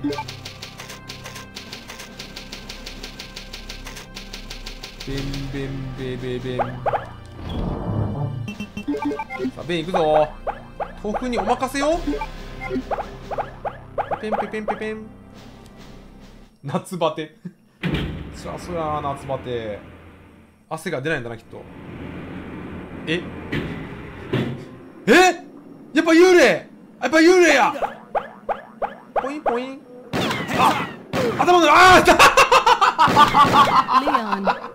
ベンベンベベベン。さあベン行くぞ。豆腐にお任せよ。ペンペペンペペン。夏バテそりゃそりゃ夏バテ。汗が出ないんだなきっと。ええやっぱ幽霊、やっぱ幽霊や。ポインポイン。あ、頭の、ああ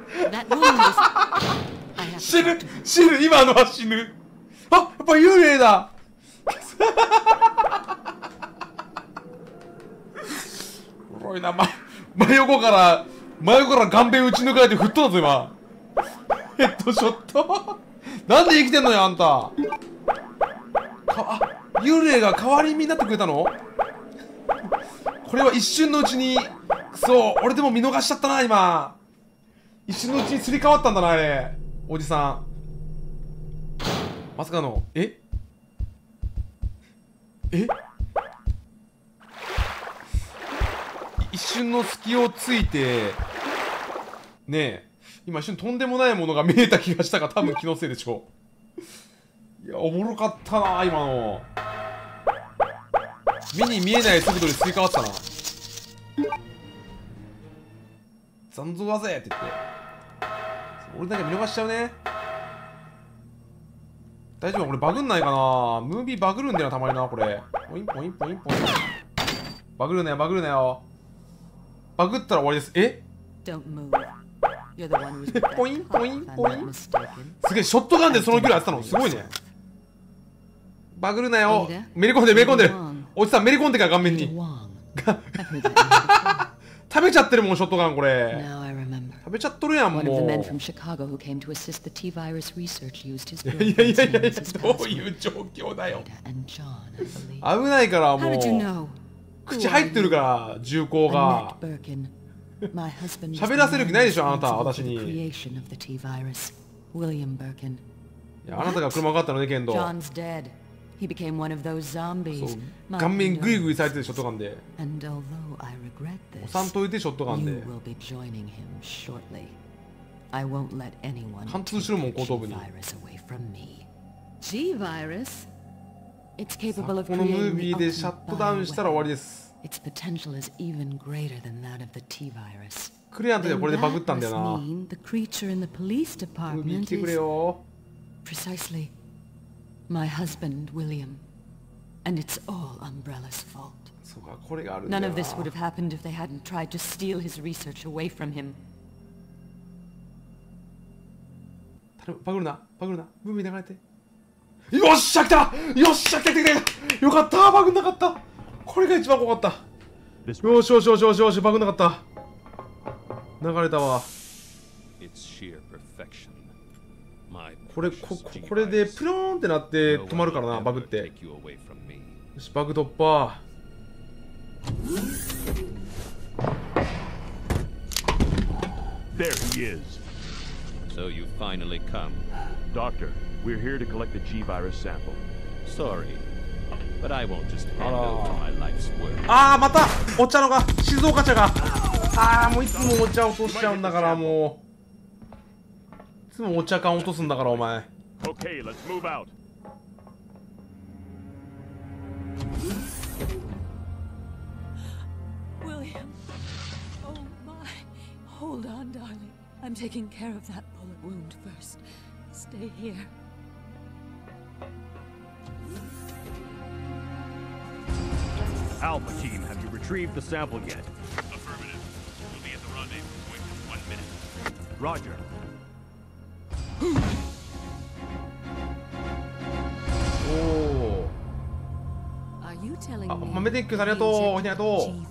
死ぬ死ぬ、今のは死ぬ。あ、やっぱ幽霊だおもろいな。ま、真横から真横から顔面打ち抜かれて吹っ飛んだぞ今。ヘッドショットなんで生きてんのよあんた。か、あ、幽霊が代わり身になってくれたの。これは一瞬のうちに、くそ、俺でも見逃しちゃったな今。一瞬のうちにすり替わったんだなあれ、おじさん。まさかの、ええ一瞬の隙をついてねえ、今一瞬とんでもないものが見えた気がしたが、多分気のせいでしょう。いや、おもろかったな今の。目に見えない速度ですり替わったな。残像だぜって言って、俺だけ見逃しちゃうね。 大丈夫これバグんないかな。ムービーバグるんだよなたまになこれ。ポインポインポインポイン。バグるなよバグるなよ。バグったら終わりです。えポインポインポイン。すげえショットガンでその距離やってたのすごいね。バグるなよ。めり込んでめり込んでる。おじさんめり込んでから顔面に。食べちゃってるもんショットガンこれ。食べちゃっとるやんもう。いやいやいやどういう状況だよ。危ないからもう口入ってるから銃口が。喋らせる気ないでしょあなた私に。いやあなたが車がかったのねケンド。 He became one of those zombies. 顔面グイグイされてるショットガンで。おさんといてショットガンで。貫通してるもん後頭部に。 G virus? It's capable of このムービーでシャットダウンしたら終わりです。 Its potential is even greater than that of the T virus. クリアの時はこれでバグったんだよな。ム The creature in the police ー department ビー来てくれよ。 Precisely. My husband, William. And it's all Umbrella's fault. そうか、これがあるんだよな。 None of this would have happened if they hadn't tried to steal his research away from him. 頼む、バグるな、バグるな。ムービー流れて。よっしゃ来たよっしゃ来た来た来たよかったバグんなかった。これが一番怖かった。よしよしよしよしよし、バグんなかった。流れたわ。これ、こ、これでプローンってなって止まるからな、バグって。よし、バグ突破。 There he is. So you finally come. Doctor, we're here to collect the G virus sample. Sorry, but I won't just hand over my life's work. ああ、またお茶のが、静岡茶が。ああ、もういつもお茶落としちゃうんだからもう。いつもお茶缶落とすんだからお前。 Okay, let's move out. William. Oh my. Hold on, darling. I'm taking care of that bullet wound first. Stay here. Alpha team, have you retrieved the sample yet? Affirmative. We'll be at the rendezvous point in one minute. Roger. おお。あ、豆電球ありがとう。ありがとう。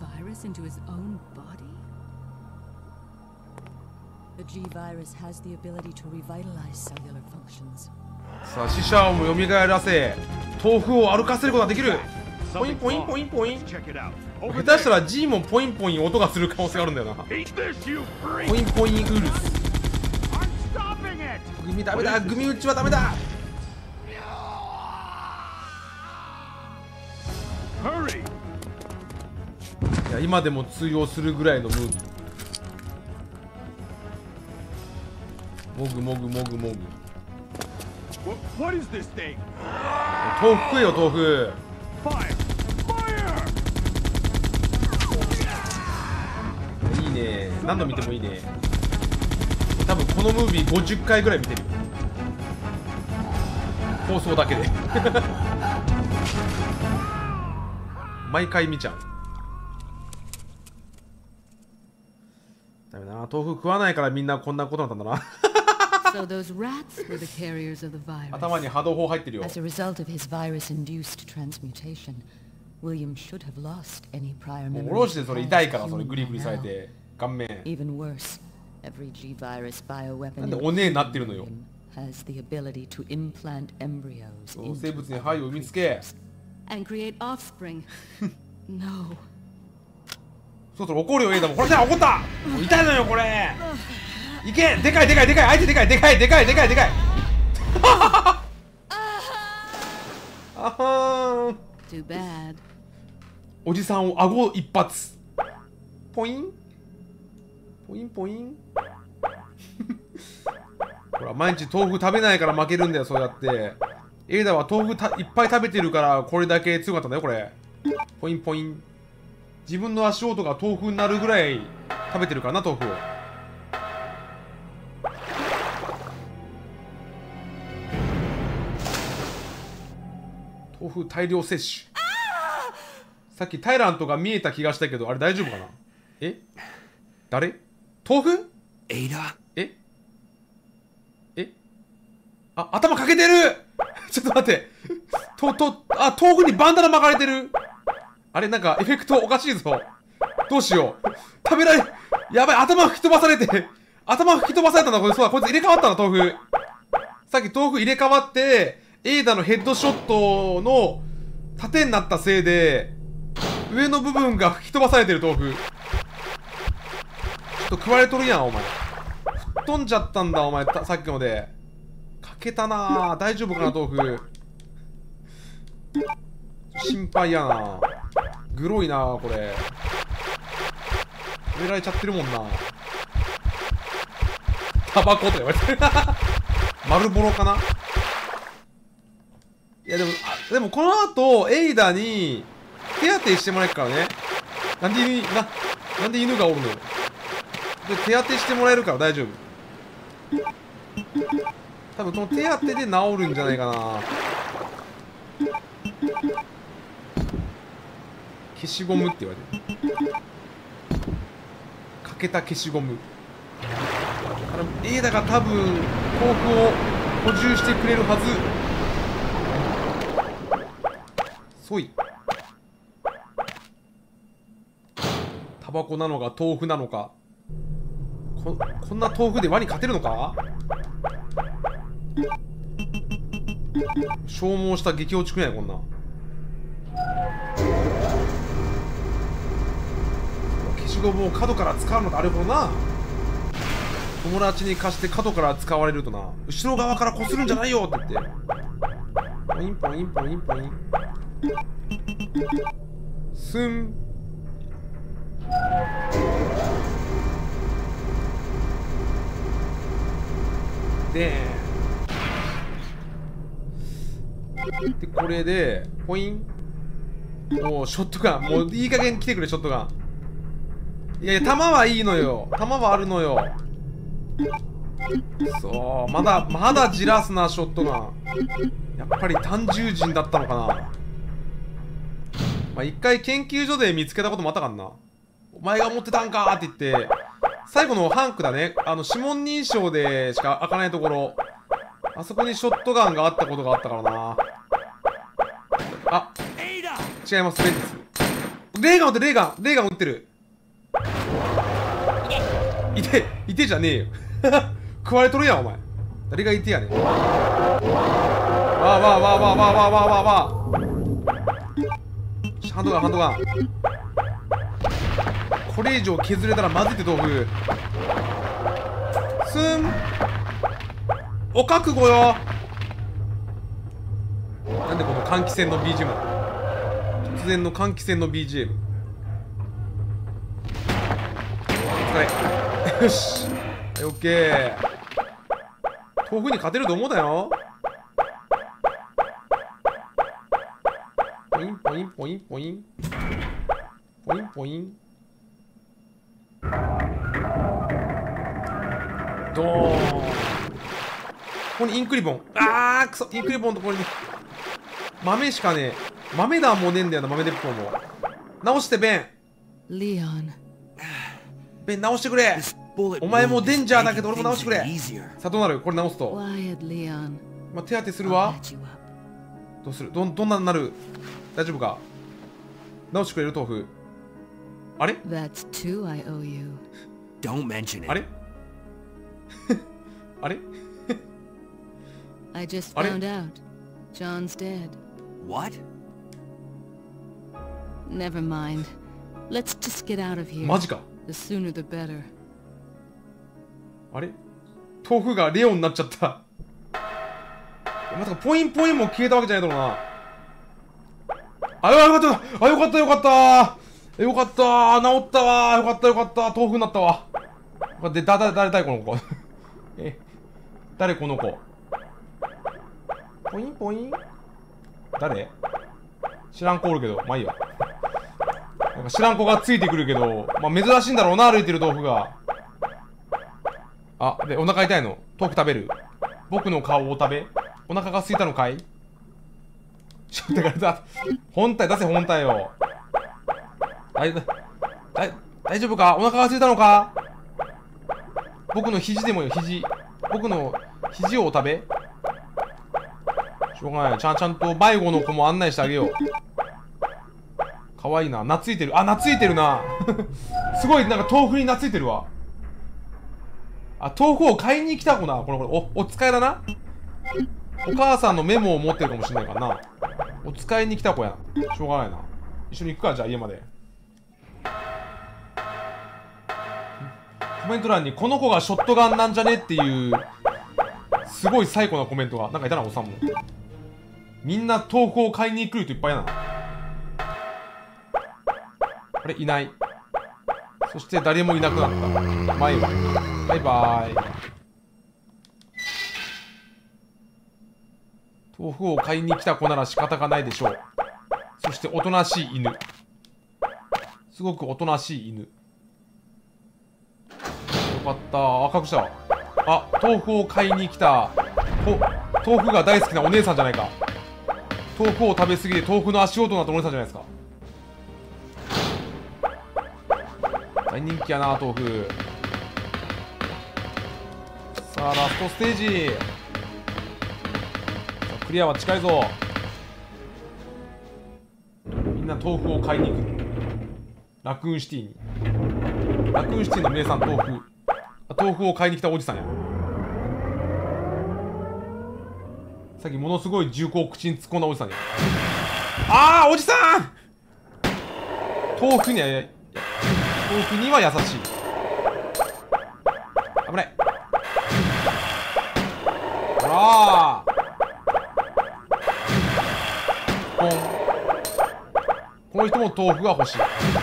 さあ、死者をも蘇らせ、豆腐を歩かせることができる。ポインポインポインポイン。下手したら G もポインポイン音がする可能性があるんだよな。ポインポインウルス。グミダメだ、グミ打ちはダメだ。いや、今でも通用するぐらいのムービー。もぐもぐもぐもぐ。豆腐食えよ豆腐。いいね、何度見てもいいね。多分このムービーごじゅっかいぐらい見てるよ、放送だけで毎回見ちゃう。ダメだな、豆腐食わないからみんなこんなことなんだな So those rats were the carriers of the virus. 頭に波動砲入ってるよ。 As a result of his virus-induced transmutation, William should have lost any prior memory. おろしてそれ痛いから、それグリグリされて顔面。 Even worse, every G virus bioweapon なんでおねえになってるのよ。 has the ability to implant embryos 生物に肺を産みつけ and create offspring. No. そうそう怒るよエイダも。これじゃ怒った。痛いのよこれ。いけ、でかいでかいでかい、相手でかいでかいでかいでかいでかい。あはーん。 Too bad. おじさんを顎一発。ポインポインポイン。ほら毎日豆腐食べないから負けるんだよ、そうやって。エイダは豆腐たいっぱい食べてるからこれだけ強かったんだよこれ。ポインポイン。自分の足音が豆腐になるぐらい食べてるからな豆腐を。 豆腐大量摂取。さっきタイラントが見えた気がしたけど、あれ大丈夫かな。え誰豆腐エイダええあ、頭かけてるちょっと待って。と、と、あ、豆腐にバンダナ巻かれてる。あれ、なんかエフェクトおかしいぞ。どうしよう。食べられ、やばい、頭吹き飛ばされて。頭吹き飛ばされたんだ、これ。そうだ、こいつ入れ替わったんだ、豆腐。さっき豆腐入れ替わって、エイダのヘッドショットの盾になったせいで、上の部分が吹き飛ばされてる、豆腐。ちょっと食われとるやん、お前。吹っ飛んじゃったんだ、お前。さっきので。かけたなぁ。大丈夫かな、豆腐。心配やな。グロいなぁ、これ。食べられちゃってるもんな。タバコと言われてる。丸ボロかな。いやでも、あ、でもこの後、エイダに手当てしてもらえるからね。なんで犬、な、なんで犬がおるのよ。で、手当てしてもらえるから大丈夫。多分この手当てで治るんじゃないかな。消しゴムって言われてる。かけた消しゴム。エイダが多分豆腐を補充してくれるはず。そい。タバコなのか豆腐なのか。こ, こんな豆腐でワニ勝てるのか。消耗した激落ちくんやこんな。消しゴムを角から使うのか。あれほどな。友達に貸して角から使われるとな、後ろ側からこするんじゃないよって言って、ポインポインポインポインスン。ででこれでポイン。もうショットガン、もういい加減来てくれショットガン。いやいや弾はいいのよ、弾はあるのよ。そう、まだまだじらすなショットガン。やっぱり単獣人だったのかな。まあ一回研究所で見つけたこともあったからな。お前が持ってたんかって言って、最後のハンクだね、あの指紋認証でしか開かないところ、あそこにショットガンがあったことがあったからな。あ、違います、ベンです。レーガン撃ってる、レーガンレーガン撃ってる。いて、いてじゃねえよ。食われとるやん、お前。誰がいてやねん。わあわあわあわあわあわあわあわあわあ。ハンドガン、ハンドガン。これ以上削れたらまずいって豆腐。すん。お覚悟よ。なんでこの換気扇の ビージーエム なの。突然の換気扇の ビージーエム。はい。よし。オッケー。豆腐に勝てると思うだよ。ポインポインポインポインポインポイン。ドーン。ここにインクリボン。あーくそ、インクリボンのところに豆しかねえ。豆だもねえんだよな、豆鉄砲も。直してベン。 リオン。 ベン直してくれ。お前もデンジャーだけど俺も直してくれ。さあどうなるこれ直すと。まあ、手当てするわ。どうする、どんどんなになる。大丈夫か。直してくれる豆腐。あれあれあれ I just found out. John's dead. What? Never mind. Let's just get out of here. マジか。 The sooner the better. あれ豆腐がレオンになっちゃった。まさかポインポインも消えたわけじゃないだろうな。あ、よかったあ、よかったよかったよかった治ったわ。よかったよかった。豆腐になったわ。で、だ、だ、誰、誰この子。え、誰この子。ポインポイン誰知らん子おるけど、まあいいわ。なんか知らん子がついてくるけど、まあ珍しいんだろうな、歩いてる豆腐が。あ、で、お腹痛いの。豆腐食べる。僕の顔を食べ。お腹が空いたのかい。 ちょっとだから本体出せ、本体を。大大丈夫か？お腹が空いたのか？僕の肘でもいいよ、肘。僕の肘をお食べ。しょうがない。ちゃんちゃんと迷子の子も案内してあげよう。かわいいな。懐いてる。あ、懐いてるな。すごい、なんか豆腐に懐いてるわ。あ、豆腐を買いに来た子な。これこれ、お、お使いだな。お母さんのメモを持ってるかもしれないからな。お使いに来た子や。しょうがないな。一緒に行くか、じゃあ家まで。コメント欄にこの子がショットガンなんじゃねっていうすごい最高なコメントがなんかいたな。おさんもみんな豆腐を買いに来る人いっぱいやな。あれいない。そして誰もいなくなった。バイバイバイバイ。豆腐を買いに来た子なら仕方がないでしょう。そしておとなしい犬。すごくおとなしい犬。よかった。あ、隠したわ。あ、豆腐を買いに来たと豆腐が大好きなお姉さんじゃないか。豆腐を食べ過ぎて豆腐の足音になったお姉さんじゃないですか。大人気やな豆腐。さあラストステージ。さあクリアは近いぞ。みんな豆腐を買いに行く。ラクーンシティに。ラクーンシティの名産豆腐。豆腐を買いに来たおじさんや。さっきものすごい銃口を口に突っ込んだおじさんや。ああおじさん。豆腐には豆腐には優しい。危ない。ほらポン。この人も豆腐が欲しい。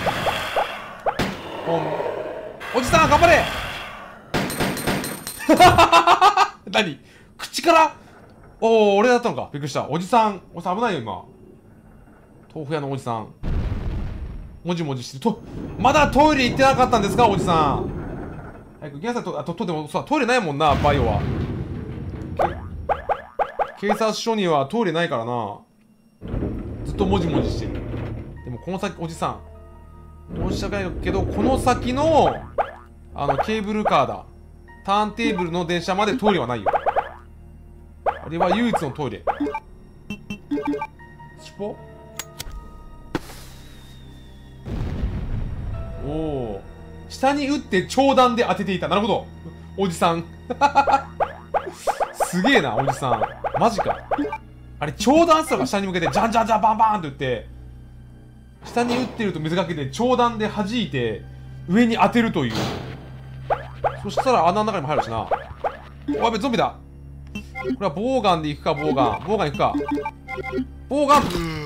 ポン。おじさん頑張れ。何口からおお俺だったのか。びっくりした。おじさんおじさん危ないよ今。豆腐屋のおじさんもじもじしてると。まだトイレ行ってなかったんですかおじさん。早く行きなさい。と、あ、と、とでもさトイレないもんなバイオは。警察署にはトイレないからな。ずっともじもじしてる。でもこの先おじさん申し訳ないけどこの先のあのケーブルカーだ。ターンテーブルの電車までトイレはないよ。あれは唯一のトイレ。尻尾おお下に打って長弾で当てていた。なるほどおじさんすげえなおじさんマジか。あれ長弾すらが下に向けてジャンジャンジャンバンバンって打って下に打ってると水かけて長弾で弾いて上に当てるという。そしたら穴の中にも入るしな。おやべゾンビだ。これはボウガンでいくか。ボウガンボウガンいくか。ボウガン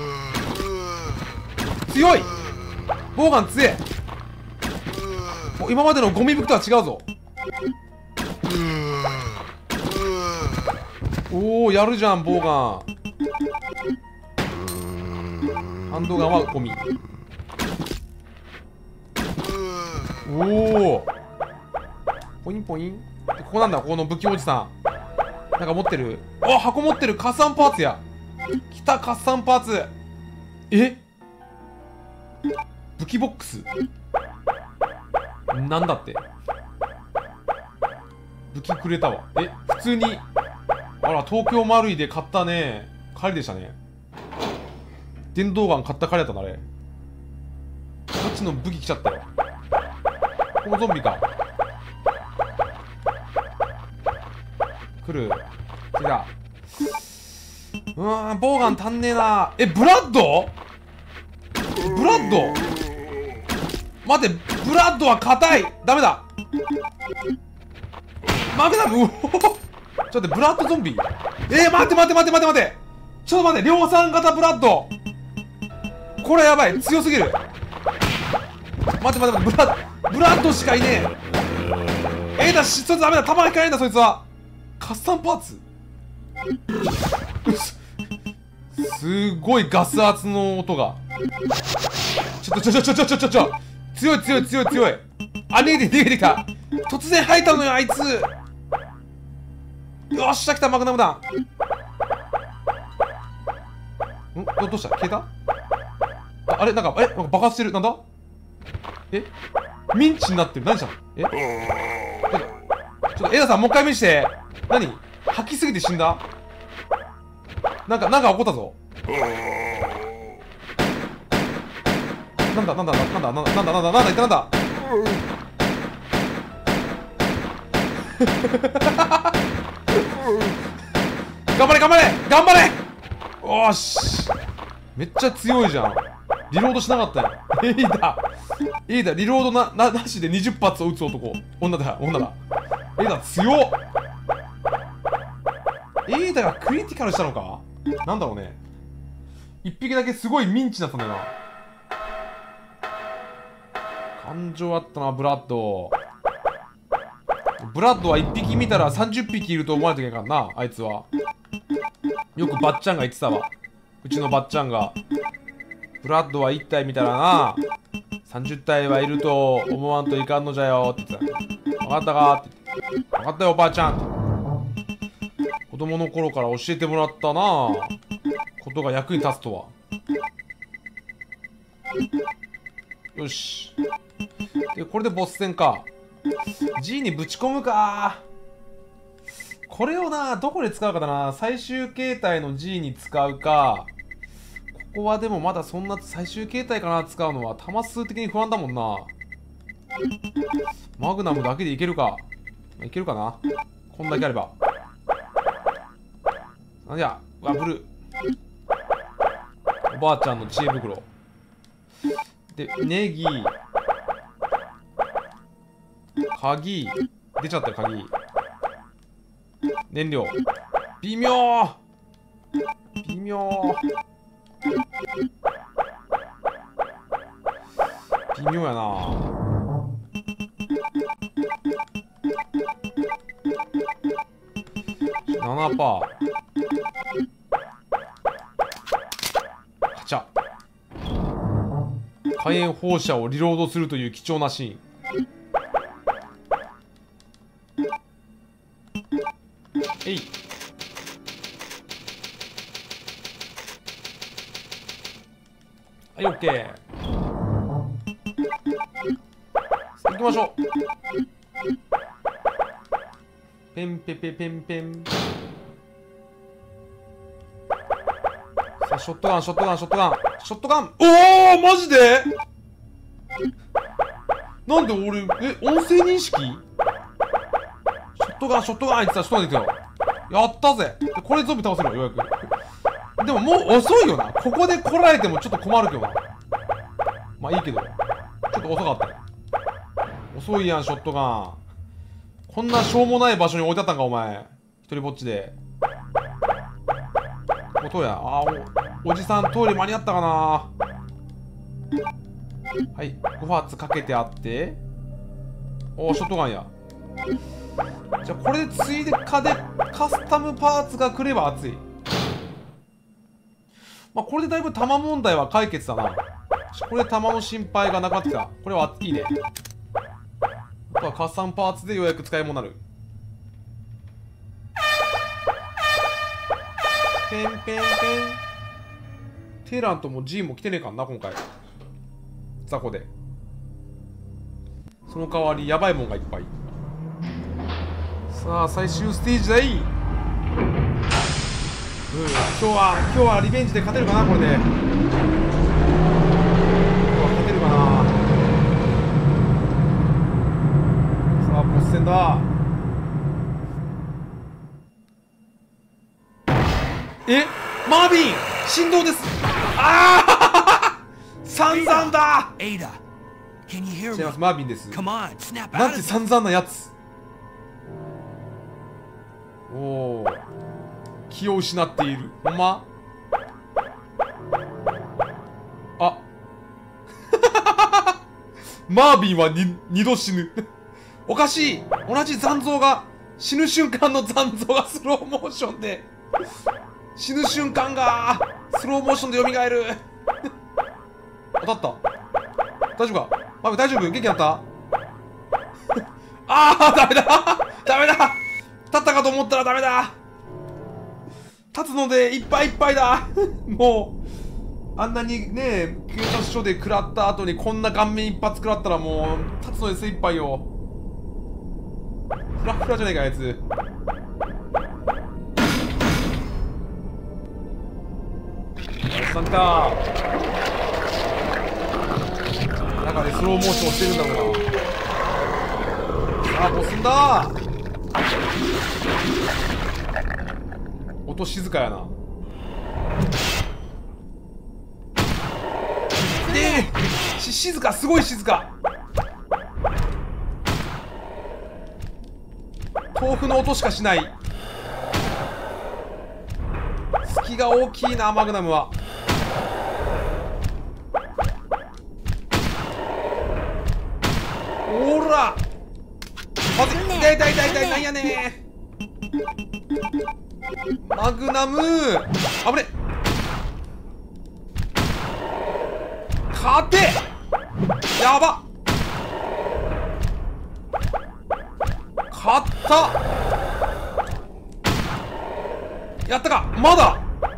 強い。ボウガン強え。今までのゴミ服とは違うぞ。おおやるじゃんボウガン。ハンドガンはゴミ。おおポインポイン。ここなんだこの武器おじさん。なんか持ってる。あ箱持ってる。カッサンパーツや。来たカッサンパーツ。え武器ボックスなんだって。武器くれたわ。え普通にあら東京マルイで買ったね狩りでしたね。電動ガン買った狩りだったなあれ。こっちの武器来ちゃったよ。このゾンビか。来る。来た。うーんボウガン足んねえな。えブラッドブラッド待ってブラッドは硬い。ダメだ負けだ。うおちょっと待ってブラッドゾンビ。えー、待って待って待って待って待ってちょっと待って。量産型ブラッドこれやばい強すぎる。待って待って待ってブラブラッドしかいねえ。えー、だしそいつダメだ。弾が引かないんだそいつは。カッサンパーツすごいガス圧の音が。ちょっとちょちょちょちょちょちょ強い強い強い強い。あ逃げて逃げてきた。突然吐いたのよあいつ。よっしゃ来たマグナム弾。 んどどうした消えた？あ、あれなんか、えなんか爆発してる。なんだ？えミンチになってる。何したの？えちょっと、ちょっと、エダさんもう一回見して。何吐きすぎて死んだ？なんか、なんか起こったぞ。なんだなんだなんだなんだなんだなんだなんだなんだなんだ頑張れ頑張れ頑張れ。おーし、めっちゃ強いじゃん。リロードしなかったよ。いいだいいだ、リロードな、な、なしでにじゅっ発を撃つ男。女だ女だ。エーダ強っ。エーダがクリティカルしたのか。なんだろうね。一匹だけすごいミンチだったんだよな。感情あったな、ブラッド。ブラッドは一匹見たらさんじゅっぴきいると思われていけないからな、あいつは。よくばっちゃんが言ってたわ。うちのばっちゃんが。ブラッドはいったい見たらな、さんじゅったいはいると思わんといかんのじゃよって言ってた。分かったかって言って。分かったよ、おばあちゃんって。子供の頃から教えてもらったなことが役に立つとは。よし。で、これでボス戦か。G にぶち込むか。これをな、どこで使うかだな。最終形態の G に使うか。ここはでもまだそんな最終形態かな、使うのは。弾数的に不安だもんな。マグナムだけでいけるか。いけるかな。こんだけあれば。なんじゃ、うわ、ブルー。おばあちゃんの知恵袋。で、ネギ。鍵。出ちゃったよ、鍵。燃料。微妙微妙微妙やな。ななパーセント。カチャ。火炎放射をリロードするという貴重なシーン。えい。はい、オッケー。行きましょう。ペンペペペンペン。さあ、ショットガン、ショットガン、ショットガン、ショットガン。おお、マジで？なんで俺、え、音声認識？ショットガン、ショットガンって言ってたら、ショットガン出てたよ。やったぜ。これゾンビ倒せるよ、ようやく。でももう遅いよな。ここで来られてもちょっと困るけどな。まあいいけど。ちょっと遅かったよ。遅いやん、ショットガン。こんなしょうもない場所に置いてあったんか、お前。一人ぼっちで。音や。あー、お、おじさんトイレ間に合ったかな。はい。ご発かけてあって。おー、ショットガンや。じゃあこれでついでかでカスタムパーツが来れば熱い。まあこれでだいぶ弾問題は解決だな。これで弾の心配がなくなってきた。これはいいね。あとはカスタムパーツでようやく使い物になる。ペンペンペン。テラントも G も来てねえかんな今回。雑魚で。その代わりやばいもんがいっぱい。さあ最終ステージだい。うん、今日は今日はリベンジで勝てるかな。これで今日は勝てるかな。さあボス戦だ。え、マービン振動です。ああ散々だ。違います、マービンです。なんて散々なやつ。おお、気を失っている。ほんま？あマービンはに二度死ぬおかしい。同じ残像が死ぬ瞬間の残像がスローモーションで死ぬ瞬間がスローモーションで蘇る当たった。大丈夫かマービン。大丈夫？元気になった？ああダメだダメだ。立ったかと思ったらダメだ。立つのでいっぱいいっぱいだもうあんなにね警察署で食らった後にこんな顔面一発食らったらもう立つので精一杯よ。フラフラじゃねえかあいつ。おっさんか中でスローモーションしてるんだろうな。さあボスんだ。音静かやな。でし静か、すごい静か。豆腐の音しかしない。隙が大きいなマグナムは。おらまずい痛い痛い痛い痛い。なんやねーマグナムあぶね勝てやば勝ったやったかまだ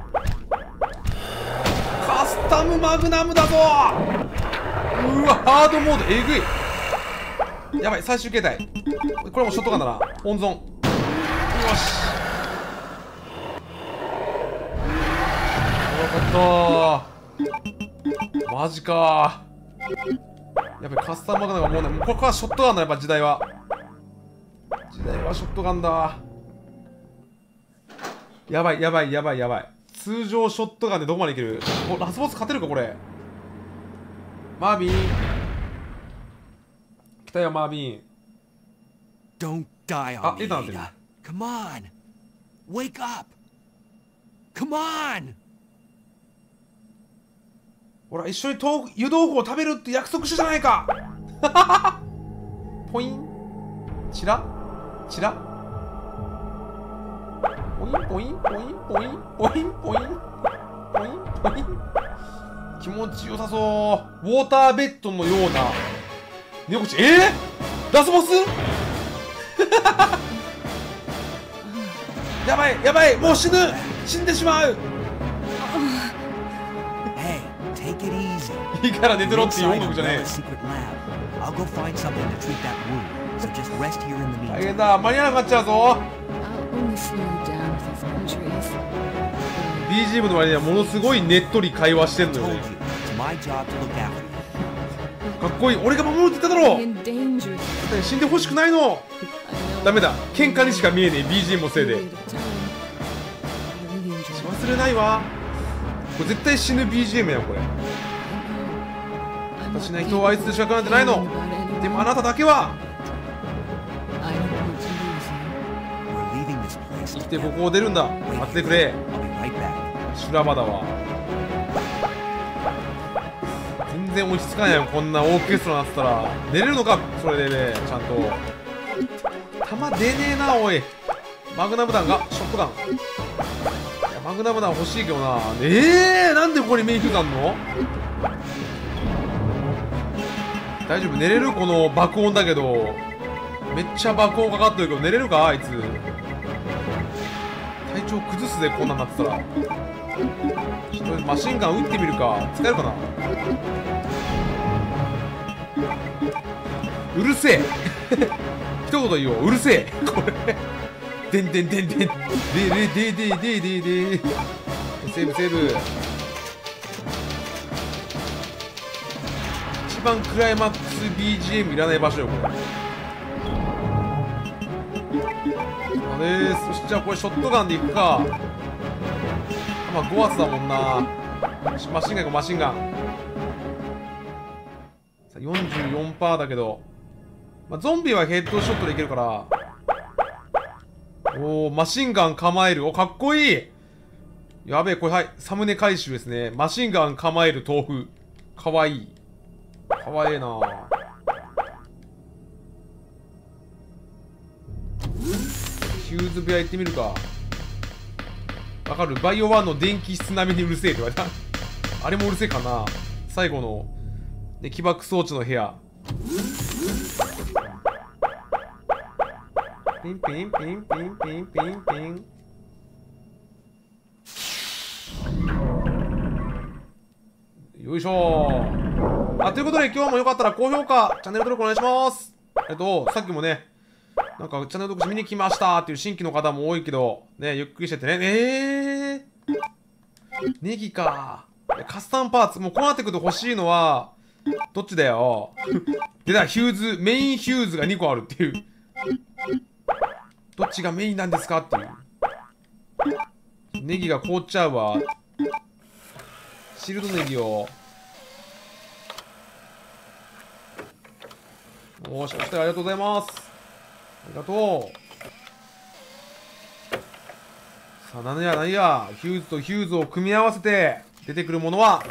カスタムマグナムだぞ。うわハードモードえぐい。やばい最終形態これもショットガンだな温存。よしよかったマジか。やべカスタムマグナムがもうねここはショットガンだ。やっぱ時代は時代はショットガンだ。やばいやばいやばいやばい。通常ショットガンでどこまでいける。おラスボス勝てるかこれ。マービン来たよマービン。 Don't die on me, Ada. Come on. Wake up. Come on. ほら一緒に豆腐湯豆腐を食べるって約束したじゃないか。ポインチラチラポインポインポインポインポインポインポインポイン気持ちよさそう。ウォーターベッドのような寝心地。えー、ラスボスやばいやばいもう死ぬ死んでしまう。いいから寝てろっていう音楽じゃねえ。大変だ間に合わなくなっちゃうぞ。 ビージーエム の割にはものすごいねっとり会話してんのよね。かっこいい。俺が守るって言っただろう。死んでほしくないの。ダメだ喧嘩にしか見えねえ ビージーエム のせいで。忘れないわこれ絶対死ぬ ビージーエム やこれ。私には人を愛する資格なんてないの。でもあなただけは生きてここを出るんだ。待っててくれ。修羅場だわ。全然落ち着かないよこんなオーケストラになってたら。寝れるのかそれでねちゃんと。弾出ねえなおい。マグナム弾がショットガン。いやマグナム弾欲しいけどな。ええー、なんでここにメインフがあんの。大丈夫寝れる。この爆音だけどめっちゃ爆音かかってるけど寝れるかあいつ。体調崩すぜこんなんなってたら。ちょっとマシンガン撃ってみるか。使えるかな。うるせえ一言言おう。うるせえこれでんでんでんでんでででででででセーブセーブ。一番クライマックス ビージーエム いらない場所よこれ。あれそしてじゃあこれショットガンでいくか。まあご発だもんな。マシンガン行こうマシンガン。さあ よんじゅうよんパーセント だけど、まあ、ゾンビはヘッドショットでいけるから。おおマシンガン構える。おかっこいい。やべえこれはいサムネ回収ですね。マシンガン構える豆腐かわいい。かわいいな。ヒューズ部屋行ってみるか。わかるバイオワンの電気室並みにうるせえって言われたあれもうるせえかな。最後の、ね、起爆装置の部屋。ピンピンピンピンピンピンピン。 よいしょー。あ、ということで今日もよかったら高評価、チャンネル登録お願いします。えっと、さっきもね、なんかチャンネル登録し見に来ましたっていう新規の方も多いけど、ね、ゆっくりしててね。えーネギか。カスタムパーツ。もうこうなってくると欲しいのは、どっちだよ。でだ、ヒューズ、メインヒューズがにこあるっていう。どっちがメインなんですかっていう。ネギが凍っちゃうわ。シールドネギを。おーし、お疲れありがとうございます。ありがとう。さあ、何や何や。ヒューズとヒューズを組み合わせて出てくるものは。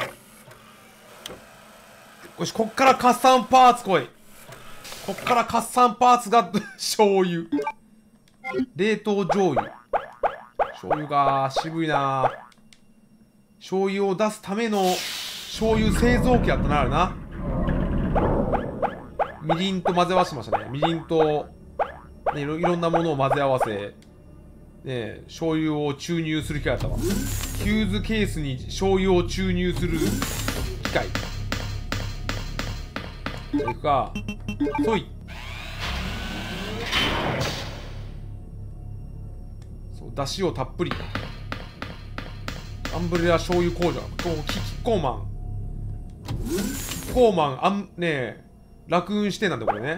よし、こっからカスタムパーツ来い。こっからカスタムパーツが醤油。冷凍醤油。醤油が渋いな。醤油を出すための醤油製造機だったな、あれな。みりんと混ぜ合わせましたね。みりんと、ね、いろいろんなものを混ぜ合わせ、ね、醤油を注入する機械だったわ。ヒューズケースに醤油を注入する機械。じゃあいくか。そい。そう、だしをたっぷり。アンブレラ醤油工場。キッコーマン。キッコーマン、あん、ねえ、ラクーン支店なんだこれね。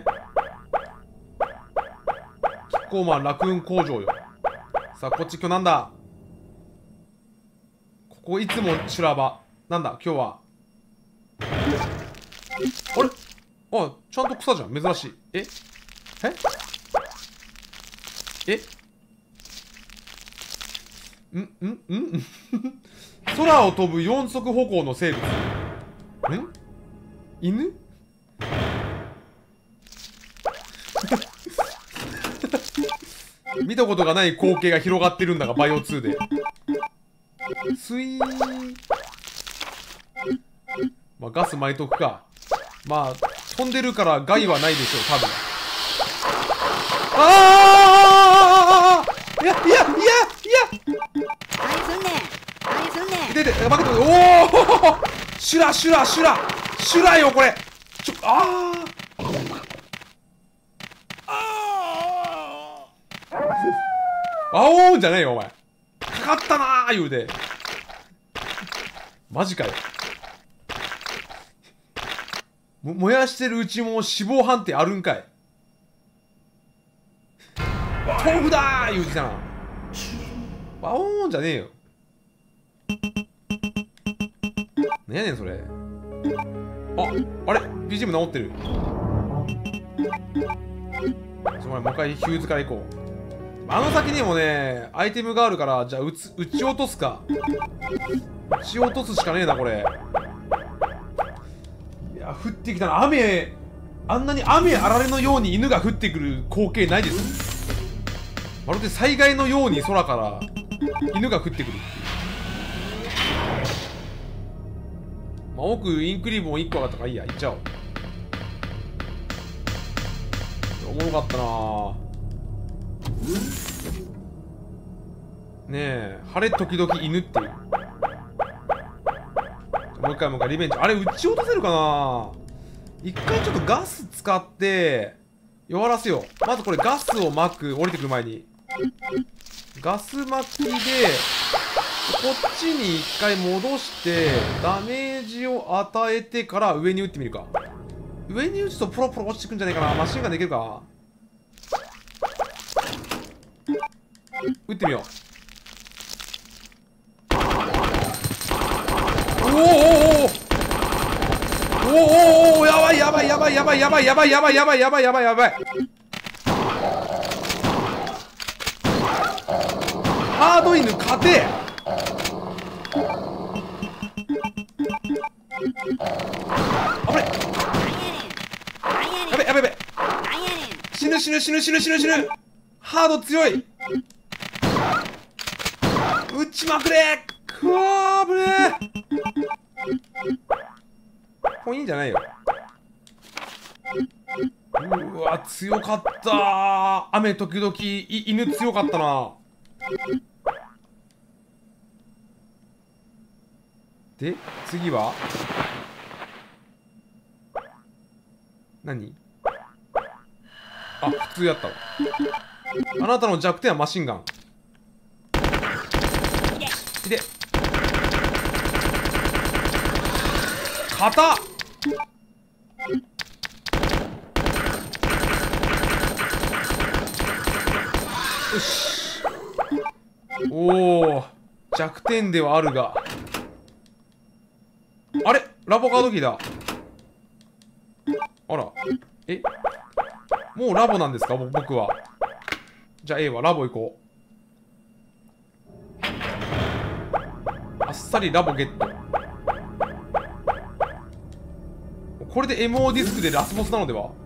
キッコーマンラクーン工場よ。さあ、こっち今日なんだ。ここいつも修羅場。なんだ、今日は。あれあ、ちゃんと草じゃん。珍しい。えええんんん空を飛ぶ四足歩行の生物。ん犬見たことがない光景が広がってるんだが、バイオツーで。スイー。まあ、ガス巻いとくか。まあ、飛んでるから害はないでしょう、多分。ああいや、いや、いや、いや何すんねん何すんねんでで、負けてる。おおシュラ、シュラ、シュラシュラよ、これちょ、あああおーんじゃねえよ、お前。かかったなー言うて。マジかよ。も、燃やしてるうちも脂肪判定あるんかい。豆腐だー言うてたな。ワオーンじゃねえよ。何やねん、それ。あ、あれ ビージーエム 直ってる。ちょ、もう一回ヒューズから行こう。あの先にもね、アイテムがあるから、じゃあ、撃つ、撃ち落とすか。撃ち落とすしかねえな、これ。いや、降ってきたな。雨、あんなに雨あられのように犬が降ってくる光景ないです。まるで災害のように空から犬が降ってくる。まあ、奥、インクリボンいっこ上がったからいいや、行っちゃおう。おもろかったなぁ。ねえ、晴れ時々犬っていう。もう一回もう一回リベンジ。あれ、撃ち落とせるかな。一回ちょっとガス使って弱らせよう。まずこれガスを巻く。降りてくる前にガス巻きでこっちに一回戻してダメージを与えてから上に撃ってみるか。上に撃つとポロポロ落ちてくんじゃないかな。マシンガンできるか。撃ってみよう。おおおおおおおお、やばいやばいやばいやばいやばいやばいやばいやばいやばいやばいやばい。ハード犬勝て。あぶれ。やべやべやべ。死ぬ死ぬ死ぬ死ぬ死ぬ死ぬ。ハード強い。撃ちまくれ。くわー、ぶれー。これいいんじゃないよ。うわ、強かったー。雨時々い犬強かったな。で次は何？あ、普通やったわ。あなたの弱点はマシンガン。いで。硬っ。よし。おお、弱点ではあるが。あれ、ラボカードキーだ。あら、え、もうラボなんですか、僕は。じゃあ A はラボ行こう。あっさりラボゲット。これで エムオー ディスクでラスボスなのでは。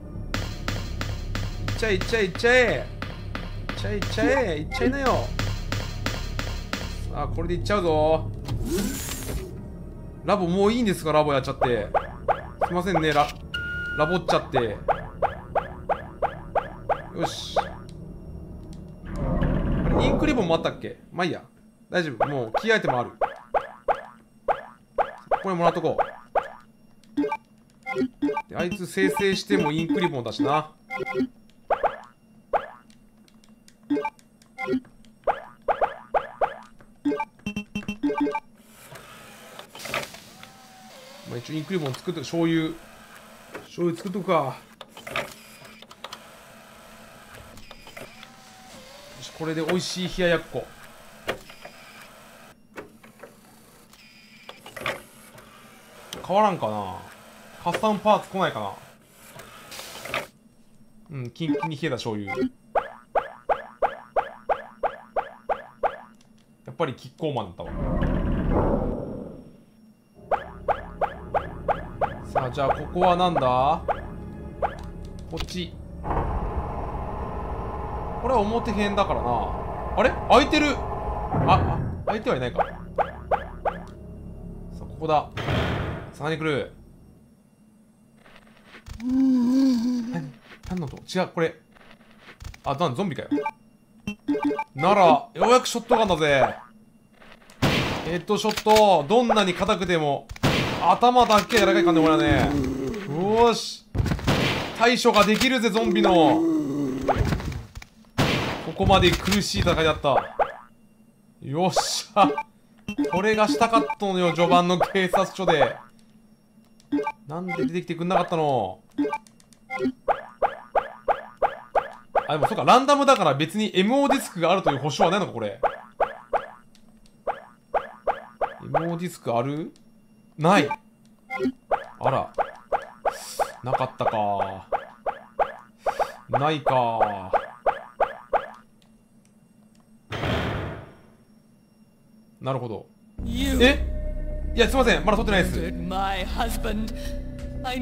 いっちゃえいっちゃえいっちゃえいっちゃえいっちゃえいっちゃいなよ。さあこれでいっちゃうぞ。ラボもういいんですか、ラボやっちゃって。すいませんね、ララボっちゃって。よし。あれインクリボンもあったっけ。まあいいや、大丈夫。もうキーアイテムある。これもらっとこう。であいつ生成してもインクリボンだしな。まあ一応インクリボン作っとく。醤油醤油作っとくか。よし、これで美味しい冷ややっこ。変わらんかな。カスタムパーツ来ないかな。うん、キンキンに冷えた醤油。やっぱりキッコーマンだったわ。さあ、じゃあここはなんだ。こっち。これは表編だからな。あれ開いてる。あ、あ、開いてはいないか。さあ、ここだ。さあ、何来る。何何の音違う、これ。あ、なんゾンビかよ。なら、ようやくショットガンだぜ。ヘッドショット、どんなに硬くても、頭だけ柔らかい感じ、俺はね。よーし。対処ができるぜ、ゾンビの。ここまで苦しい戦いだった。よっしゃ。これがしたかったのよ、序盤の警察署で。なんで出てきてくんなかったの。あ、でもそうか、ランダムだから別に エムオー ディスクがあるという保証はないのか、これ。エムオー ディスクある？ない。あら。なかったか。ないか。なるほど。え？いや、すいません。まだ撮ってないです。はい、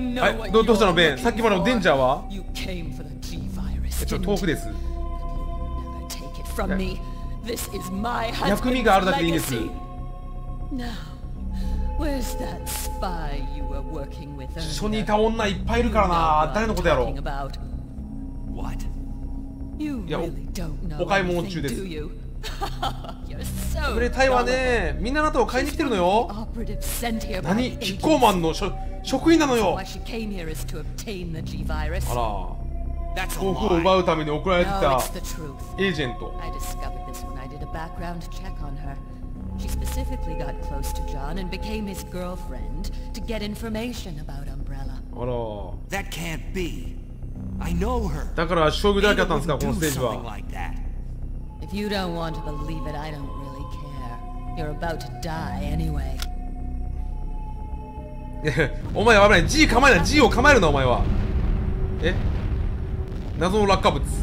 ど、どうしたのベン。さっきまでのデンジャーはちょっと遠くです。薬味があるだけでいいんです。一緒にいた女いっぱいいるからな。誰のことやろう。いや、お、お買い物中です。おめでたいわね。みんなあなたを買いに来てるのよ。何？キッコーマンのしょ職員なのよ。あら、豆腐を奪うために送られてきたエージェント。 She specifically got close to John and became his girlfriend to get information about Umbrella. あら。 That can't be. I know her. だから将棋だらけだったんですか、このステージは。 If you don't want to believe it, I don't really care. You're about to die anyway. お前は危ない。G 構えない。G を構えるな、お前は。え？謎の落下物。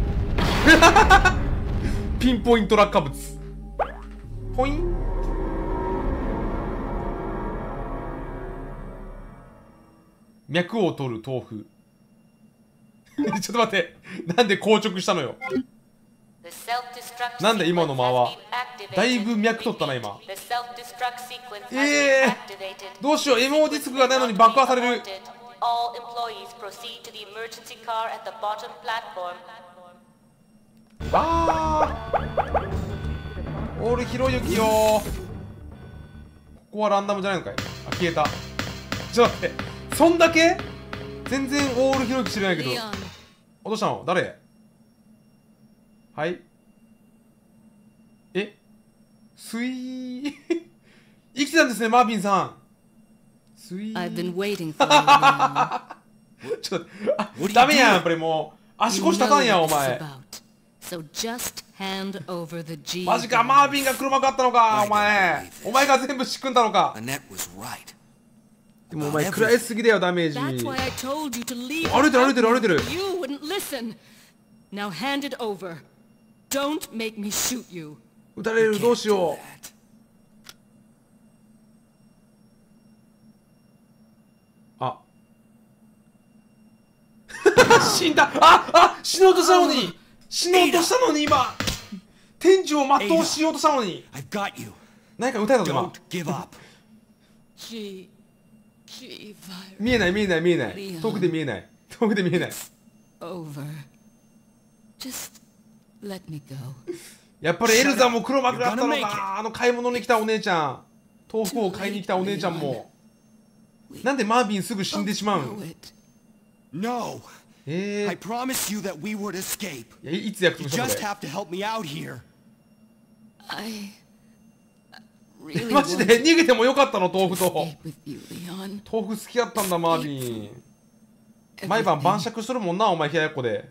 ピンポイント落下物。ポイン。脈を取る豆腐。ちょっと待って。なんで硬直したのよ。なんで今の間は。だいぶ脈取ったな、今。ええー、どうしよう。エムオー ディスクがないのに爆破される。あー。オールひろゆきよー。ここはランダムじゃないのかい。あ、消えた。ちょっと待って。そんだけ全然オールひろゆき知らないけど。どうしたの？誰？はい。え？スイー生きてたんですね、マービンさん。スイー I've been waiting for you. ちょっと、あ、ダメやん、これもう。足腰立たんやん、お前。 So just hand over the G. マジか、マービンが黒幕あったのか、お前。お前が全部仕組んだのか。でもお前、食らいすぎだよ、ダメージ。歩いてる、歩いてる、歩いてる。 You wouldn't listen. Now hand it over. Don't make me shoot you. 撃たれる、どうしよう。あ。死んだ。あ、あ、死のうとしたのに。死のうとしたのに今。天寿を全うしようとしたのに。何か撃たれたぞ今。見えない見えない見えない。遠くで見えない。遠くで見えない。やっぱりエルザも黒幕だったのか。あの買い物に来たお姉ちゃん。豆腐を買いに来たお姉ちゃんも。なんでマービンすぐ死んでしまうの？えー、いや、いつ約束したのこれ。マジで逃げてもよかったの、豆腐と。豆腐好きだったんだ、マービン。毎晩晩酌しとるもんな、お前、冷ややっこで。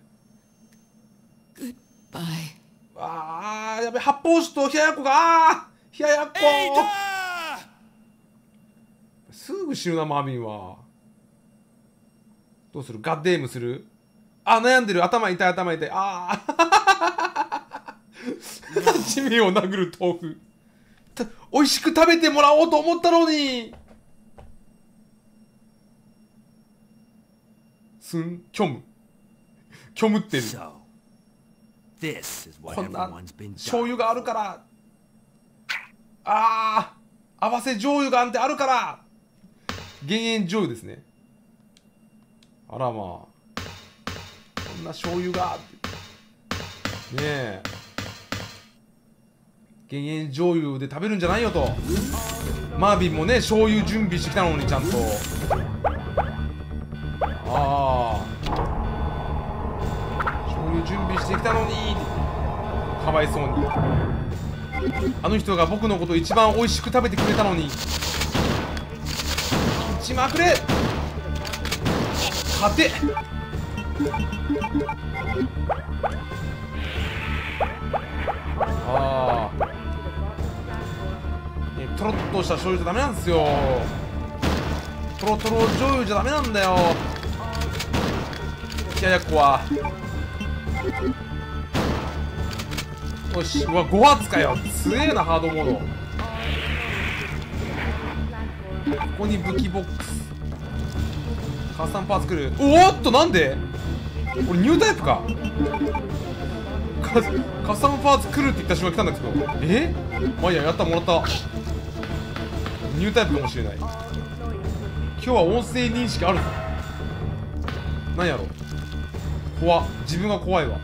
あー、やべ、発泡酒と冷ややっこが、あー、冷ややっこすぐ死ぬな、マービンは。どうする？ガッデームする？あ、悩んでる。頭痛い、頭痛い。ああ地面を殴る豆腐。美味しく食べてもらおうと思ったのに。すん、虚無。虚無ってる。こんな醤油があるから。ああ合わせ醤油があんてあるから。減塩醤油ですね。あらまあ。こんな醤油が。ねえ。減塩醤油で食べるんじゃないよと。マービンもね、醤油準備してきたのにちゃんと。ああ。醤油準備してきたのに。かわいそうに。あの人が僕のこと一番美味しく食べてくれたのに。撃ちまくれ。勝て。ああ、ね、トロッとした醤油じゃダメなんですよ。トロトロ醤油じゃダメなんだよ。冷ややっこは。よし、うわご発かよ。強えなハードモード。ここに武器ボックス。カスタムパーツ来る。おーっと、なんでこれニュータイプか。カスタムパーツ来るって言った瞬間来たんだけど。えまあいいや、やった、もらった。ニュータイプかもしれない。今日は音声認識あるぞ。何やろ。怖っ、自分が怖いわ。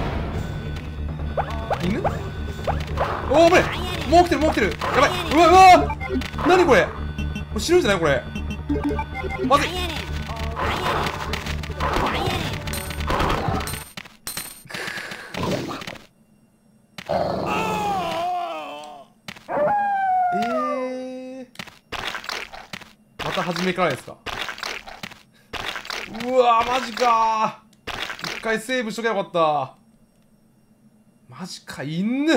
犬。おお、危ない。もう来てる、もう来てる。やばい。うわうわ。何これ。これ死ぬんじゃないこれ。まずい。えー、また初めからですか。うわマジかー。一回セーブしときゃよかった。マジか。犬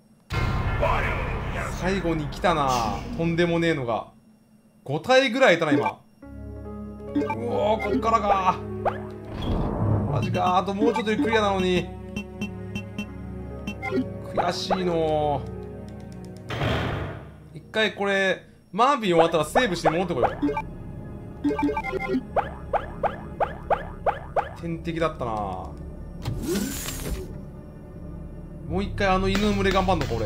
最後に来たな。とんでもねえのがご体ぐらいいたな今。うおー、こっからか。マジか。あともうちょっとでクリアなのに。悔しいの。一回これマービン終わったらセーブして戻ってこよう。天敵だったな。もう一回あの犬の群れ頑張んのか俺。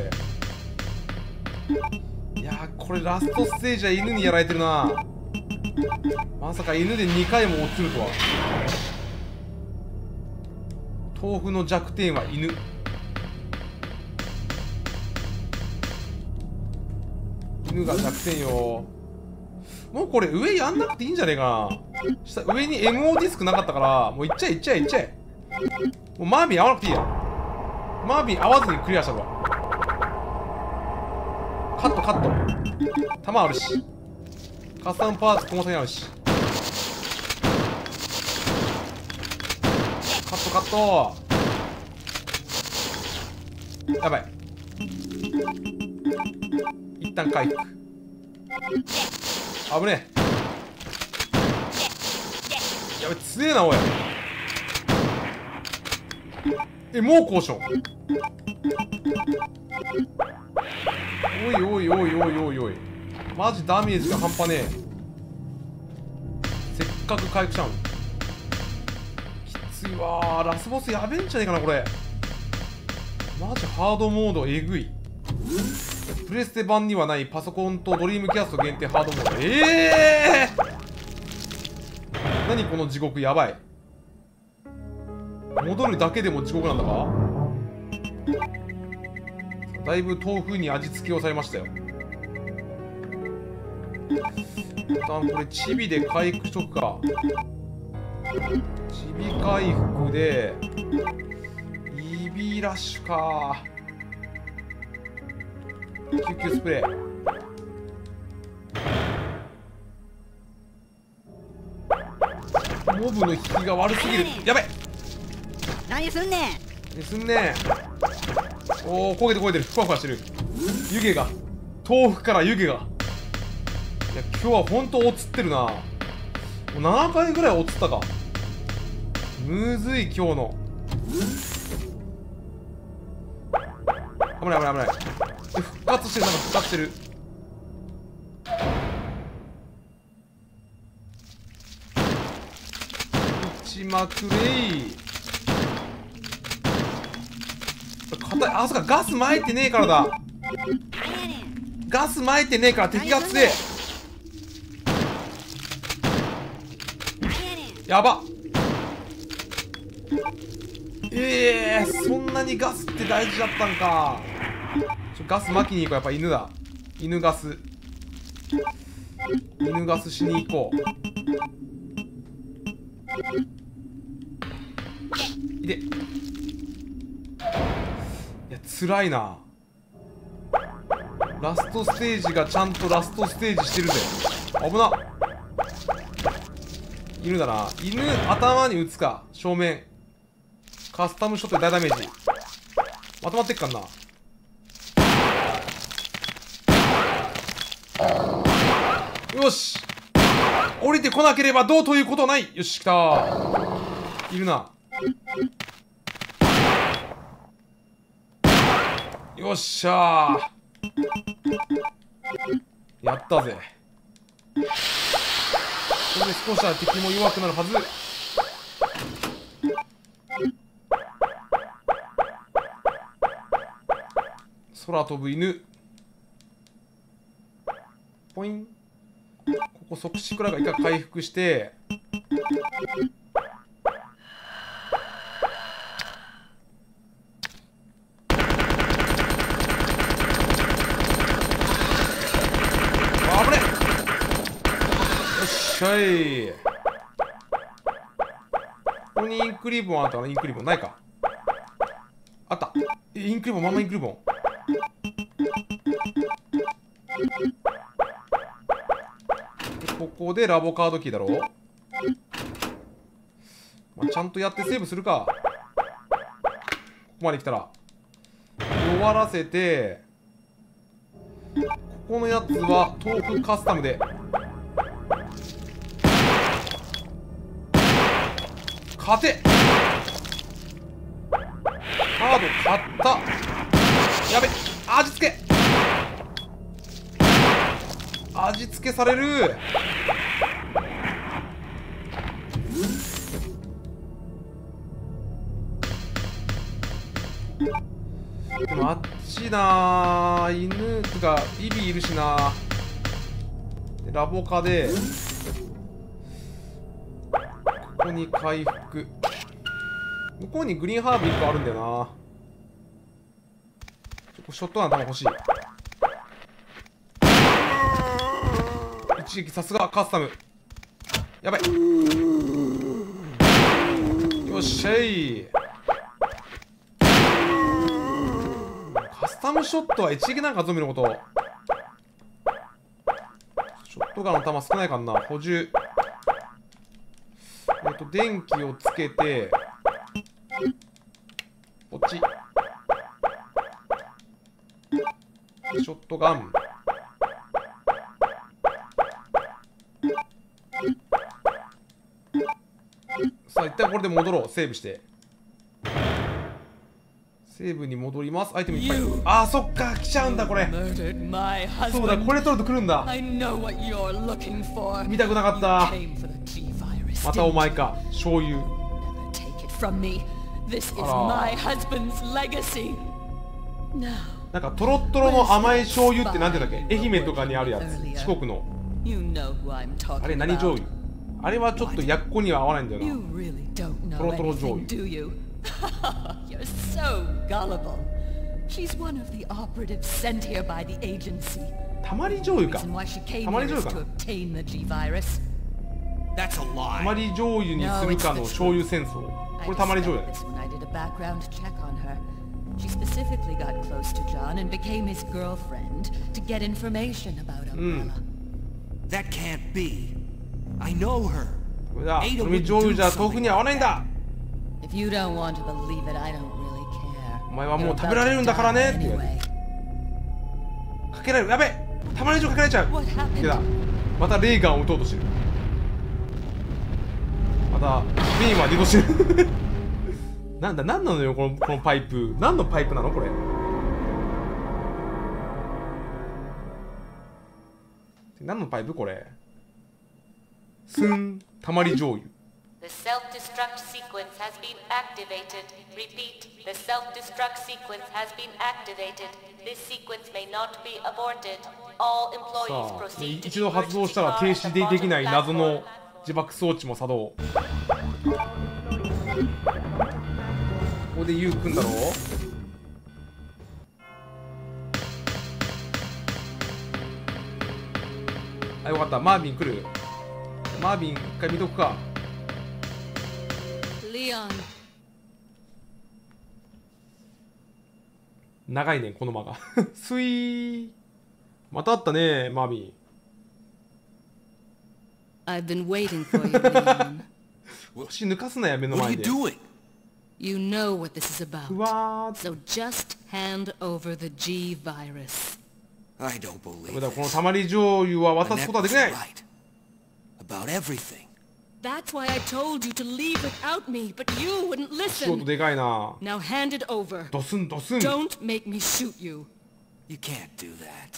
いやー、これラストステージは犬にやられてるな。まさか犬でにかいも落ちるとは。豆腐の弱点は犬。犬が弱点よ。もうこれ上やんなくていいんじゃねえかな。 下上に エムオー ディスクなかったから、もういっちゃえいっちゃえいっちゃえ。もうマービン合わなくていいや。マービン合わずにクリアしたるわ。カットカット。弾あるし。カスタムパーツこの先にあるし。カットカット。やばい。一旦回復。危ねえ。やべ、強えな、おい。え、もう交渉。おいおいおいおいおいおい。マジダメージが半端ねえ。せっかく回復したのに。きついわー。ラスボスやべえんじゃねえかな、これ。マジハードモードえぐい。プレステ版にはないパソコンとドリームキャスト限定ハードモード。ええー、何この地獄、やばい。戻るだけでも地獄なんだか。だいぶ豆腐に味付けをされましたよ。一旦これチビで回復しとくか。チビ回復でイビラッシュか。救急スプレー。モブの引きが悪すぎる。やべっ。 何すんねん。 何すんねん。おお、焦げて焦げてる。ふわふわしてる。湯気が、豆腐から湯気が。いや、今日はほんとおつってるな。もうななかいぐらいおつったか。むずい、今日の。危ない危ない危ない。復活してる、なんか復活してる。打ちまくれい。硬い。あ、そっか、ガス撒いてねえからだ。ガス撒いてねえから敵が強え。やばっ。ええー、そんなにガスって大事だったんか。ちょガス撒きに行こう。やっぱ犬だ。犬ガス。犬ガスしに行こう。いで。いや、辛いな。ラストステージがちゃんとラストステージしてるぜ。危な。犬だな。犬頭に撃つか。正面。カスタムショットで大ダメージ。まとまってっかんな。よし、降りてこなければどうということない。よし、来たー。いるな。よっしゃー。やったぜ。これで少しは敵も弱くなるはず。空飛ぶ犬。ポイン。ここ即死くらいが一回回復して、あぶね。よっしゃい。ここにインクリボンあったらインクリボンないか。あった。え、インクリボン、まんまインクリボン。ここでラボカードキーだろう。まあ、ちゃんとやってセーブするか。ここまで来たら弱らせて、ここのやつは豆腐カスタムで勝て。カード買った。やべ、味付け味付けされる。でもあっちなー。犬とかイビいるしな。でラボカでここに回復。向こうにグリーンハーブいっこあるんだよな。ちょショットガン弾欲しい。一撃さすがカスタム。やばい。 っしゃい。カスタムショットは一撃なんかゾンビのこと。ショットガンの弾少ないかな。補充。えっと電気をつけてこっちショットガン。さあ一旦これで戻ろう。セーブしてセーブに戻ります。アイテムいっぱい。あーそっか、来ちゃうんだこれ。そうだ、これ取ると来るんだ。見たくなかった。またお前か。醤油。なんかトロットロの甘い醤油ってなんていうんだっけ。愛媛とかにあるやつ。四国のあれ何醤油。あれはちょっとやっこには合わないんだよな。トロトロ醤油。 You're so gullible. She's one of the operatives sent here by the agency. たまり醤油か。たまり醤油かな。たまり醤油にするかの醤油戦争。これたまり醤油だ。 She specifically got close to John and became his girlfriend to get information about Umbrella. That can't be. I know her. これだ。たまり醤油じゃ豆腐に合わないんだ。 If you don't want to believe it, I don't really care. お前はもう食べられるんだからねって言われて。かけられる。やべえ。たまり醤油かけられちゃう。けだ。またレーガンを撃とうとしてる。またビームは二度してる。なんだ、なんなのよこのこのパイプ。何のパイプなのこれ。何のパイプこれ。すん、たまり醤油。 The self-destruct sequence has been activated. Repeat, the self-destruct sequence has been activated. This sequence may not be aborted. All employees proceed to 一度発動したら停止できない謎の自爆装置も作動。ここで U 組んだろ。あ、よかった。マービン来る。マービン一回見とくか。長いねこの間が。スイー。またあったねマービン。 I've been waiting for you, Leon. 腰抜かすなや目の前で。 You know what this is about. So just hand over the G virus. I don't believe it. このたまり醤油は渡すことはできない。 About everything. That's why I told you to leave without me, but you wouldn't listen. 仕事でかいな。 Now hand it over. ドスンドスン。 Don't make me shoot you. You can't do that.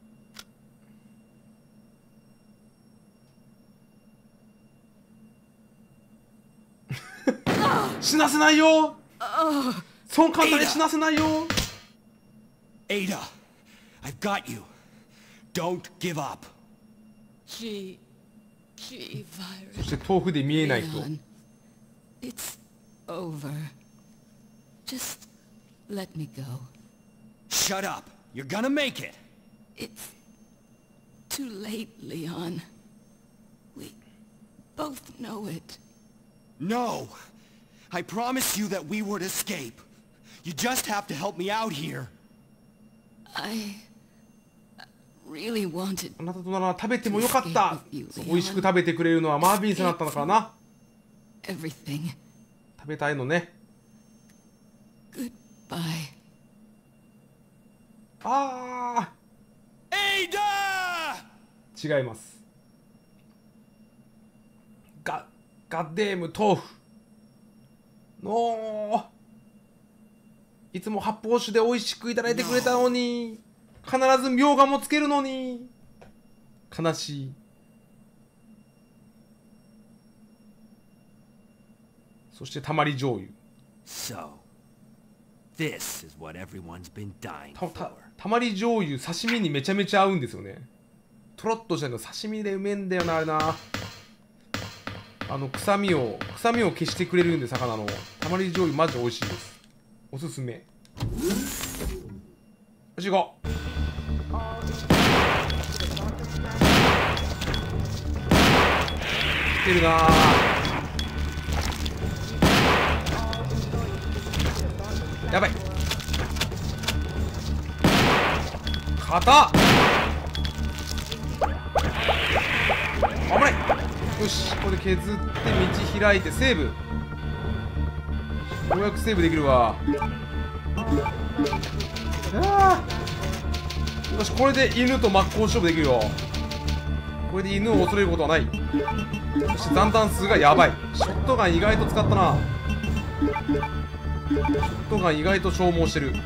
死なせないよ。そう簡単に死なせないよ。 Ada, I've got you. Don't give up. G, G virus. そして豆腐で見えない人。 It's over. Just let me go. Shut up. You're gonna make it. It's too late, Leon. We both know it. No. I promised you that we would escape. You just have to help me out here. I really wanted. あなたとなら食べてもよかった。美味しく食べてくれるのはマービンさんだったのかな。 Everything. 食べたいのね。 Goodbye. ああ。 Ada! 違います。ガガッデーム豆腐。のいつも発泡酒で美味しくいただいてくれたのに、必ずみょうがもつけるのに悲しい。そしてたまり醤油。 So, this is what everyone's been dying for. た, た, たまり醤油刺身にめちゃめちゃ合うんですよね。とろっとしたの刺身でうめえんだよなあれな。あの臭みを臭みを消してくれるんで魚のたまり醤油マジ美味しいです。おすすめ。よし行こう。来てるな。 やばい。硬っ。危ない。よし、これで削って道開いてセーブ。ようやくセーブできるわ。あー、よし、これで犬と真っ向勝負できるよ。これで犬を恐れることはない。そして残弾数がやばい。ショットガン意外と使ったな。ショットガン意外と消耗してる。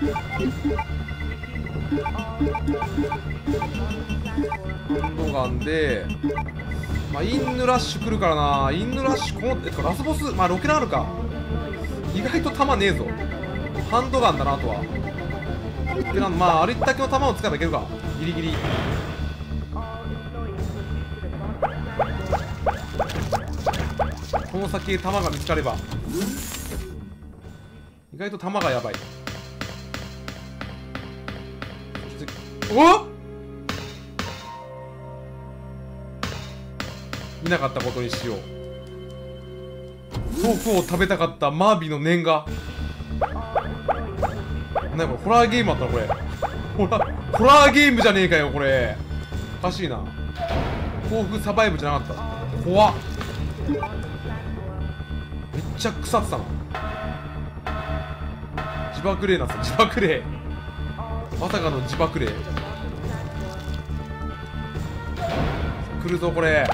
ハンドガンで、まあ、インヌラッシュ来るからな。インヌラッシュ、この、えっと、ラスボス、まあ、ロケランあるか。意外と弾ねえぞ。ハンドガンだな、あとは。ロケラン、まあ、あれだけの弾を使えばいけるか。ギリギリ。この先で弾が見つかれば。意外と弾がやばい。おっ、見なかったことにしよう。豆腐を食べたかったマービーの念が。なにこれ、ホラーゲームあったのこれ。ホラホラーゲームじゃねえかよこれ。おかしいな。豆腐サバイブじゃなかった。怖っ。めっちゃ腐ってたな。自爆霊なんすよ、自爆霊。まさかの自爆霊。来るぞこれ。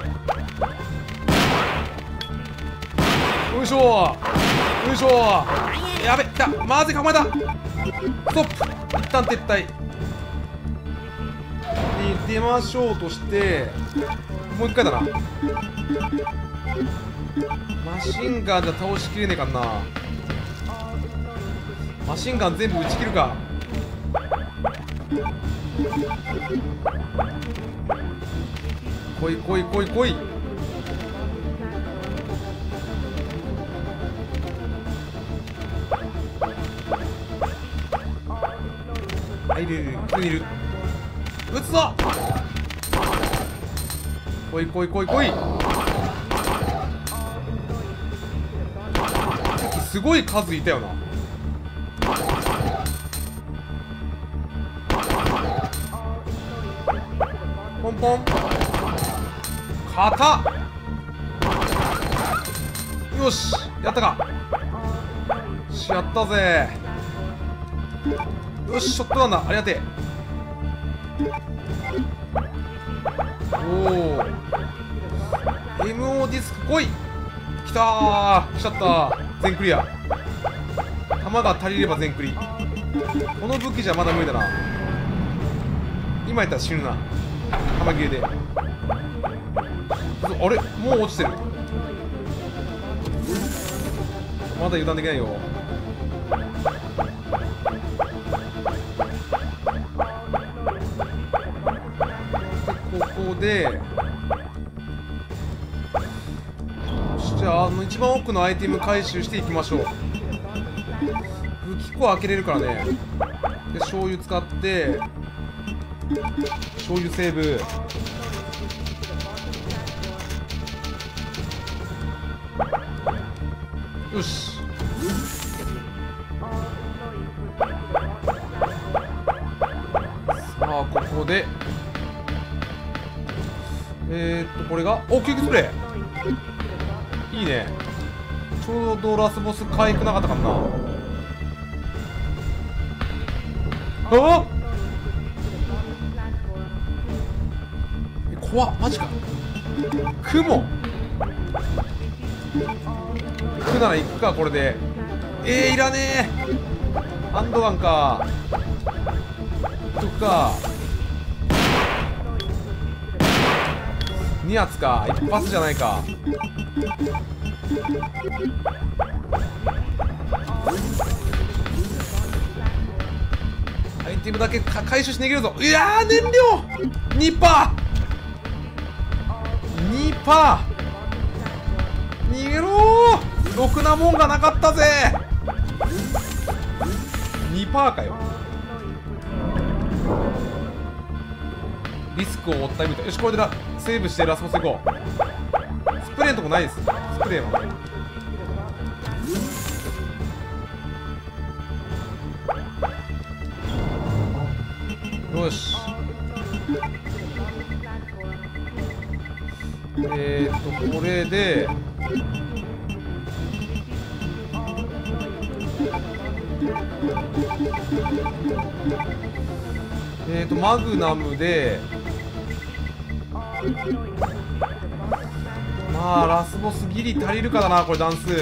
よいしょよいしょ。やべ、来た。まずい、囲まれた。ストップ。一旦撤退。で出ましょうとして、もう一回だな。マシンガンじゃ倒しきれねえかんな。マシンガン全部打ち切るか。来い来い来い来い。あ、いるいるいる、普通にいる。撃つぞ。来い来い来い来い。すごい数いたよな。ポンポン。硬っ。よし、やったか。よし、やったぜ。よし、ショットガンだ。ありがてえ。おお、 エムオー ディスク来い。きたー。来ちゃった。全クリア。弾が足りれば全クリ。この武器じゃまだ無理だな。今やったら死ぬな、弾切れで。あれ、もう落ちてる。まだ油断できないよ。でここで、じゃあ、あの一番奥のアイテム回収していきましょう。武器庫開けれるからね。で醤油使って醤油セーブ。よし、さあここでえー、っとこれがお救急スプレーいいね。ちょうどラスボス回復なかったかな。あっ、え、怖っ、マジか。雲行くなら行くか、これで。えー、いらねえ。ハンドガンか。とかに発か。一発じゃないか。アイテムだけか回収して逃げるぞ。いやー、燃料 にパーセント にパーセント 逃げろー。ろくなもんがなかったぜ。にパーセント かよ。リスクを負ったみたい。よし、これでラセーブしてラスボス行こう。スプレーのとこないです。スプレーはよし。えーっとこれでえーっとマグナムで、まあラスボスギリ足りるかだなこれ段数。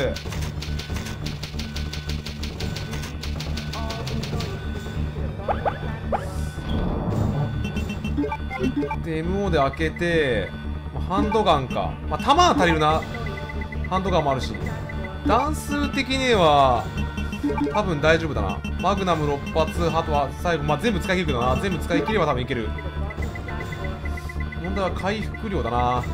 で エムオー で開けて、まあ、ハンドガンか、まあ、弾は足りるな。ハンドガンもあるし、段数的には多分大丈夫だな。マグナムろっぱつ、あとは最後、まあ、全部使い切るけどな。全部使い切れば多分いける。問題は回復量だな。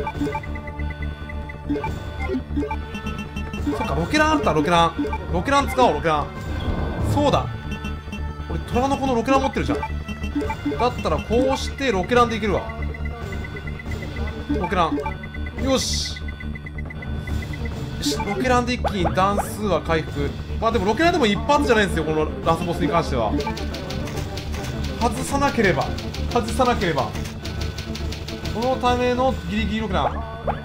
そっか、ロケランあった。ロケランロケラン使おう。ロケラン、そうだ、俺虎の子のロケラン持ってるじゃん。だったらこうしてロケランでいけるわ。ロケラン、よしよし、ロケランで一気に段数は回復。まあでもロケランでも一発じゃないんですよ、このラスボスに関しては。外さなければ外さなければこのためのギリギリロケラン。さ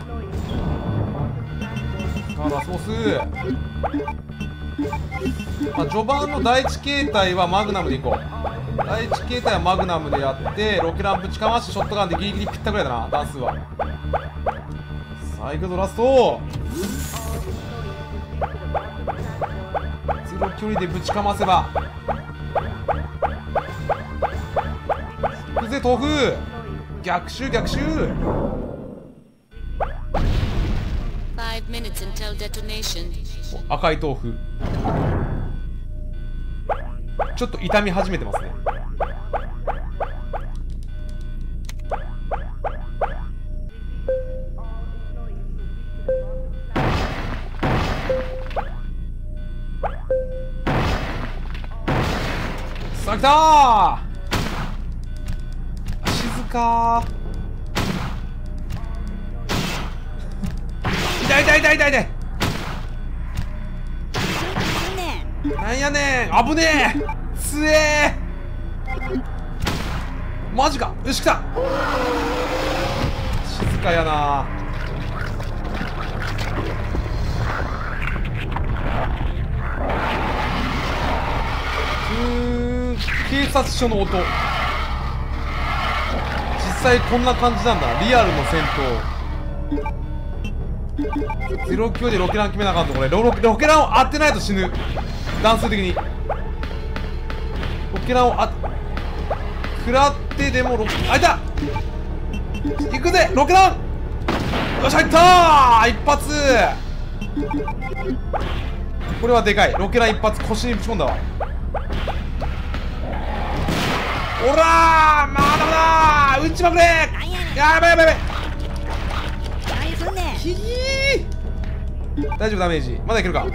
あラスボス、まあ、序盤の第一形態はマグナムでいこう。第一形態はマグナムでやって、ロケランぶちかましてショットガンでギリギリぴったぐらいだな、段数は。さあ行くぞラスト。ゼロ距離でぶちかませば。行くぜ豆腐、逆襲逆襲。赤い豆腐ちょっと痛み始めてますね。さあ来たー、静かー。痛い痛い痛い痛い痛い。なんやねん、危ねえ、つえー、マジか。よし来た、静かやな。うーん、警察署の音、実際こんな感じなんだ、リアルの戦闘。ゼロキロでロケラン決めなあかんと。これ ロ, ロ, ロケランを当てないと死ぬ、段数的に。ロケランをあ食らってでもロあいた、行くぜロケラン。よし入ったー、一発。これはでかい。ロケラン一発腰にぶち込んだわ。おらー、まだまだ撃ちまくれ。やばいやばいやばい。ひぎー、大丈夫、ダメージまだいけるか。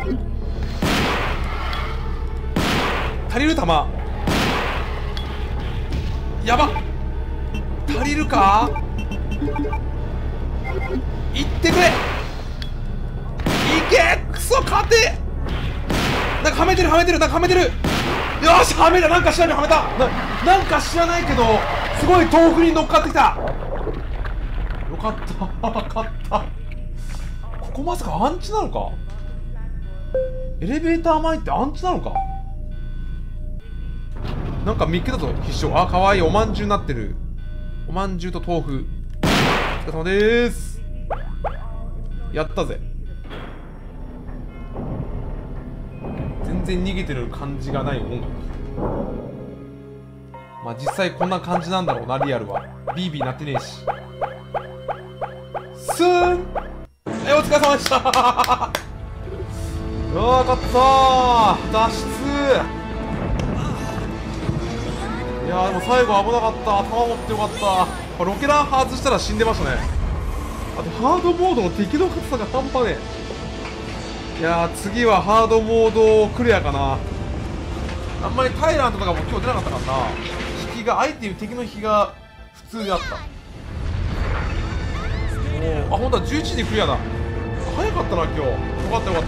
足りる弾やば、足りるか。いってくれ、いけ、クソ勝て。なんかはめてるはめてるなんかはめてる。よしはめた、なんか知らないはめた な, なんか知らないけどすごい豆腐に乗っかってきた。よかった分かった。ここまさかアンチなのか。エレベーター前ってアンチなのか。なんか見っけたぞ必勝。あ、かわいい、おまんじゅうになってる。おまんじゅうと豆腐、お疲れ様でーす。やったぜ。全然逃げてる感じがない音楽。まあ実際こんな感じなんだろうな、リアルは。ビービーなってねえし。スーン、え、お疲れ様でしたよーかったー、脱出。いやーでも最後危なかった。頭持ってよかった。ロケラン外したら死んでましたね。あとハードモードの敵の硬さが半端ねえ。いやー次はハードモードクリアかな。あんまりタイラントとかも今日出なかったからな。引きが相手敵の引きが普通であった。おお、あ、ほんとはじゅういちじでクリアだ。早かったな今日。よかったよかった。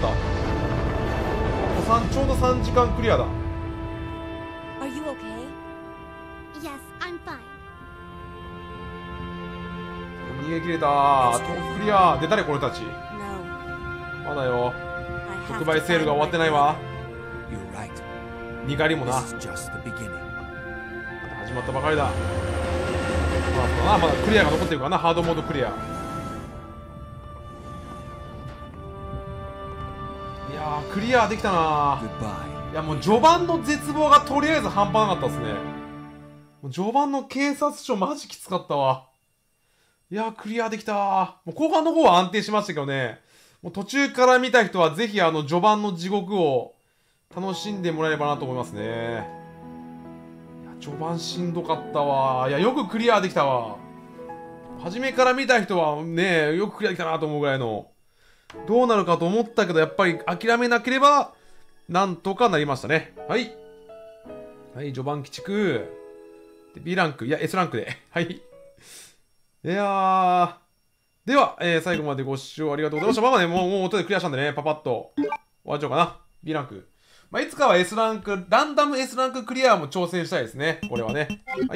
ちょうどさんじかんクリアだ。 Yes, I'm fine. 逃げ切れたー。クリアー。出たね、これたち。まだよ。特売セールが終わってないわ。にがりもな。まだ始まったばかりだ。まあ、そうだな。まだクリアが残ってるからな。ハードモードクリア。いやー、クリアできたなー。いや、もう序盤の絶望がとりあえず半端なかったですね。もう序盤の警察署マジきつかったわ。いやー、クリアできたー。もう後半の方は安定しましたけどね。もう途中から見た人はぜひあの序盤の地獄を楽しんでもらえればなと思いますね。いや、序盤しんどかったわー。いや、よくクリアできたわ。初めから見た人はね、よくクリアできたなと思うぐらいの。どうなるかと思ったけど、やっぱり諦めなければ、なんとかなりましたね。はい。はい、序盤鬼畜。で B ランク、いや、S ランクで。はい。いやー。では、えー、最後までご視聴ありがとうございました。まあまあね、もう、もう音でクリアしたんでね、パパッと終わっちゃおうかな。B ランク。まあ、いつかは S ランク、ランダム S ランククリアも挑戦したいですね。これはね。はい。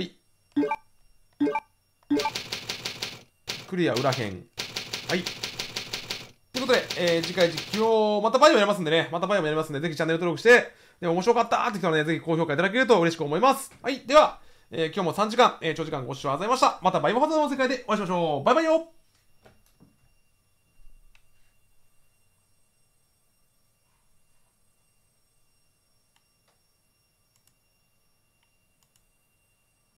クリア裏編。はい。ということで、えー、次回実況、またバイオやりますんでね。またバイオもやりますんで、ぜひチャンネル登録して、でも面白かったって人はね、ぜひ高評価いただけると嬉しく思います。はい。では、えー、今日もさんじかん、えー、長時間ご視聴ありがとうございました。またバイオハザードの世界でお会いしましょう。バイバイよ。